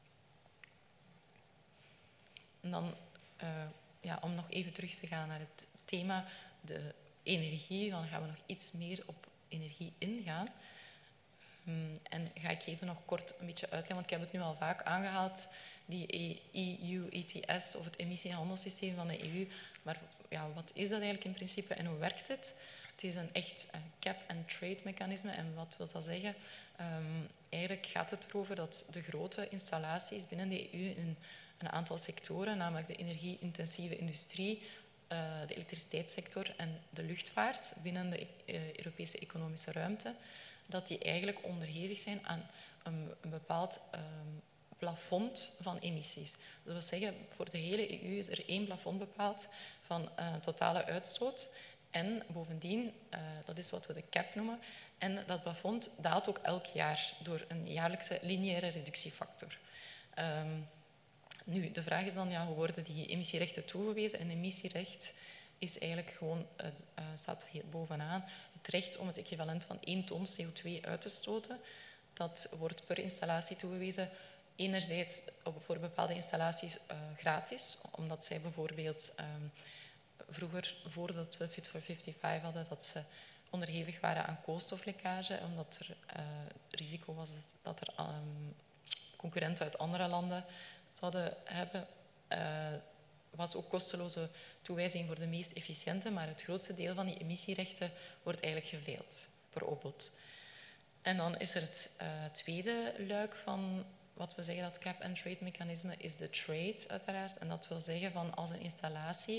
En dan, uh, ja, om nog even terug te gaan naar het thema, de energie, dan gaan we nog iets meer op energie ingaan. Um, en ga ik even nog kort een beetje uitleggen, want ik heb het nu al vaak aangehaald, die E U E T S of het emissiehandelssysteem van de E U. Maar ja, wat is dat eigenlijk in principe en hoe werkt het? Het is een echt uh, cap-and-trade mechanisme. En wat wil dat zeggen? Um, eigenlijk gaat het erover dat de grote installaties binnen de E U in een aantal sectoren, namelijk de energie-intensieve industrie, uh, de elektriciteitssector en de luchtvaart binnen de uh, Europese economische ruimte, dat die eigenlijk onderhevig zijn aan een, een bepaald um, plafond van emissies. Dat wil zeggen, voor de hele E U is er één plafond bepaald van uh, totale uitstoot. En bovendien, uh, dat is wat we de cap noemen, en dat plafond daalt ook elk jaar door een jaarlijkse lineaire reductiefactor. Um, nu, de vraag is dan, ja, hoe worden die emissierechten toegewezen? Een emissierecht is eigenlijk gewoon, uh, uh, staat heel bovenaan, het recht om het equivalent van één ton C O twee uit te stoten. Dat wordt per installatie toegewezen. Enerzijds voor bepaalde installaties uh, gratis, omdat zij bijvoorbeeld um, vroeger, voordat we Fit for vijfenvijftig hadden, dat ze onderhevig waren aan koolstoflekkage, omdat er uh, risico was dat er um, concurrenten uit andere landen zouden hebben. Uh, was ook kosteloze toewijzing voor de meest efficiënte, maar het grootste deel van die emissierechten wordt eigenlijk geveild per opbod. En dan is er het uh, tweede luik van wat we zeggen dat cap-and-trade mechanisme is de trade uiteraard. En dat wil zeggen van als een installatie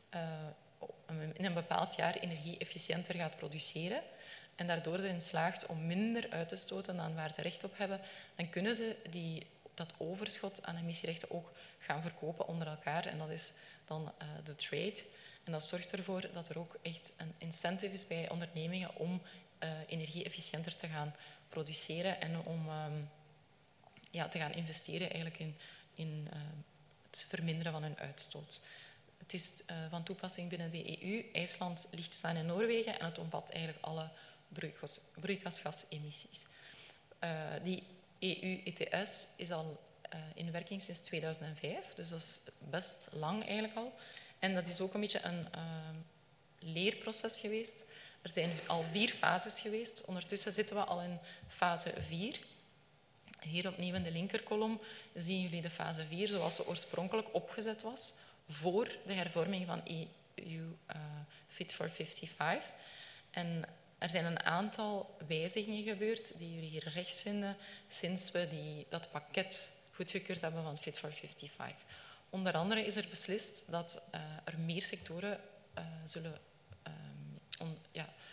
uh, in een bepaald jaar energie efficiënter gaat produceren en daardoor erin slaagt om minder uit te stoten dan waar ze recht op hebben, dan kunnen ze die, dat overschot aan emissierechten ook gaan verkopen onder elkaar. En dat is dan uh, de trade. En dat zorgt ervoor dat er ook echt een incentive is bij ondernemingen om uh, energie efficiënter te gaan produceren en om um, ja, te gaan investeren eigenlijk in, in uh, het verminderen van hun uitstoot. Het is uh, van toepassing binnen de E U, IJsland, Liechtenstein en Noorwegen en het omvat eigenlijk alle broeikgas, broeikasgasemissies. Uh, die E U E T S is al uh, in werking sinds tweeduizend vijf, dus dat is best lang eigenlijk al. En dat is ook een beetje een uh, leerproces geweest. Er zijn al vier fases geweest. Ondertussen zitten we al in fase vier. Hier opnieuw in de linkerkolom zien jullie de fase vier zoals ze oorspronkelijk opgezet was voor de hervorming van E U uh, Fit for vijfenvijftig. En er zijn een aantal wijzigingen gebeurd die jullie hier rechts vinden sinds we die, dat pakket goedgekeurd hebben van Fit for vijfenvijftig. Onder andere is er beslist dat uh, er meer sectoren uh, zullen um, on, ja,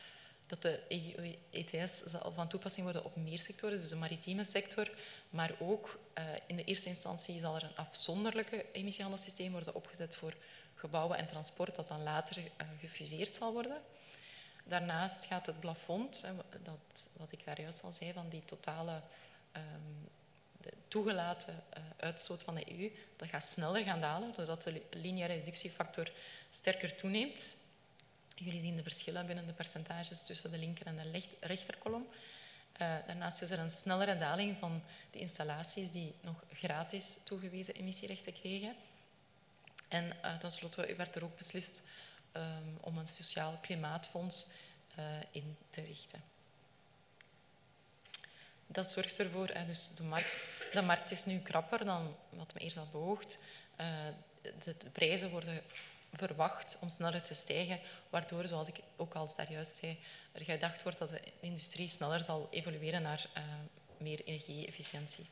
dat de E U E T S zal van toepassing worden op meer sectoren, dus de maritieme sector, maar ook uh, in de eerste instantie zal er een afzonderlijke emissiehandelssysteem worden opgezet voor gebouwen en transport, dat dan later uh, gefuseerd zal worden. Daarnaast gaat het plafond, dat, wat ik daar juist al zei, van die totale um, de toegelaten uh, uitstoot van de E U, dat gaat sneller gaan dalen, doordat de lineaire reductiefactor sterker toeneemt. Jullie zien de verschillen binnen de percentages tussen de linker en de rechterkolom. Uh, daarnaast is er een snellere daling van de installaties die nog gratis toegewezen emissierechten kregen. En uh, tenslotte werd er ook beslist um, om een sociaal klimaatfonds uh, in te richten. Dat zorgt ervoor, hè, dus de markt, de markt is nu krapper dan wat men eerst had beoogd. Uh, de, de prijzen worden verwacht om sneller te stijgen, waardoor, zoals ik ook al daar juist zei, er gedacht wordt dat de industrie sneller zal evolueren naar uh, meer energie-efficiëntie.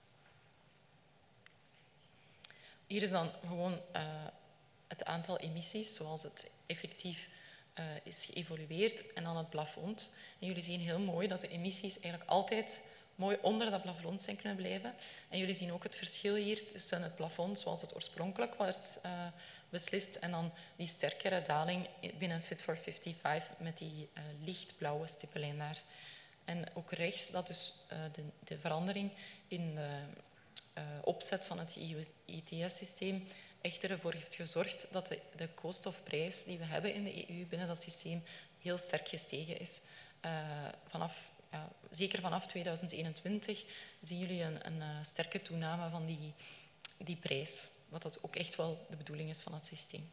Hier is dan gewoon uh, het aantal emissies, zoals het effectief uh, is geëvolueerd, en dan het plafond. En jullie zien heel mooi dat de emissies eigenlijk altijd mooi onder dat plafond zijn kunnen blijven. En jullie zien ook het verschil hier tussen het plafond, zoals het oorspronkelijk werd uh, beslist, en dan die sterkere daling binnen Fit for vijfenvijftig met die uh, lichtblauwe stippellijn daar. En ook rechts, dat is uh, de, de verandering in de uh, opzet van het E U E T S-systeem echter ervoor heeft gezorgd dat de, de koolstofprijs die we hebben in de E U binnen dat systeem heel sterk gestegen is. Uh, vanaf, ja, zeker vanaf tweeduizend eenentwintig zien jullie een, een uh, sterke toename van die, die prijs, wat dat ook echt wel de bedoeling is van het systeem.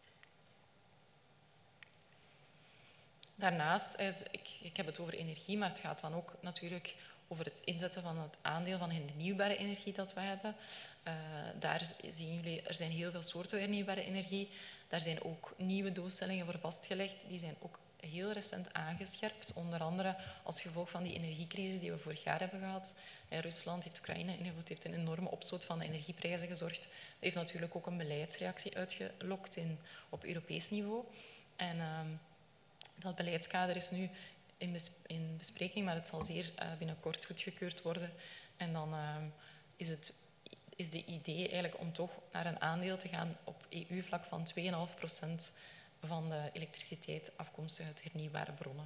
Daarnaast, is, ik, ik heb het over energie, maar het gaat dan ook natuurlijk over het inzetten van het aandeel van hernieuwbare energie dat we hebben. Uh, daar zien jullie, er zijn heel veel soorten hernieuwbare energie. Daar zijn ook nieuwe doelstellingen voor vastgelegd. Die zijn ook heel recent aangescherpt, onder andere als gevolg van die energiecrisis die we vorig jaar hebben gehad. En Rusland heeft Oekraïne ingevoerd, heeft een enorme opstoot van de energieprijzen gezorgd. Dat heeft natuurlijk ook een beleidsreactie uitgelokt in, op Europees niveau. En uh, dat beleidskader is nu in, bes in bespreking, maar het zal zeer uh, binnenkort goedgekeurd worden. En dan uh, is, het, is de idee eigenlijk om toch naar een aandeel te gaan op E U-vlak van twee komma vijf procent van de elektriciteit afkomstig uit hernieuwbare bronnen.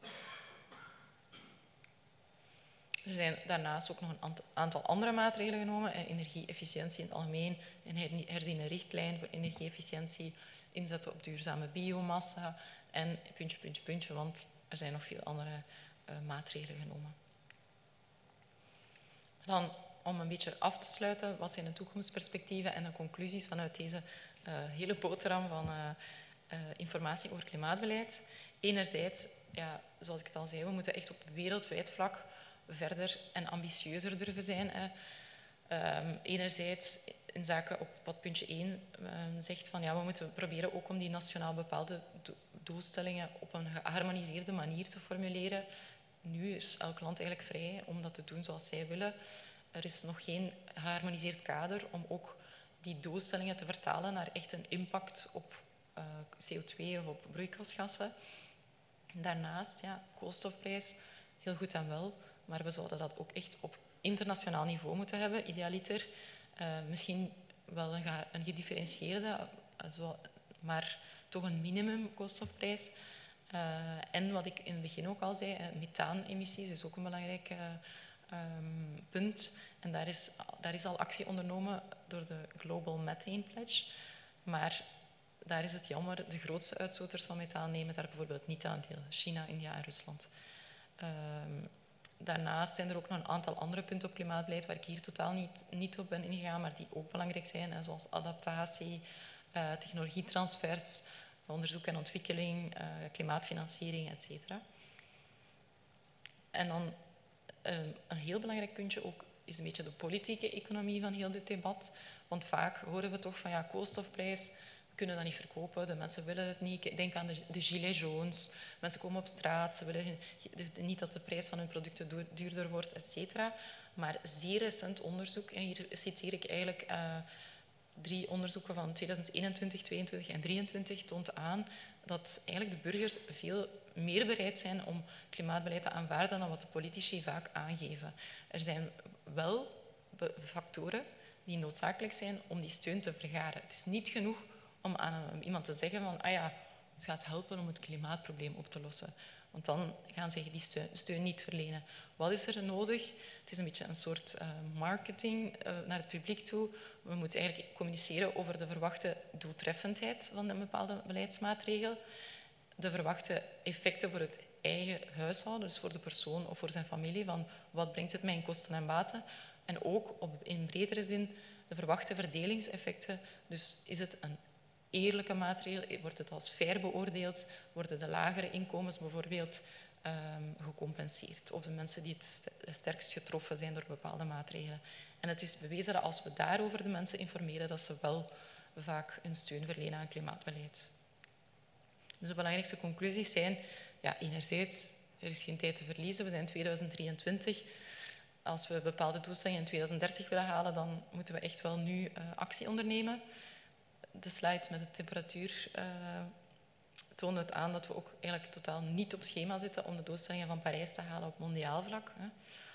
Er zijn daarnaast ook nog een aantal andere maatregelen genomen. Energie-efficiëntie in het algemeen, een herziene richtlijn voor energie-efficiëntie, inzetten op duurzame biomassa en puntje, puntje, puntje, want er zijn nog veel andere uh, maatregelen genomen. Dan, om een beetje af te sluiten, wat zijn de toekomstperspectieven en de conclusies vanuit deze uh, hele boterham van uh, uh, informatie over klimaatbeleid. Enerzijds, ja, zoals ik het al zei, we moeten echt op wereldwijd vlak verder en ambitieuzer durven zijn. Hè. Um, enerzijds in zaken op wat puntje één um, zegt van ja, we moeten proberen ook om die nationaal bepaalde do doelstellingen op een geharmoniseerde manier te formuleren. Nu is elk land eigenlijk vrij om dat te doen zoals zij willen. Er is nog geen geharmoniseerd kader om ook die doelstellingen te vertalen naar echt een impact op uh, C O twee of op broeikasgassen. Daarnaast, ja, koolstofprijs, heel goed en wel, maar we zouden dat ook echt op internationaal niveau moeten hebben, idealiter. Uh, misschien wel een, een gedifferentieerde, uh, maar toch een minimum koolstofprijs. Uh, en wat ik in het begin ook al zei, uh, methaanemmissies is ook een belangrijk uh, um, punt. En daar is, daar is al actie ondernomen door de Global Methane Pledge. Maar daar is het jammer, de grootste uitstoters van methaan nemen daar bijvoorbeeld niet aan deel. China, India en Rusland. Um, Daarnaast zijn er ook nog een aantal andere punten op klimaatbeleid waar ik hier totaal niet, niet op ben ingegaan, maar die ook belangrijk zijn, hè, zoals adaptatie, uh, technologietransfers, onderzoek en ontwikkeling, uh, klimaatfinanciering, et cetera. En dan uh, een heel belangrijk puntje ook is een beetje de politieke economie van heel dit debat. Want vaak horen we toch van ja, koolstofprijs, we kunnen dat niet verkopen, de mensen willen het niet. Denk aan de, de gilets jaunes, mensen komen op straat, ze willen niet dat de prijs van hun producten duurder wordt, et cetera. Maar zeer recent onderzoek, en hier citeer ik eigenlijk uh, drie onderzoeken van tweeduizend eenentwintig, tweeëntwintig en drieëntwintig toont aan dat eigenlijk de burgers veel meer bereid zijn om klimaatbeleid te aanvaarden dan wat de politici vaak aangeven. Er zijn wel factoren die noodzakelijk zijn om die steun te vergaren. Het is niet genoeg om aan iemand te zeggen van ah ja, het gaat helpen om het klimaatprobleem op te lossen. Want dan gaan ze die steun, steun niet verlenen. Wat is er nodig? Het is een beetje een soort uh, marketing uh, naar het publiek toe. We moeten eigenlijk communiceren over de verwachte doeltreffendheid van een bepaalde beleidsmaatregel. De verwachte effecten voor het eigen huishouden, dus voor de persoon of voor zijn familie, van wat brengt het mij in kosten en baten. En ook op, in bredere zin de verwachte verdelingseffecten. Dus is het een eerlijke maatregel? Wordt het als fair beoordeeld? Worden de lagere inkomens bijvoorbeeld um, gecompenseerd? Of de mensen die het sterkst getroffen zijn door bepaalde maatregelen? En het is bewezen dat als we daarover de mensen informeren, dat ze wel vaak een steun verlenen aan klimaatbeleid. Dus de belangrijkste conclusies zijn, ja, enerzijds, er is geen tijd te verliezen. We zijn in tweeduizend drieëntwintig. Als we bepaalde doelstellingen in tweeduizend dertig willen halen, dan moeten we echt wel nu uh, actie ondernemen. De slide met de temperatuur uh, toonde het aan dat we ook eigenlijk totaal niet op schema zitten om de doelstellingen van Parijs te halen op mondiaal vlak. Hè.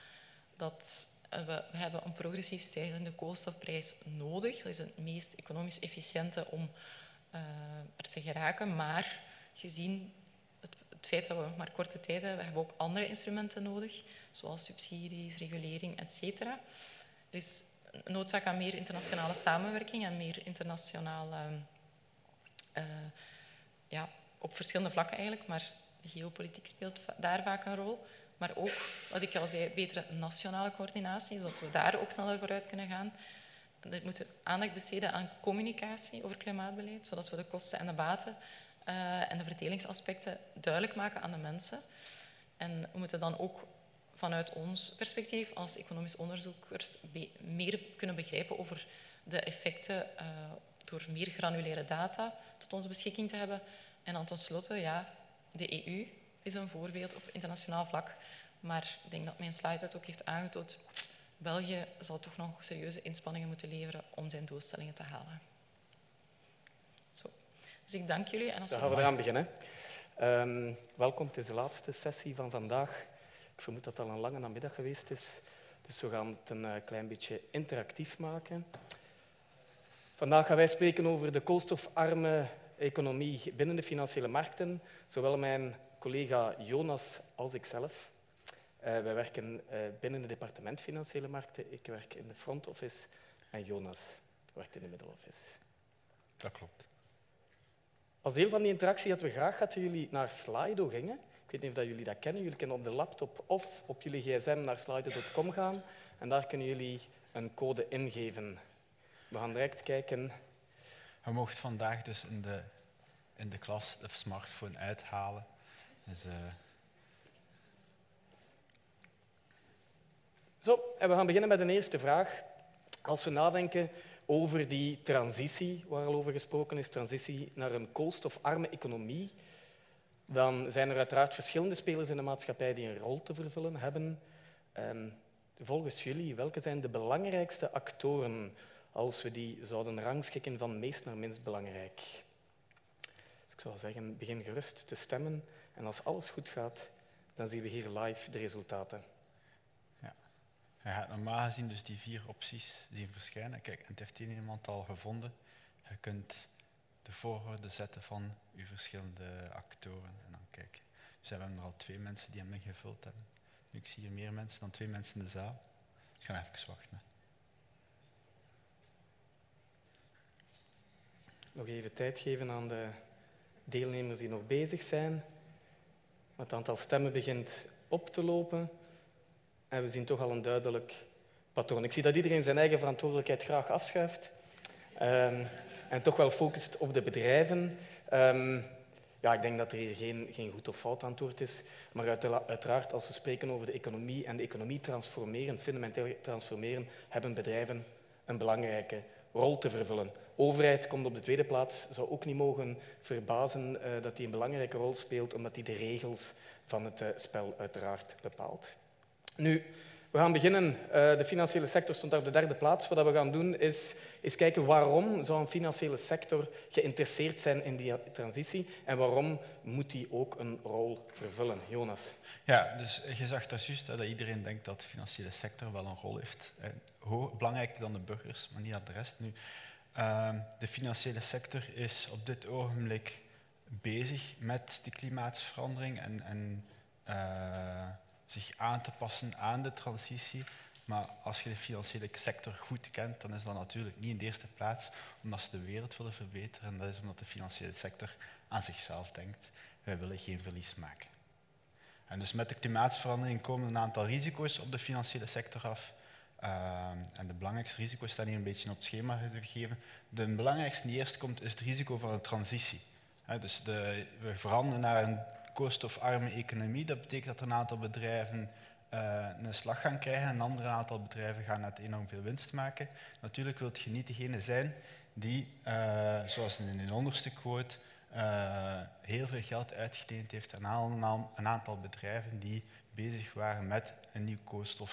Dat, uh, we, we hebben een progressief stijgende koolstofprijs nodig. Dat is het meest economisch efficiënte om uh, er te geraken. Maar gezien het, het feit dat we maar korte tijd hebben, we hebben ook andere instrumenten nodig, zoals subsidies, regulering, et cetera. Er is noodzaak aan meer internationale samenwerking en meer internationale, uh, ja, op verschillende vlakken eigenlijk, maar geopolitiek speelt daar vaak een rol. Maar ook, wat ik al zei, betere nationale coördinatie, zodat we daar ook sneller vooruit kunnen gaan. We moeten aandacht besteden aan communicatie over klimaatbeleid, zodat we de kosten en de baten uh, en de verdelingsaspecten duidelijk maken aan de mensen. En we moeten dan ook vanuit ons perspectief als economisch onderzoekers meer kunnen begrijpen over de effecten uh, door meer granulaire data tot onze beschikking te hebben. En dan tenslotte, ja, de E U is een voorbeeld op internationaal vlak. Maar ik denk dat mijn slide het ook heeft aangetoond. België zal toch nog serieuze inspanningen moeten leveren om zijn doelstellingen te halen. Zo. Dus ik dank jullie. En als Dan gaan we eraan beginnen. Um, welkom, het is de laatste sessie van vandaag. Ik vermoed dat het al een lange namiddag geweest is. Dus we gaan het een uh, klein beetje interactief maken. Vandaag gaan wij spreken over de koolstofarme economie binnen de financiële markten. Zowel mijn collega Jonas als ikzelf. Uh, wij werken uh, binnen het departement Financiële Markten. Ik werk in de front office en Jonas werkt in de middle office. Dat klopt. Als deel van die interactie hadden we graag dat jullie naar Slido gingen. Ik weet niet of jullie dat kennen. Jullie kunnen op de laptop of op jullie gsm naar slido punt com gaan en daar kunnen jullie een code ingeven. We gaan direct kijken. Je mocht vandaag dus in de, in de klas de smartphone uithalen. Dus, uh... Zo, en we gaan beginnen met een eerste vraag. Als we nadenken over die transitie, waar al over gesproken is, transitie naar een koolstofarme economie, dan zijn er uiteraard verschillende spelers in de maatschappij die een rol te vervullen hebben. Um, volgens jullie, welke zijn de belangrijkste actoren als we die zouden rangschikken van meest naar minst belangrijk? Dus ik zou zeggen, begin gerust te stemmen en als alles goed gaat, dan zien we hier live de resultaten. Ja. Je gaat normaal gezien dus die vier opties zien verschijnen. Kijk, en het heeft hier iemand al gevonden. Je kunt de volgorde zetten van uw verschillende actoren. En dan kijk, dus we hebben er al twee mensen die hem ingevuld hebben. Nu, ik zie hier meer mensen dan twee mensen in de zaal. Ik ga even wachten. Nog even tijd geven aan de deelnemers die nog bezig zijn. Het aantal stemmen begint op te lopen. En we zien toch al een duidelijk patroon. Ik zie dat iedereen zijn eigen verantwoordelijkheid graag afschuift. Um, en toch wel focust op de bedrijven. Um, ja, ik denk dat er hier geen, geen goed of fout antwoord is. Maar uiteraard, als we spreken over de economie en de economie transformeren, fundamenteel transformeren, hebben bedrijven een belangrijke rol te vervullen. Overheid komt op de tweede plaats, zou ook niet mogen verbazen uh, dat die een belangrijke rol speelt, omdat die de regels van het uh, spel uiteraard bepaalt. Nu, We gaan beginnen. Uh, de financiële sector stond daar op de derde plaats. Wat we gaan doen is, is kijken waarom zou een financiële sector geïnteresseerd zijn in die transitie en waarom moet die ook een rol vervullen. Jonas. Ja, dus je zag dat juist, dat iedereen denkt dat de financiële sector wel een rol heeft. Hoog, belangrijker dan de burgers, maar niet aan de rest nu. Uh, de financiële sector is op dit ogenblik bezig met de klimaatsverandering en, en uh, zich aan te passen aan de transitie. Maar als je de financiële sector goed kent, dan is dat natuurlijk niet in de eerste plaats omdat ze de wereld willen verbeteren. En dat is omdat de financiële sector aan zichzelf denkt. Wij willen geen verlies maken. En dus met de klimaatsverandering komen een aantal risico's op de financiële sector af. Uh, en de belangrijkste risico's staan hier een beetje op het schema gegeven. De belangrijkste die eerst komt is het risico van de transitie. He, dus de, we veranderen naar een koolstofarme economie. Dat betekent dat een aantal bedrijven uh, een slag gaan krijgen en een ander aantal bedrijven gaan net enorm veel winst maken. Natuurlijk wil je niet degene zijn die, uh, zoals in een onderste quote, uh, heel veel geld uitgeleend heeft aan een aantal bedrijven die bezig waren met een nieuw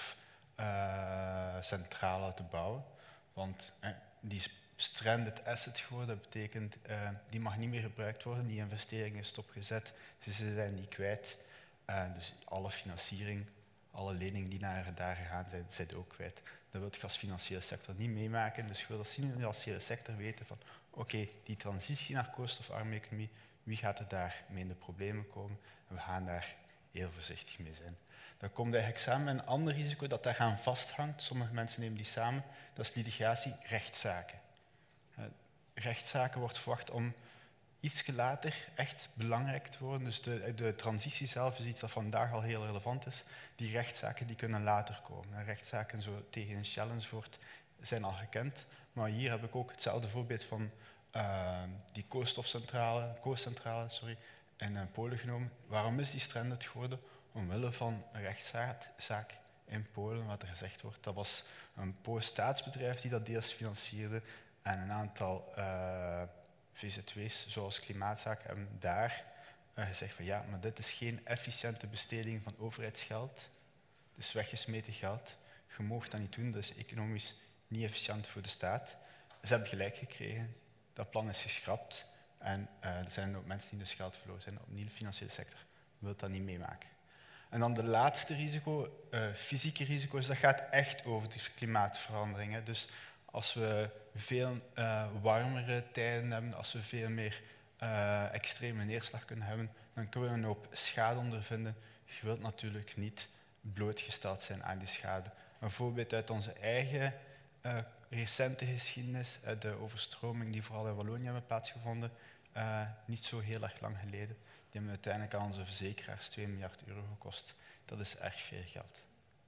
koolstofcentrale uh, te bouwen. Want uh, die is stranded asset geworden, dat betekent uh, die mag niet meer gebruikt worden, die investering is stopgezet, ze zijn die kwijt. Uh, dus alle financiering, alle leningen die naar daar gegaan zijn, zijn ook kwijt. Dat wil je als financiële sector niet meemaken. Dus je wil als financiële sector weten van oké, okay, die transitie naar koolstofarme economie, wie gaat er daar mee in de problemen komen? En we gaan daar heel voorzichtig mee zijn. Dan komt eigenlijk samen met een ander risico dat daar aan vasthangt. Sommige mensen nemen die samen. Dat is litigatie, rechtszaken. Uh, rechtszaken wordt verwacht om iets later echt belangrijk te worden. Dus de, de transitie zelf is iets dat vandaag al heel relevant is. Die rechtszaken die kunnen later komen. En rechtszaken zo tegen een challenge zijn al gekend. Maar hier heb ik ook hetzelfde voorbeeld van uh, die koolstofcentrale, koolcentrale sorry, in uh, Polen genomen. Waarom is die stranded geworden? Omwille van een rechtszaak in Polen, wat er gezegd wordt. Dat was een Pools staatsbedrijf die dat deels financierde en een aantal uh, V Z W's, zoals Klimaatzaken, hebben daar uh, gezegd van ja, maar dit is geen efficiënte besteding van overheidsgeld. Het is weggesmeten geld. Je mag dat niet doen, dat is economisch niet efficiënt voor de staat. Ze hebben gelijk gekregen, dat plan is geschrapt en uh, er zijn ook mensen die dus geld verloren zijn. Opnieuw, de financiële sector wil dat niet meemaken. En dan de laatste risico, uh, fysieke risico's, dat gaat echt over de klimaatverandering. Hè. Dus als we veel uh, warmere tijden hebben, als we veel meer uh, extreme neerslag kunnen hebben, dan kunnen we een hoop schade ondervinden. Je wilt natuurlijk niet blootgesteld zijn aan die schade. Een voorbeeld uit onze eigen uh, recente geschiedenis, uh, de overstroming die vooral in Wallonië hebben plaatsgevonden, uh, niet zo heel erg lang geleden. Die hebben uiteindelijk aan onze verzekeraars twee miljard euro gekost. Dat is erg veel geld.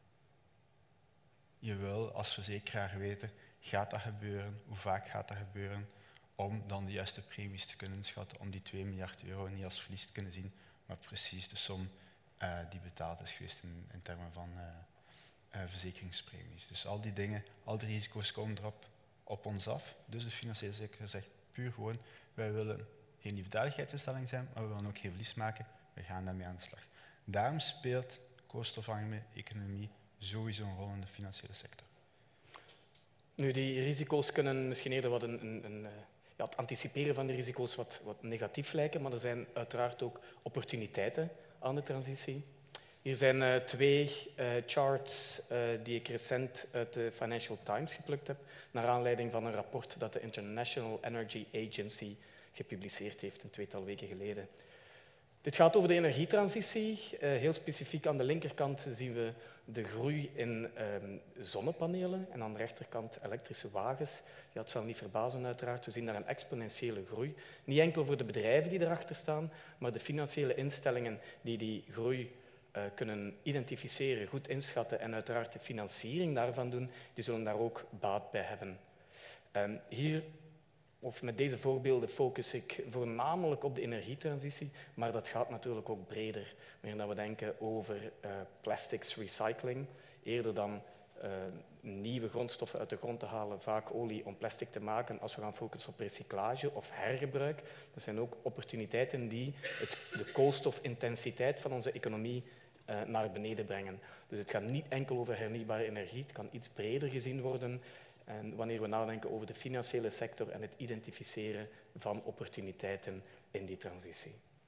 Je wil als verzekeraar weten, gaat dat gebeuren, hoe vaak gaat dat gebeuren, om dan de juiste premies te kunnen inschatten, om die twee miljard euro niet als verlies te kunnen zien, maar precies de som uh, die betaald is geweest in, in termen van uh, uh, verzekeringspremies. Dus al die dingen, al die risico's komen erop op ons af. Dus de financiële sector zegt puur gewoon, wij willen geen liefdadigheidsinstelling zijn, maar we willen ook geen verlies maken, we gaan daarmee aan de slag. Daarom speelt koolstofarme economie sowieso een rol in de financiële sector. Nu, die risico's kunnen misschien eerder wat een, een, een, ja, het anticiperen van die risico's wat, wat negatief lijken, maar er zijn uiteraard ook opportuniteiten aan de transitie. Hier zijn uh, twee uh, charts uh, die ik recent uit de Financial Times geplukt heb, naar aanleiding van een rapport dat de International Energy Agency gepubliceerd heeft een tweetal weken geleden. Dit gaat over de energietransitie. Uh, heel specifiek aan de linkerkant zien we de groei in um, zonnepanelen en aan de rechterkant elektrische wagens. Ja, het zal niet verbazen uiteraard, we zien daar een exponentiële groei. Niet enkel voor de bedrijven die erachter staan, maar de financiële instellingen die die groei uh, kunnen identificeren, goed inschatten en uiteraard de financiering daarvan doen, die zullen daar ook baat bij hebben. Um, hier Of met deze voorbeelden focus ik voornamelijk op de energietransitie, maar dat gaat natuurlijk ook breder. Wanneer we denken over uh, plastics recycling, eerder dan uh, nieuwe grondstoffen uit de grond te halen, vaak olie om plastic te maken, als we gaan focussen op recyclage of hergebruik. Dat zijn ook opportuniteiten die het, de koolstofintensiteit van onze economie uh, naar beneden brengen. Dus het gaat niet enkel over hernieuwbare energie, het kan iets breder gezien worden. En wanneer we nadenken over de financiële sector en het identificeren van opportuniteiten in die transitie.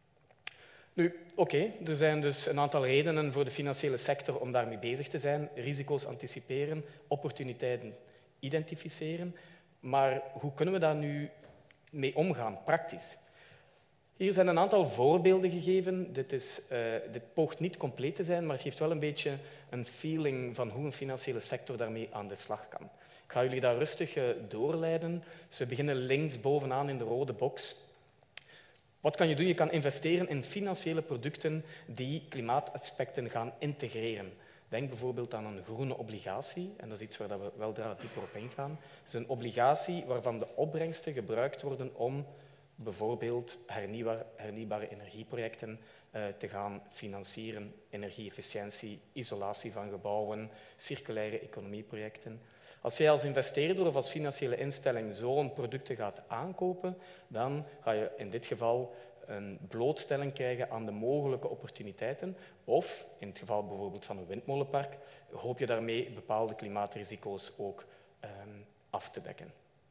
Nu, oké, okay, er zijn dus een aantal redenen voor de financiële sector om daarmee bezig te zijn. Risico's anticiperen, opportuniteiten identificeren. Maar hoe kunnen we daar nu mee omgaan, praktisch? Hier zijn een aantal voorbeelden gegeven. Dit, is, uh, dit poogt niet compleet te zijn, maar het geeft wel een beetje een feeling van hoe een financiële sector daarmee aan de slag kan. Ik ga jullie daar rustig uh, doorleiden. Dus we beginnen links bovenaan in de rode box. Wat kan je doen? Je kan investeren in financiële producten die klimaataspecten gaan integreren. Denk bijvoorbeeld aan een groene obligatie, en dat is iets waar we weldra dieper op ingaan. Het is een obligatie waarvan de opbrengsten gebruikt worden om bijvoorbeeld hernieuwbare, hernieuwbare energieprojecten uh, te gaan financieren, energie-efficiëntie, isolatie van gebouwen, circulaire economieprojecten. Als jij als investeerder of als financiële instelling zo'n producten gaat aankopen, dan ga je in dit geval een blootstelling krijgen aan de mogelijke opportuniteiten. Of, in het geval bijvoorbeeld van een windmolenpark, hoop je daarmee bepaalde klimaatrisico's ook um, af te dekken.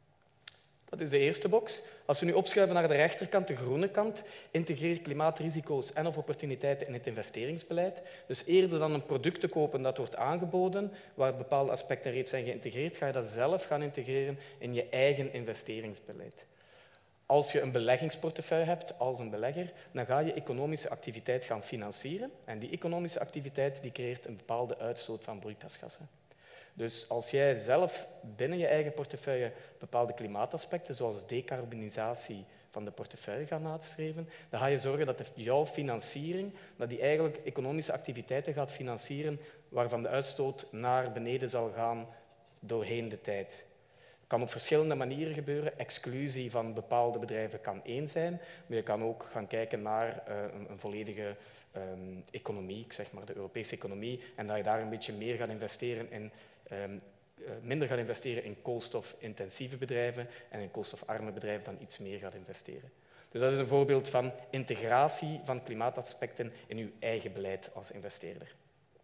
Dat is de eerste box. Als we nu opschuiven naar de rechterkant, de groene kant, integreer klimaatrisico's en of opportuniteiten in het investeringsbeleid. Dus eerder dan een product te kopen dat wordt aangeboden, waar bepaalde aspecten reeds zijn geïntegreerd, ga je dat zelf gaan integreren in je eigen investeringsbeleid. Als je een beleggingsportefeuille hebt als een belegger, dan ga je economische activiteit gaan financieren. En die economische activiteit die creëert een bepaalde uitstoot van broeikasgassen. Dus als jij zelf binnen je eigen portefeuille bepaalde klimaataspecten, zoals decarbonisatie van de portefeuille gaat nastreven, dan ga je zorgen dat de, jouw financiering, dat die eigenlijk economische activiteiten gaat financieren waarvan de uitstoot naar beneden zal gaan doorheen de tijd. Het kan op verschillende manieren gebeuren. Exclusie van bepaalde bedrijven kan één zijn, maar je kan ook gaan kijken naar uh, een, een volledige um, economie, ik zeg maar de Europese economie, en dat je daar een beetje meer gaat investeren in Um, uh, minder gaat investeren in koolstofintensieve bedrijven en in koolstofarme bedrijven dan iets meer gaat investeren. Dus dat is een voorbeeld van integratie van klimaataspecten in uw eigen beleid als investeerder.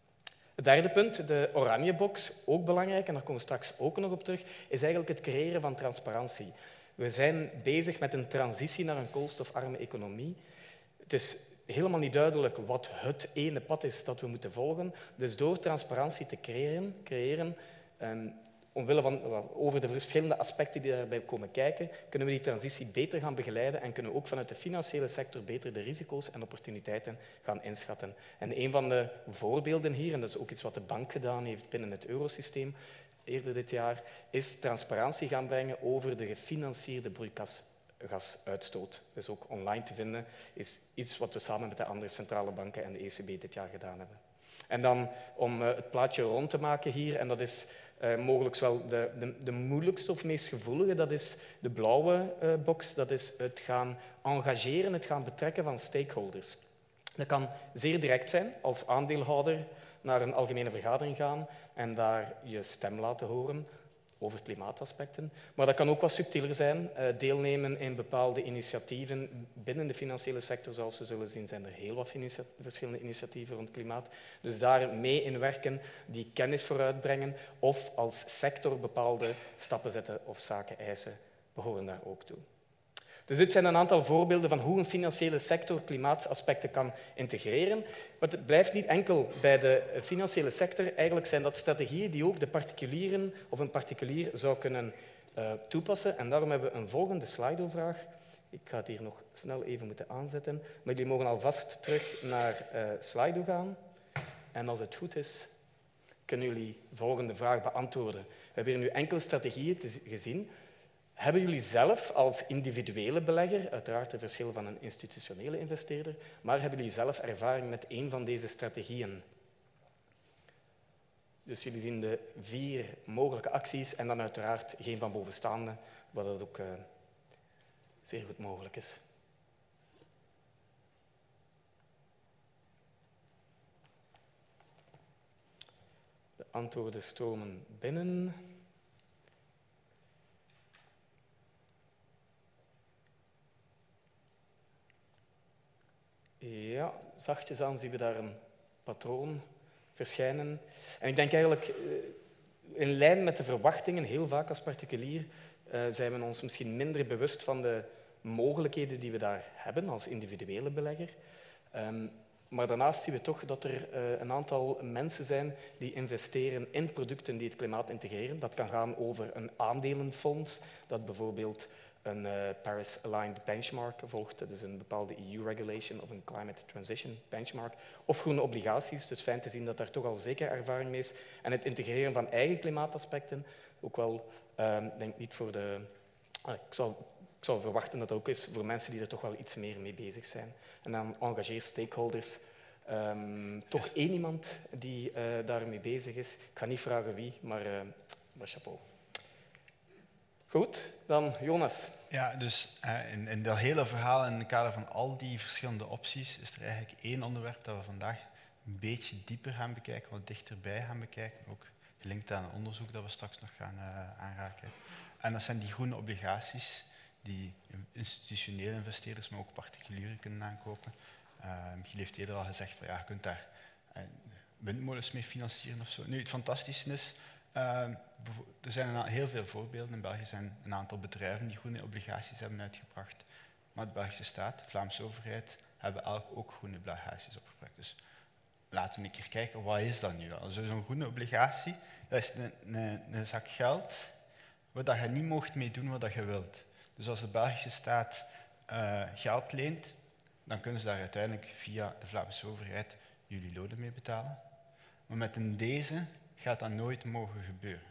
Het derde punt, de oranje box, ook belangrijk, en daar komen we straks ook nog op terug, is eigenlijk het creëren van transparantie. We zijn bezig met een transitie naar een koolstofarme economie. Het is helemaal niet duidelijk wat het ene pad is dat we moeten volgen. Dus door transparantie te creëren, creëren um, omwille van, over de verschillende aspecten die daarbij komen kijken, kunnen we die transitie beter gaan begeleiden en kunnen we ook vanuit de financiële sector beter de risico's en opportuniteiten gaan inschatten. En een van de voorbeelden hier, en dat is ook iets wat de bank gedaan heeft binnen het eurosysteem eerder dit jaar, is transparantie gaan brengen over de gefinancierde broeikas. Gasuitstoot. Dus ook online te vinden, is iets wat we samen met de andere centrale banken en de E C B dit jaar gedaan hebben. En dan om uh, het plaatje rond te maken hier, en dat is uh, mogelijk wel de, de, de moeilijkste of meest gevoelige, dat is de blauwe uh, box, dat is het gaan engageren, het gaan betrekken van stakeholders. Dat kan zeer direct zijn, als aandeelhouder naar een algemene vergadering gaan en daar je stem laten horen over klimaataspecten. Maar dat kan ook wat subtieler zijn. Uh, deelnemen in bepaalde initiatieven binnen de financiële sector, zoals we zullen zien, zijn er heel wat initia- verschillende initiatieven rond klimaat. Dus daar mee in werken, die kennis vooruitbrengen of als sector bepaalde stappen zetten of zaken eisen, behoren daar ook toe. Dus dit zijn een aantal voorbeelden van hoe een financiële sector klimaataspecten kan integreren. Maar het blijft niet enkel bij de financiële sector. Eigenlijk zijn dat strategieën die ook de particulieren of een particulier zou kunnen uh, toepassen. En daarom hebben we een volgende Slido-vraag. Ik ga het hier nog snel even moeten aanzetten. Maar jullie mogen alvast terug naar uh, Slido gaan. En als het goed is, kunnen jullie de volgende vraag beantwoorden. We hebben hier nu enkele strategieën te gezien. Hebben jullie zelf als individuele belegger, uiteraard het verschil van een institutionele investeerder, maar hebben jullie zelf ervaring met één van deze strategieën? Dus jullie zien de vier mogelijke acties en dan uiteraard geen van bovenstaande, wat dat ook uh, zeer goed mogelijk is. De antwoorden stromen binnen. Ja, zachtjes aan zien we daar een patroon verschijnen. En ik denk eigenlijk, uh, in lijn met de verwachtingen, heel vaak als particulier, uh, zijn we ons misschien minder bewust van de mogelijkheden die we daar hebben als individuele belegger. Um, maar daarnaast zien we toch dat er uh, een aantal mensen zijn die investeren in producten die het klimaat integreren. Dat kan gaan over een aandelenfonds, dat bijvoorbeeld een uh, Paris-aligned benchmark volgt, dus een bepaalde E U-regulation of een climate transition benchmark, of groene obligaties. Dus fijn te zien dat daar toch al zeker ervaring mee is. En het integreren van eigen klimaataspecten, ook wel, uh, denk niet voor de... Uh, ik zou Ik zou verwachten dat dat ook is voor mensen die er toch wel iets meer mee bezig zijn. En dan engageer stakeholders. Um, toch yes. één iemand die uh, daarmee bezig is. Ik ga niet vragen wie, maar, uh, maar chapeau. Goed, dan Jonas. Ja, dus uh, in, in dat hele verhaal, in het kader van al die verschillende opties, is er eigenlijk één onderwerp dat we vandaag een beetje dieper gaan bekijken, wat dichterbij gaan bekijken. Ook gelinkt aan een onderzoek dat we straks nog gaan uh, aanraken. En dat zijn die groene obligaties die institutionele investeerders, maar ook particulieren kunnen aankopen. Uh, Michiel heeft eerder al gezegd, van, ja, je kunt daar uh, windmolens mee financieren of zo. Nu, het fantastische is, uh, er zijn een, heel veel voorbeelden. In België zijn een aantal bedrijven die groene obligaties hebben uitgebracht. Maar de Belgische staat, de Vlaamse overheid, hebben elk ook groene obligaties opgebracht. Dus laten we een keer kijken, wat is dat nu wel? Zo'n groene obligatie, dat is een, een, een zak geld waar je niet mocht mee doen wat je wilt. Dus als de Belgische staat uh, geld leent, dan kunnen ze daar uiteindelijk via de Vlaamse overheid jullie lonen mee betalen. Maar met een deze gaat dat nooit mogen gebeuren.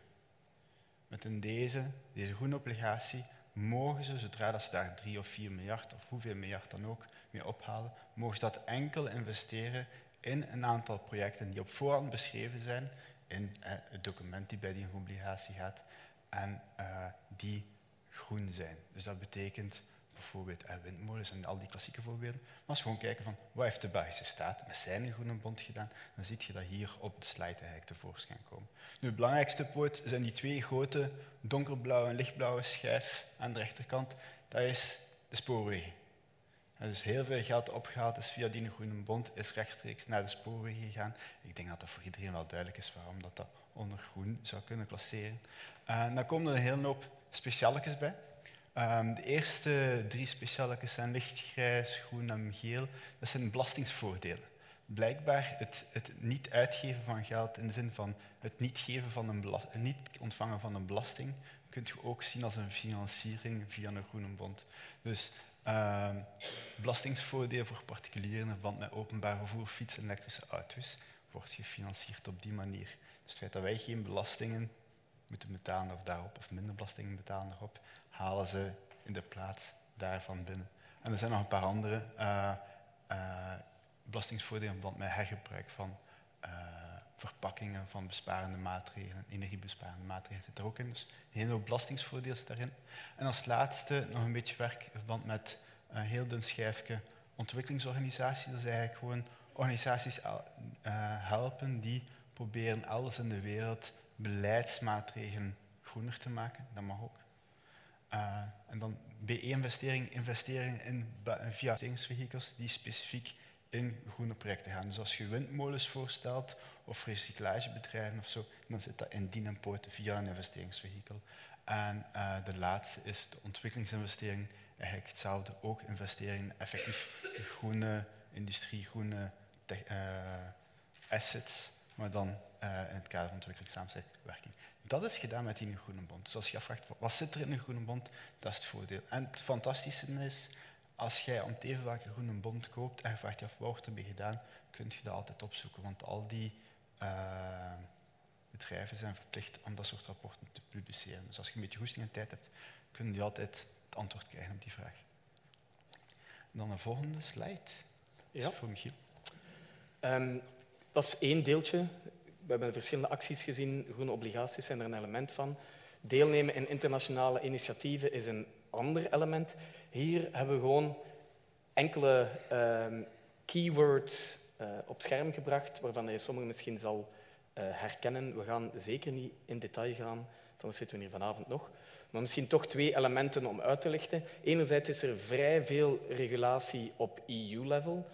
Met een deze, deze groene obligatie, mogen ze, zodra dat ze daar drie of vier miljard of hoeveel miljard dan ook mee ophalen, mogen ze dat enkel investeren in een aantal projecten die op voorhand beschreven zijn in uh, het document die bij die obligatie gaat en uh, die groen zijn. Dus dat betekent bijvoorbeeld uh, windmolens en al die klassieke voorbeelden. Maar als we gewoon kijken van wat heeft de Belgische staat met zijn groene bond gedaan, dan zie je dat hier op de slide eigenlijk tevoorschijn komen. Nu, het belangrijkste poot zijn die twee grote donkerblauwe en lichtblauwe schijf aan de rechterkant. Dat is de spoorwegen. Er is heel veel geld opgehaald, is via die groene bond is rechtstreeks naar de spoorwegen gegaan. Ik denk dat dat voor iedereen wel duidelijk is waarom dat, dat onder groen zou kunnen klasseren. Uh, dan komen er een hele hoop specialetjes bij. Um, de eerste drie specialetjes zijn lichtgrijs, groen en geel. Dat zijn belastingsvoordelen. Blijkbaar het, het niet uitgeven van geld in de zin van het niet, geven van een bela- niet ontvangen van een belasting kun je ook zien als een financiering via een groene bond. Dus uh, belastingsvoordeel voor particulieren in verband met openbaar vervoer, fiets en elektrische auto's wordt gefinancierd op die manier. Dus het feit dat wij geen belastingen moeten betalen of daarop, of minder belastingen betalen daarop, halen ze in de plaats daarvan binnen. En er zijn nog een paar andere uh, uh, belastingsvoordelen in verband met hergebruik van uh, verpakkingen, van besparende maatregelen, energiebesparende maatregelen zit er ook in. Dus een hele hoop belastingsvoordeel zit daarin. En als laatste nog een beetje werk in verband met een heel dun schijfje ontwikkelingsorganisaties. Dat is eigenlijk gewoon organisaties uh, helpen die proberen elders in de wereld beleidsmaatregelen groener te maken. Dat mag ook. Uh, en dan B E-investering, investeringen in, via investeringsvehikels die specifiek in groene projecten gaan. Dus als je windmolens voorstelt of recyclagebedrijven of zo, dan zit dat in die en poot via een investeringsvehikel. En uh, de laatste is de ontwikkelingsinvestering. Eigenlijk hetzelfde, ook investeren in effectief groene industrie, groene uh, assets, maar dan uh, in het kader van ontwikkelingssamenwerking. Dat is gedaan met die groene bond. Dus als je afvraagt, wat zit er in een groene bond, dat is het voordeel. En het fantastische is, als jij om even welke groene bond koopt en je vraagt je af, wat wordt ermee gedaan, kun je dat altijd opzoeken. Want al die uh, bedrijven zijn verplicht om dat soort rapporten te publiceren. Dus als je een beetje goesting en tijd hebt, kun je altijd het antwoord krijgen op die vraag. Dan de volgende slide. Is ja. Voor Michiel. Um, dat is één deeltje. We hebben verschillende acties gezien. Groene obligaties zijn er een element van. Deelnemen in internationale initiatieven is een ander element. Hier hebben we gewoon enkele um, keywords uh, op scherm gebracht, waarvan je sommigen misschien zal uh, herkennen. We gaan zeker niet in detail gaan, dan zitten we hier vanavond nog. Maar misschien toch twee elementen om uit te lichten. Enerzijds is er vrij veel regulatie op E U-level.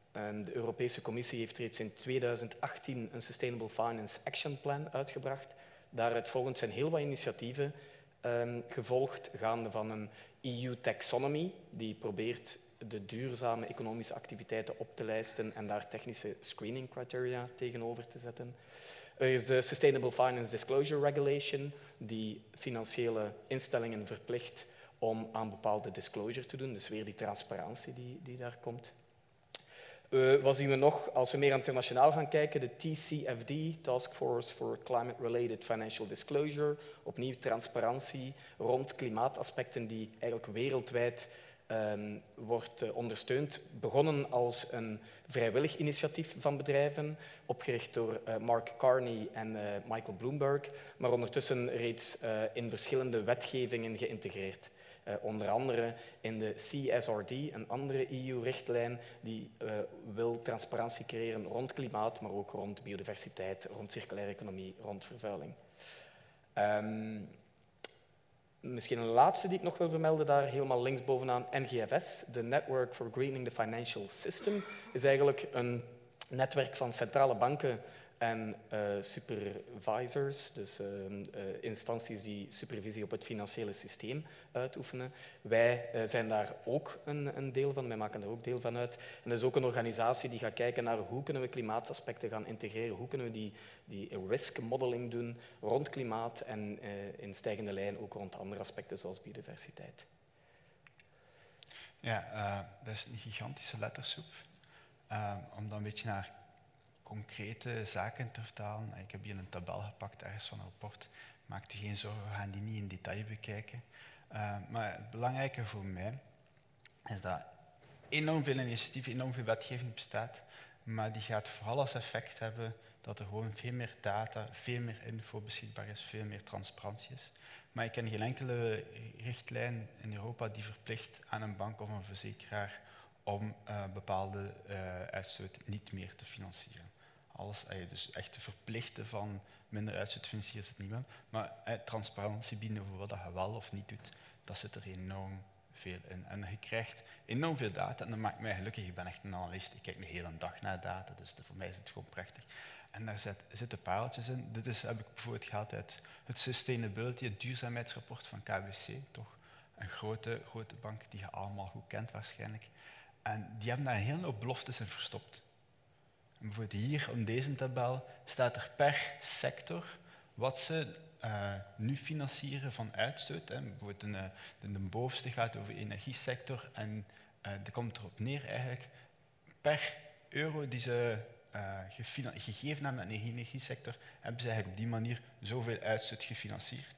En de Europese Commissie heeft reeds in tweeduizend achttien een Sustainable Finance Action Plan uitgebracht. Daaruit volgend zijn heel wat initiatieven um, gevolgd, gaande van een E U taxonomy, die probeert de duurzame economische activiteiten op te lijsten en daar technische screening criteria tegenover te zetten. Er is de Sustainable Finance Disclosure Regulation, die financiële instellingen verplicht om aan bepaalde disclosure te doen, dus weer die transparantie die, die daar komt. Uh, wat zien we nog? Als we meer internationaal gaan kijken, de T C F D, Task Force for Climate-Related Financial Disclosure, opnieuw transparantie rond klimaataspecten die eigenlijk wereldwijd um, wordt uh, ondersteund. Begonnen als een vrijwillig initiatief van bedrijven, opgericht door uh, Mark Carney en uh, Michael Bloomberg, maar ondertussen reeds uh, in verschillende wetgevingen geïntegreerd. Uh, onder andere in de C S R D, een andere E U-richtlijn die uh, wil transparantie creëren rond klimaat, maar ook rond biodiversiteit, rond circulaire economie, rond vervuiling. Um, misschien een laatste die ik nog wil vermelden, daar helemaal linksbovenaan, N G F S, de Network for Greening the Financial System, is eigenlijk een netwerk van centrale banken en uh, supervisors, dus uh, uh, instanties die supervisie op het financiële systeem uitoefenen. Wij uh, zijn daar ook een, een deel van, wij maken daar ook deel van uit. En dat is ook een organisatie die gaat kijken naar hoe kunnen we klimaataspecten gaan integreren, hoe kunnen we die, die risk modeling doen rond klimaat en uh, in stijgende lijn ook rond andere aspecten zoals biodiversiteit. Ja, uh, dat is een gigantische lettersoep. Uh, om dan een beetje naar concrete zaken te vertalen. Ik heb hier een tabel gepakt, ergens van een rapport. Maak u geen zorgen, we gaan die niet in detail bekijken. Uh, maar het belangrijke voor mij is dat enorm veel initiatieven, enorm veel wetgeving bestaat, maar die gaat vooral als effect hebben dat er gewoon veel meer data, veel meer info beschikbaar is, veel meer transparantie is. Maar ik ken geen enkele richtlijn in Europa die verplicht aan een bank of een verzekeraar om uh, bepaalde uh, uitstoot niet meer te financieren. Alles, dus echt te verplichten van minder uitstoot financieren is het niet meer. Maar eh, transparantie bieden over wat je wel of niet doet, dat zit er enorm veel in. En je krijgt enorm veel data en dat maakt mij gelukkig. Ik ben echt een analist, ik kijk de hele dag naar data, dus voor mij is het gewoon prachtig. En daar zit, zitten pareltjes in. Dit is, heb ik bijvoorbeeld gehaald uit het Sustainability, het duurzaamheidsrapport van K B C, toch een grote, grote bank die je allemaal goed kent waarschijnlijk. En die hebben daar een hele hoop beloftes in verstopt. En bijvoorbeeld hier op deze tabel staat er per sector wat ze uh, nu financieren van uitstoot. Hè. Bijvoorbeeld de, de, de bovenste gaat over de energiesector en uh, dat komt erop neer eigenlijk per euro die ze uh, gegeven hebben aan de energiesector, hebben ze eigenlijk op die manier zoveel uitstoot gefinancierd.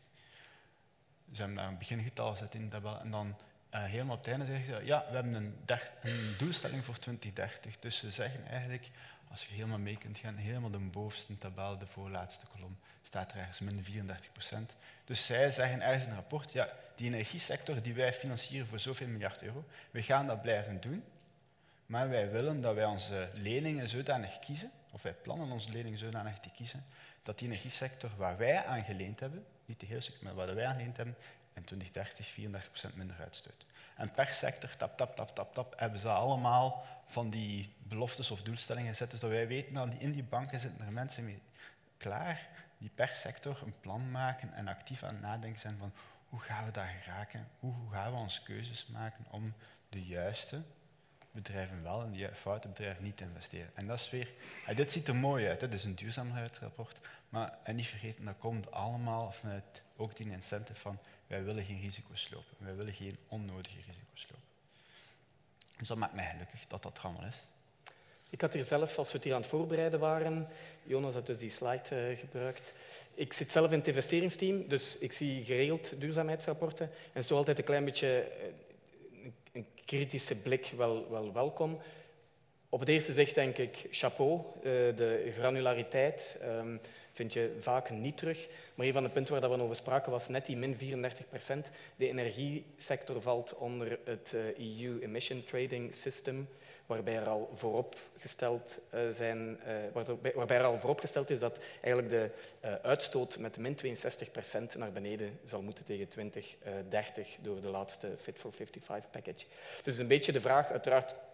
Ze hebben daar een begingetal gezet in de tabel en dan Uh, helemaal op het einde zeggen ze, ja, we hebben een, dert, een doelstelling voor twintig dertig. Dus ze zeggen eigenlijk, als je helemaal mee kunt gaan, helemaal de bovenste tabel, de voorlaatste kolom, staat er ergens min vierendertig procent. Dus zij zeggen ergens in een rapport, ja, die energiesector die wij financieren voor zoveel miljard euro, we gaan dat blijven doen, maar wij willen dat wij onze leningen zodanig kiezen, of wij plannen onze leningen zodanig te kiezen, dat die energiesector waar wij aan geleend hebben, niet de hele sector, maar waar wij aan geleend hebben, in twintig dertig vierendertig procent minder uitstoot. En per sector, tap, tap, tap, tap, tap, hebben ze allemaal van die beloftes of doelstellingen gezet. Dus dat wij weten dat in die banken zitten er mensen mee klaar die per sector een plan maken en actief aan het nadenken zijn van hoe gaan we daar geraken, hoe, hoe gaan we onze keuzes maken om de juiste bedrijven wel en die foute bedrijven niet te investeren. En dat is weer, en dit ziet er mooi uit, dit is een duurzaamheidsrapport, maar en niet vergeten, dat komt allemaal vanuit ook die incentive van wij willen geen risico's lopen, wij willen geen onnodige risico's lopen. Dus dat maakt mij gelukkig dat dat er allemaal is. Ik had hier zelf, als we het hier aan het voorbereiden waren, Jonas had dus die slide uh, gebruikt. Ik zit zelf in het investeringsteam, dus ik zie geregeld duurzaamheidsrapporten en zo altijd een klein beetje uh, een kritische blik wel, wel welkom. Op het eerste zicht denk ik, chapeau, uh, de granulariteit um, vind je vaak niet terug. Maar een van de punten waar we over spraken was net die min vierendertig procent. De energiesector valt onder het uh, E U Emission Trading System, waarbij er al vooropgesteld uh, zijn, uh, waarbij, waarbij er al vooropgesteld is dat eigenlijk de uh, uitstoot met min tweeënzestig procent naar beneden zal moeten tegen twintig dertig door de laatste Fit for vijfenvijftig package. Dus een beetje de vraag, uiteraard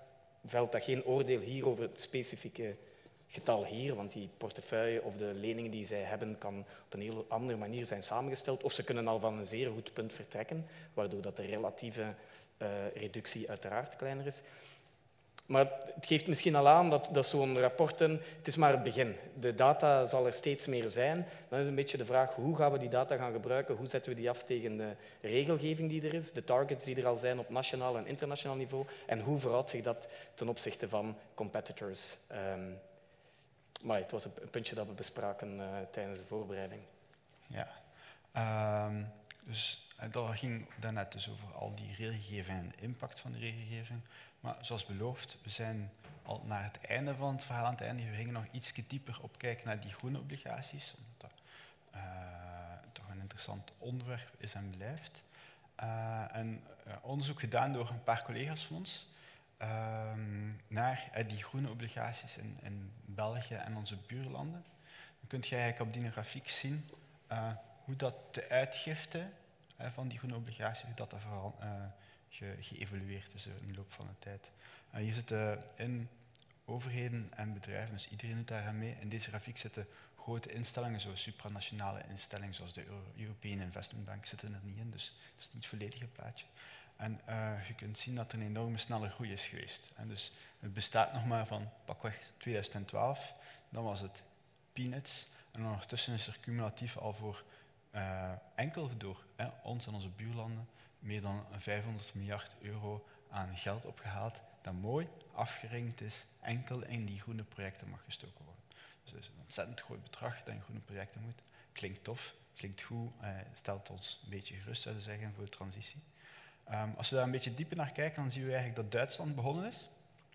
velt dat geen oordeel hier over het specifieke getal hier, want die portefeuille of de leningen die zij hebben kan op een heel andere manier zijn samengesteld. Of ze kunnen al van een zeer goed punt vertrekken, waardoor dat de relatieve uh, reductie uiteraard kleiner is. Maar het geeft misschien al aan dat, dat zo'n rapporten, het is maar het begin. De data zal er steeds meer zijn. Dan is een beetje de vraag, hoe gaan we die data gaan gebruiken? Hoe zetten we die af tegen de regelgeving die er is, de targets die er al zijn op nationaal en internationaal niveau, en hoe verhoudt zich dat ten opzichte van competitors? Um, maar het was een puntje dat we bespraken uh, tijdens de voorbereiding. Ja, um, dus dat ging daarnet dus over al die regelgeving en de impact van de regelgeving. Maar zoals beloofd, we zijn al naar het einde van het verhaal aan het einde. We gingen nog iets dieper op kijken naar die groene obligaties, omdat dat uh, toch een interessant onderwerp is en blijft. Uh, en uh, onderzoek gedaan door een paar collega's van ons uh, naar uh, die groene obligaties in, in België en onze buurlanden. Dan kunt je eigenlijk op die grafiek zien uh, hoe dat de uitgifte uh, van die groene obligaties, hoe dat, dat vooral uh, ge, geëvolueerd is in de loop van de tijd. Uh, hier zitten in overheden en bedrijven, dus iedereen doet daar aan mee. In deze grafiek zitten grote instellingen, zoals supranationale instellingen, zoals de Euro European Investment Bank, zitten er niet in, dus dat is niet het volledige plaatje. En uh, je kunt zien dat er een enorme snelle groei is geweest. En dus het bestaat nog maar van pakweg tweeduizend twaalf, dan was het peanuts, en ondertussen is er cumulatief al voor uh, enkel door hè, ons en onze buurlanden meer dan vijfhonderd miljard euro aan geld opgehaald, dat mooi afgeringd is, enkel in die groene projecten mag gestoken worden. Dus het is een ontzettend groot bedrag dat in groene projecten moet. Klinkt tof, klinkt goed, eh, stelt ons een beetje gerust, zou je zeggen, voor de transitie. Um, als we daar een beetje dieper naar kijken, dan zien we eigenlijk dat Duitsland begonnen is.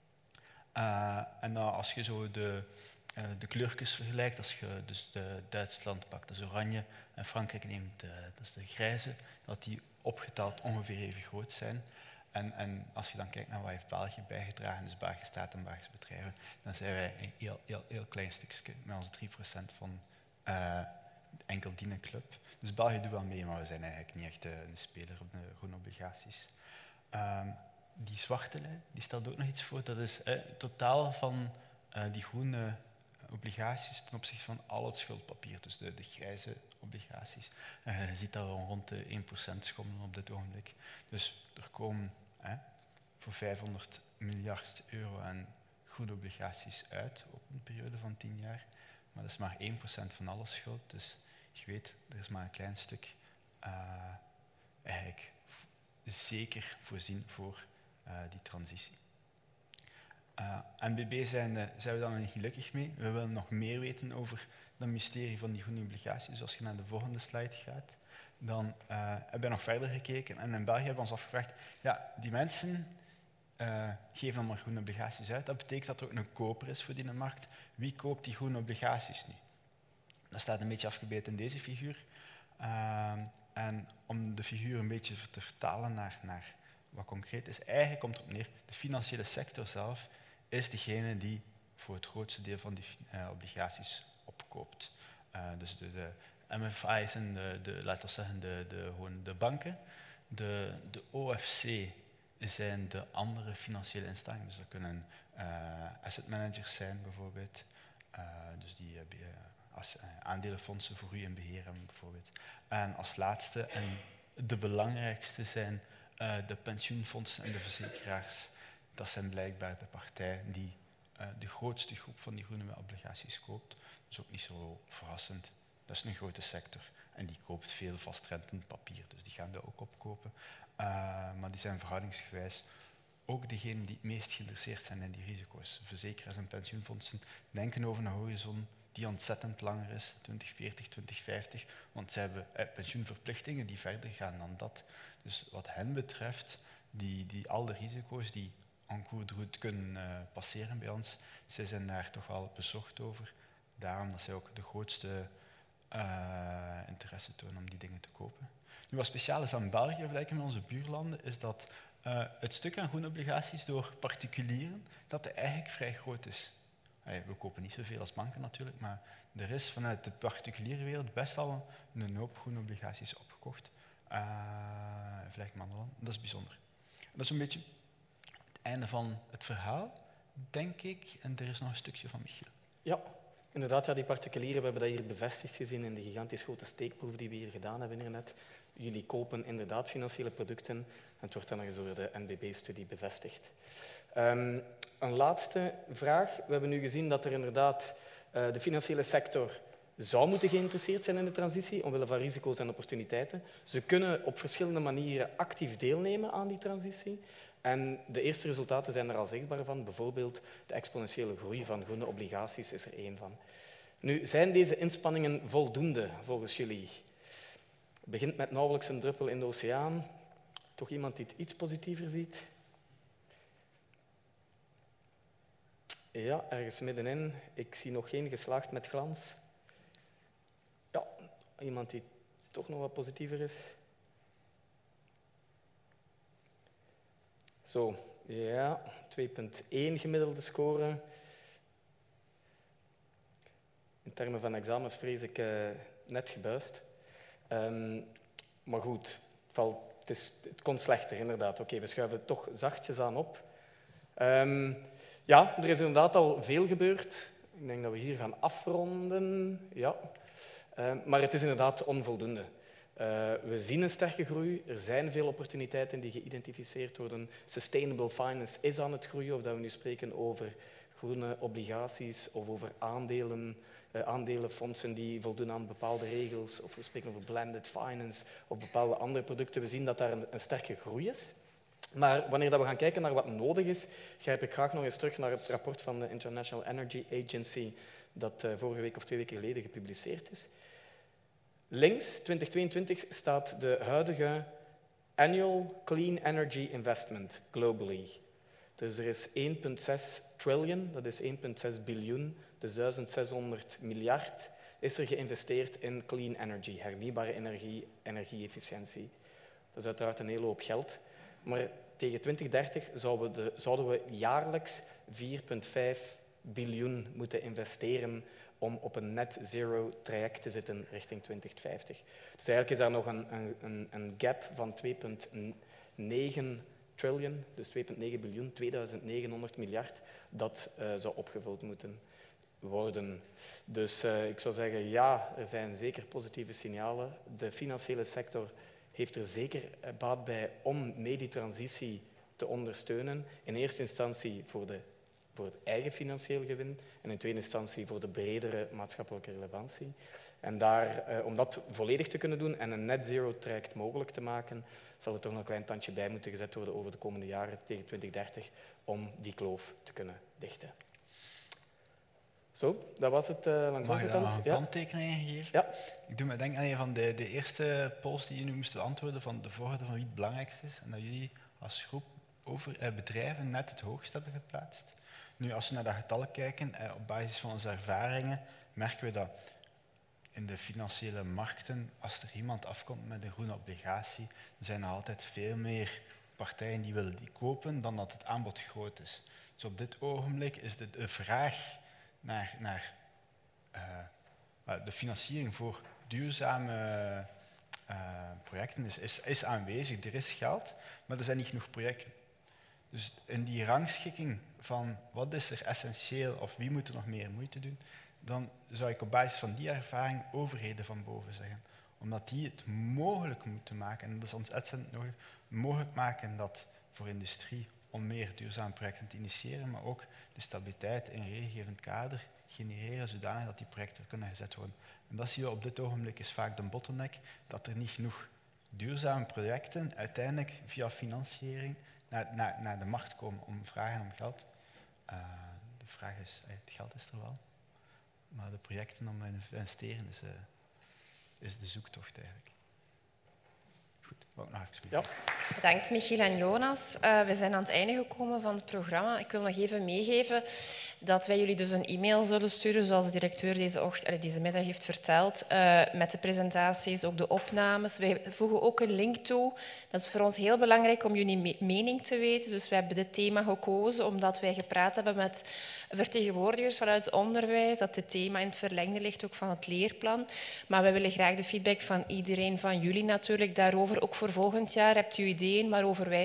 Uh, en uh, als je zo de, uh, de kleurtjes vergelijkt, als je dus de Duitsland pakt, dat is oranje, en Frankrijk neemt, uh, dat is de grijze, dat die opgeteld ongeveer even groot zijn. En, en als je dan kijkt naar wat heeft België bijgedragen, dus Belgische staat en Belgische bedrijven, dan zijn wij een heel, heel, heel klein stukje, met onze drie procent van uh, enkel die club. Dus België doet wel mee, maar we zijn eigenlijk niet echt uh, een speler op de groene obligaties. Um, die zwarte lijn, die stelt ook nog iets voor. Dat is uh, het totaal van uh, die groene obligaties ten opzichte van al het schuldpapier, dus de, de grijze obligaties. Uh, je ziet dat we rond de één procent schommelen op dit ogenblik. Dus er komen hè, voor vijfhonderd miljard euro aan groene obligaties uit op een periode van tien jaar. Maar dat is maar één procent van alle schuld. Dus je weet, er is maar een klein stuk uh, eigenlijk zeker voorzien voor uh, die transitie. Uh, N B B zijn, uh, zijn we dan niet gelukkig mee. We willen nog meer weten over dat mysterie van die groene obligaties. Dus als je naar de volgende slide gaat, dan uh, hebben we nog verder gekeken. En in België hebben we ons afgevraagd, ja, die mensen uh, geven dan maar groene obligaties uit. Dat betekent dat er ook een koper is voor die markt. Wie koopt die groene obligaties nu? Dat staat een beetje afgebeeld in deze figuur. Uh, en om de figuur een beetje te vertalen naar, naar wat concreet is, eigenlijk komt het op neer, de financiële sector zelf is degene die voor het grootste deel van die uh, obligaties opkoopt. Uh, dus de, de M F I's en de, de, laten we zeggen, de, de, gewoon de banken. De, de O F C zijn de andere financiële instellingen. Dus dat kunnen uh, asset managers zijn bijvoorbeeld. Uh, dus die uh, als, uh, aandelenfondsen voor u in beheer hebben bijvoorbeeld. En als laatste en de belangrijkste zijn uh, de pensioenfondsen en de verzekeraars. Dat zijn blijkbaar de partijen die uh, de grootste groep van die groene obligaties koopt. Dat is ook niet zo verrassend. Dat is een grote sector en die koopt veel vastrentend papier, dus die gaan dat ook opkopen. Uh, maar die zijn verhoudingsgewijs ook degenen die het meest geïnteresseerd zijn in die risico's. Verzekeraars en pensioenfondsen denken over een horizon die ontzettend langer is, twintig veertig, twintig vijftig, want ze hebben eh, pensioenverplichtingen die verder gaan dan dat. Dus wat hen betreft, die, die, al de risico's die en cours de route kunnen uh, passeren bij ons, zij zijn daar toch wel bezocht over. Daarom dat zij ook de grootste uh, interesse tonen om die dingen te kopen. Nu, wat speciaal is aan België, vergelijken met onze buurlanden, is dat uh, het stuk aan groene obligaties door particulieren, dat er eigenlijk vrij groot is. Allee, we kopen niet zoveel als banken natuurlijk, maar er is vanuit de particuliere wereld best al een hoop groene obligaties opgekocht. Uh, vergelijk met andere landen. Dat is bijzonder. Dat is een beetje het einde van het verhaal, denk ik. En er is nog een stukje van Michiel. Ja, inderdaad, ja, die particulieren, we hebben dat hier bevestigd gezien in de gigantisch grote steekproef die we hier gedaan hebben hiernet. Jullie kopen inderdaad financiële producten en het wordt dan nog eens door de N B B-studie bevestigd. Um, een laatste vraag. We hebben nu gezien dat er inderdaad uh, de financiële sector zou moeten geïnteresseerd zijn in de transitie, omwille van risico's en opportuniteiten. Ze kunnen op verschillende manieren actief deelnemen aan die transitie. En de eerste resultaten zijn er al zichtbaar van. Bijvoorbeeld de exponentiële groei van groene obligaties is er één van. Nu, zijn deze inspanningen voldoende volgens jullie? Het begint met nauwelijks een druppel in de oceaan. Toch iemand die het iets positiever ziet? Ja, ergens middenin. Ik zie nog geen geslaagd met glans. Ja, iemand die toch nog wat positiever is. Zo, ja, twee komma één gemiddelde score. In termen van examens vrees ik uh, net gebuist. Um, maar goed, het, valt, het, is, het kon slechter inderdaad. Oké, okay, we schuiven het toch zachtjes aan op. Um, ja, er is inderdaad al veel gebeurd. Ik denk dat we hier gaan afronden. Ja. Um, maar het is inderdaad onvoldoende. Uh, we zien een sterke groei. Er zijn veel opportuniteiten die geïdentificeerd worden. Sustainable finance is aan het groeien, of dat we nu spreken over groene obligaties of over aandelen, uh, aandelenfondsen die voldoen aan bepaalde regels, of we spreken over blended finance of bepaalde andere producten. We zien dat daar een, een sterke groei is. Maar wanneer dat we gaan kijken naar wat nodig is, grijp ik graag nog eens terug naar het rapport van de International Energy Agency dat uh, vorige week of twee weken geleden gepubliceerd is. Links, twintig tweeëntwintig, staat de huidige annual clean energy investment globally. Dus er is één komma zes triljoen, dat is één komma zes biljoen, dus duizendzeshonderd miljard, is er geïnvesteerd in clean energy, hernieuwbare energie, energie-efficiëntie. Dat is uiteraard een hele hoop geld. Maar tegen twintig dertig zouden we, de, zouden we jaarlijks vier komma vijf biljoen moeten investeren om op een net zero traject te zitten richting twintig vijftig. Dus eigenlijk is daar nog een, een, een gap van twee komma negen triljoen, dus twee komma negen biljoen, tweeduizend negenhonderd miljard, dat uh, zou opgevuld moeten worden. Dus uh, ik zou zeggen, ja, er zijn zeker positieve signalen. De financiële sector heeft er zeker baat bij om mee die transitie te ondersteunen. In eerste instantie voor de voor het eigen financieel gewin en in tweede instantie voor de bredere maatschappelijke relevantie. En daar, eh, om dat volledig te kunnen doen en een net zero traject mogelijk te maken, zal er toch nog een klein tandje bij moeten gezet worden over de komende jaren tegen twintig dertig om die kloof te kunnen dichten. Zo, dat was het uh, langs onze kant. Mag ik daar nog een kanttekening geven? Ja. Ik doe me denken aan een van de, de eerste polls die jullie moesten beantwoorden van de volgorde van wie het belangrijkste is en dat jullie als groep over, eh, bedrijven net het hoogst hebben geplaatst. Nu, als we naar dat getallen kijken, eh, op basis van onze ervaringen, merken we dat in de financiële markten, als er iemand afkomt met een groene obligatie, dan zijn er altijd veel meer partijen die willen die kopen dan dat het aanbod groot is. Dus op dit ogenblik is de, de vraag naar, naar uh, de financiering voor duurzame uh, projecten is, is, is aanwezig. Er is geld, maar er zijn niet genoeg projecten. Dus in die rangschikking van wat is er essentieel of wie moet er nog meer moeite doen, dan zou ik op basis van die ervaring overheden van boven zeggen. Omdat die het mogelijk moeten maken, en dat is ons ontzettend nodig, mogelijk maken dat voor industrie om meer duurzame projecten te initiëren, maar ook de stabiliteit in een regelgevend kader genereren, zodanig dat die projecten kunnen gezet worden. En dat zien we op dit ogenblik is vaak de bottleneck, dat er niet genoeg duurzame projecten uiteindelijk via financiering naar, naar, naar de markt komen om vragen om geld. Uh, de vraag is, het geld is er wel, maar de projecten om te investeren is, uh, is de zoektocht eigenlijk. Goed, wou ik nog even ja. Bedankt Michiel en Jonas. Uh, we zijn aan het einde gekomen van het programma. Ik wil nog even meegeven dat wij jullie dus een e-mail zullen sturen, zoals de directeur deze, ochtend, deze middag heeft verteld, uh, met de presentaties, ook de opnames. Wij voegen ook een link toe. Dat is voor ons heel belangrijk om jullie me- mening te weten. Dus we hebben dit thema gekozen omdat wij gepraat hebben met vertegenwoordigers vanuit het onderwijs, dat dit thema in het verlengde ligt ook van het leerplan. Maar wij willen graag de feedback van iedereen van jullie natuurlijk daarover. Ook voor volgend jaar hebt u ideeën waarover wij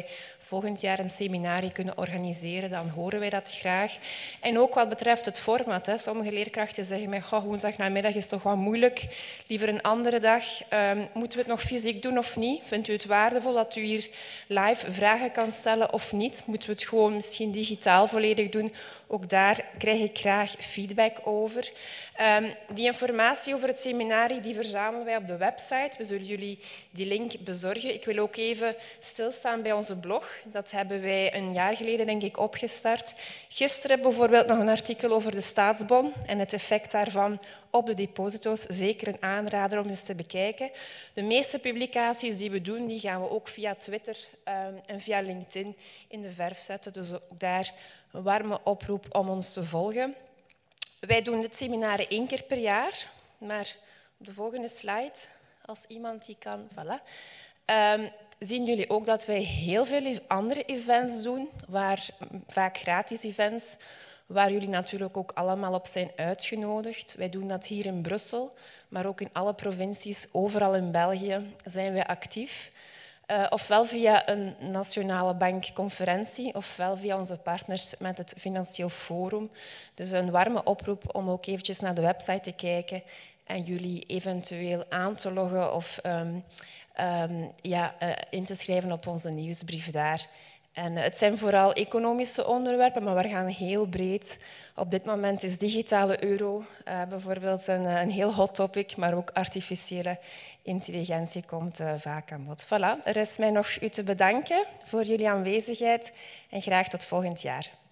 volgend jaar een seminarie kunnen organiseren, dan horen wij dat graag. En ook wat betreft het format. Hè. Sommige leerkrachten zeggen mij, goh, woensdagnamiddag is toch wat moeilijk, liever een andere dag. Um, moeten we het nog fysiek doen of niet? Vindt u het waardevol dat u hier live vragen kan stellen of niet? Moeten we het gewoon misschien digitaal volledig doen? Ook daar krijg ik graag feedback over. Um, die informatie over het seminarie die verzamelen wij op de website. We zullen jullie die link bezorgen. Ik wil ook even stilstaan bij onze blog. Dat hebben wij een jaar geleden, denk ik, opgestart. Gisteren bijvoorbeeld nog een artikel over de staatsbon en het effect daarvan op de deposito's. Zeker een aanrader om eens te bekijken. De meeste publicaties die we doen, die gaan we ook via Twitter um, en via LinkedIn in de verf zetten. Dus ook daar een warme oproep om ons te volgen. Wij doen dit seminar één keer per jaar, maar op de volgende slide, als iemand die kan, voilà. Um, zien jullie ook dat wij heel veel andere events doen, waar, vaak gratis events, waar jullie natuurlijk ook allemaal op zijn uitgenodigd. Wij doen dat hier in Brussel, maar ook in alle provincies, overal in België zijn wij actief. Uh, ofwel via een nationale bankconferentie, ofwel via onze partners met het Financieel Forum. Dus een warme oproep om ook eventjes naar de website te kijken en jullie eventueel aan te loggen of um, um, ja, uh, in te schrijven op onze nieuwsbrief daar. En uh, het zijn vooral economische onderwerpen, maar we gaan heel breed. Op dit moment is digitale euro uh, bijvoorbeeld een, een heel hot topic, maar ook artificiële intelligentie komt uh, vaak aan bod. Voilà, er is mij nog u te bedanken voor jullie aanwezigheid en graag tot volgend jaar.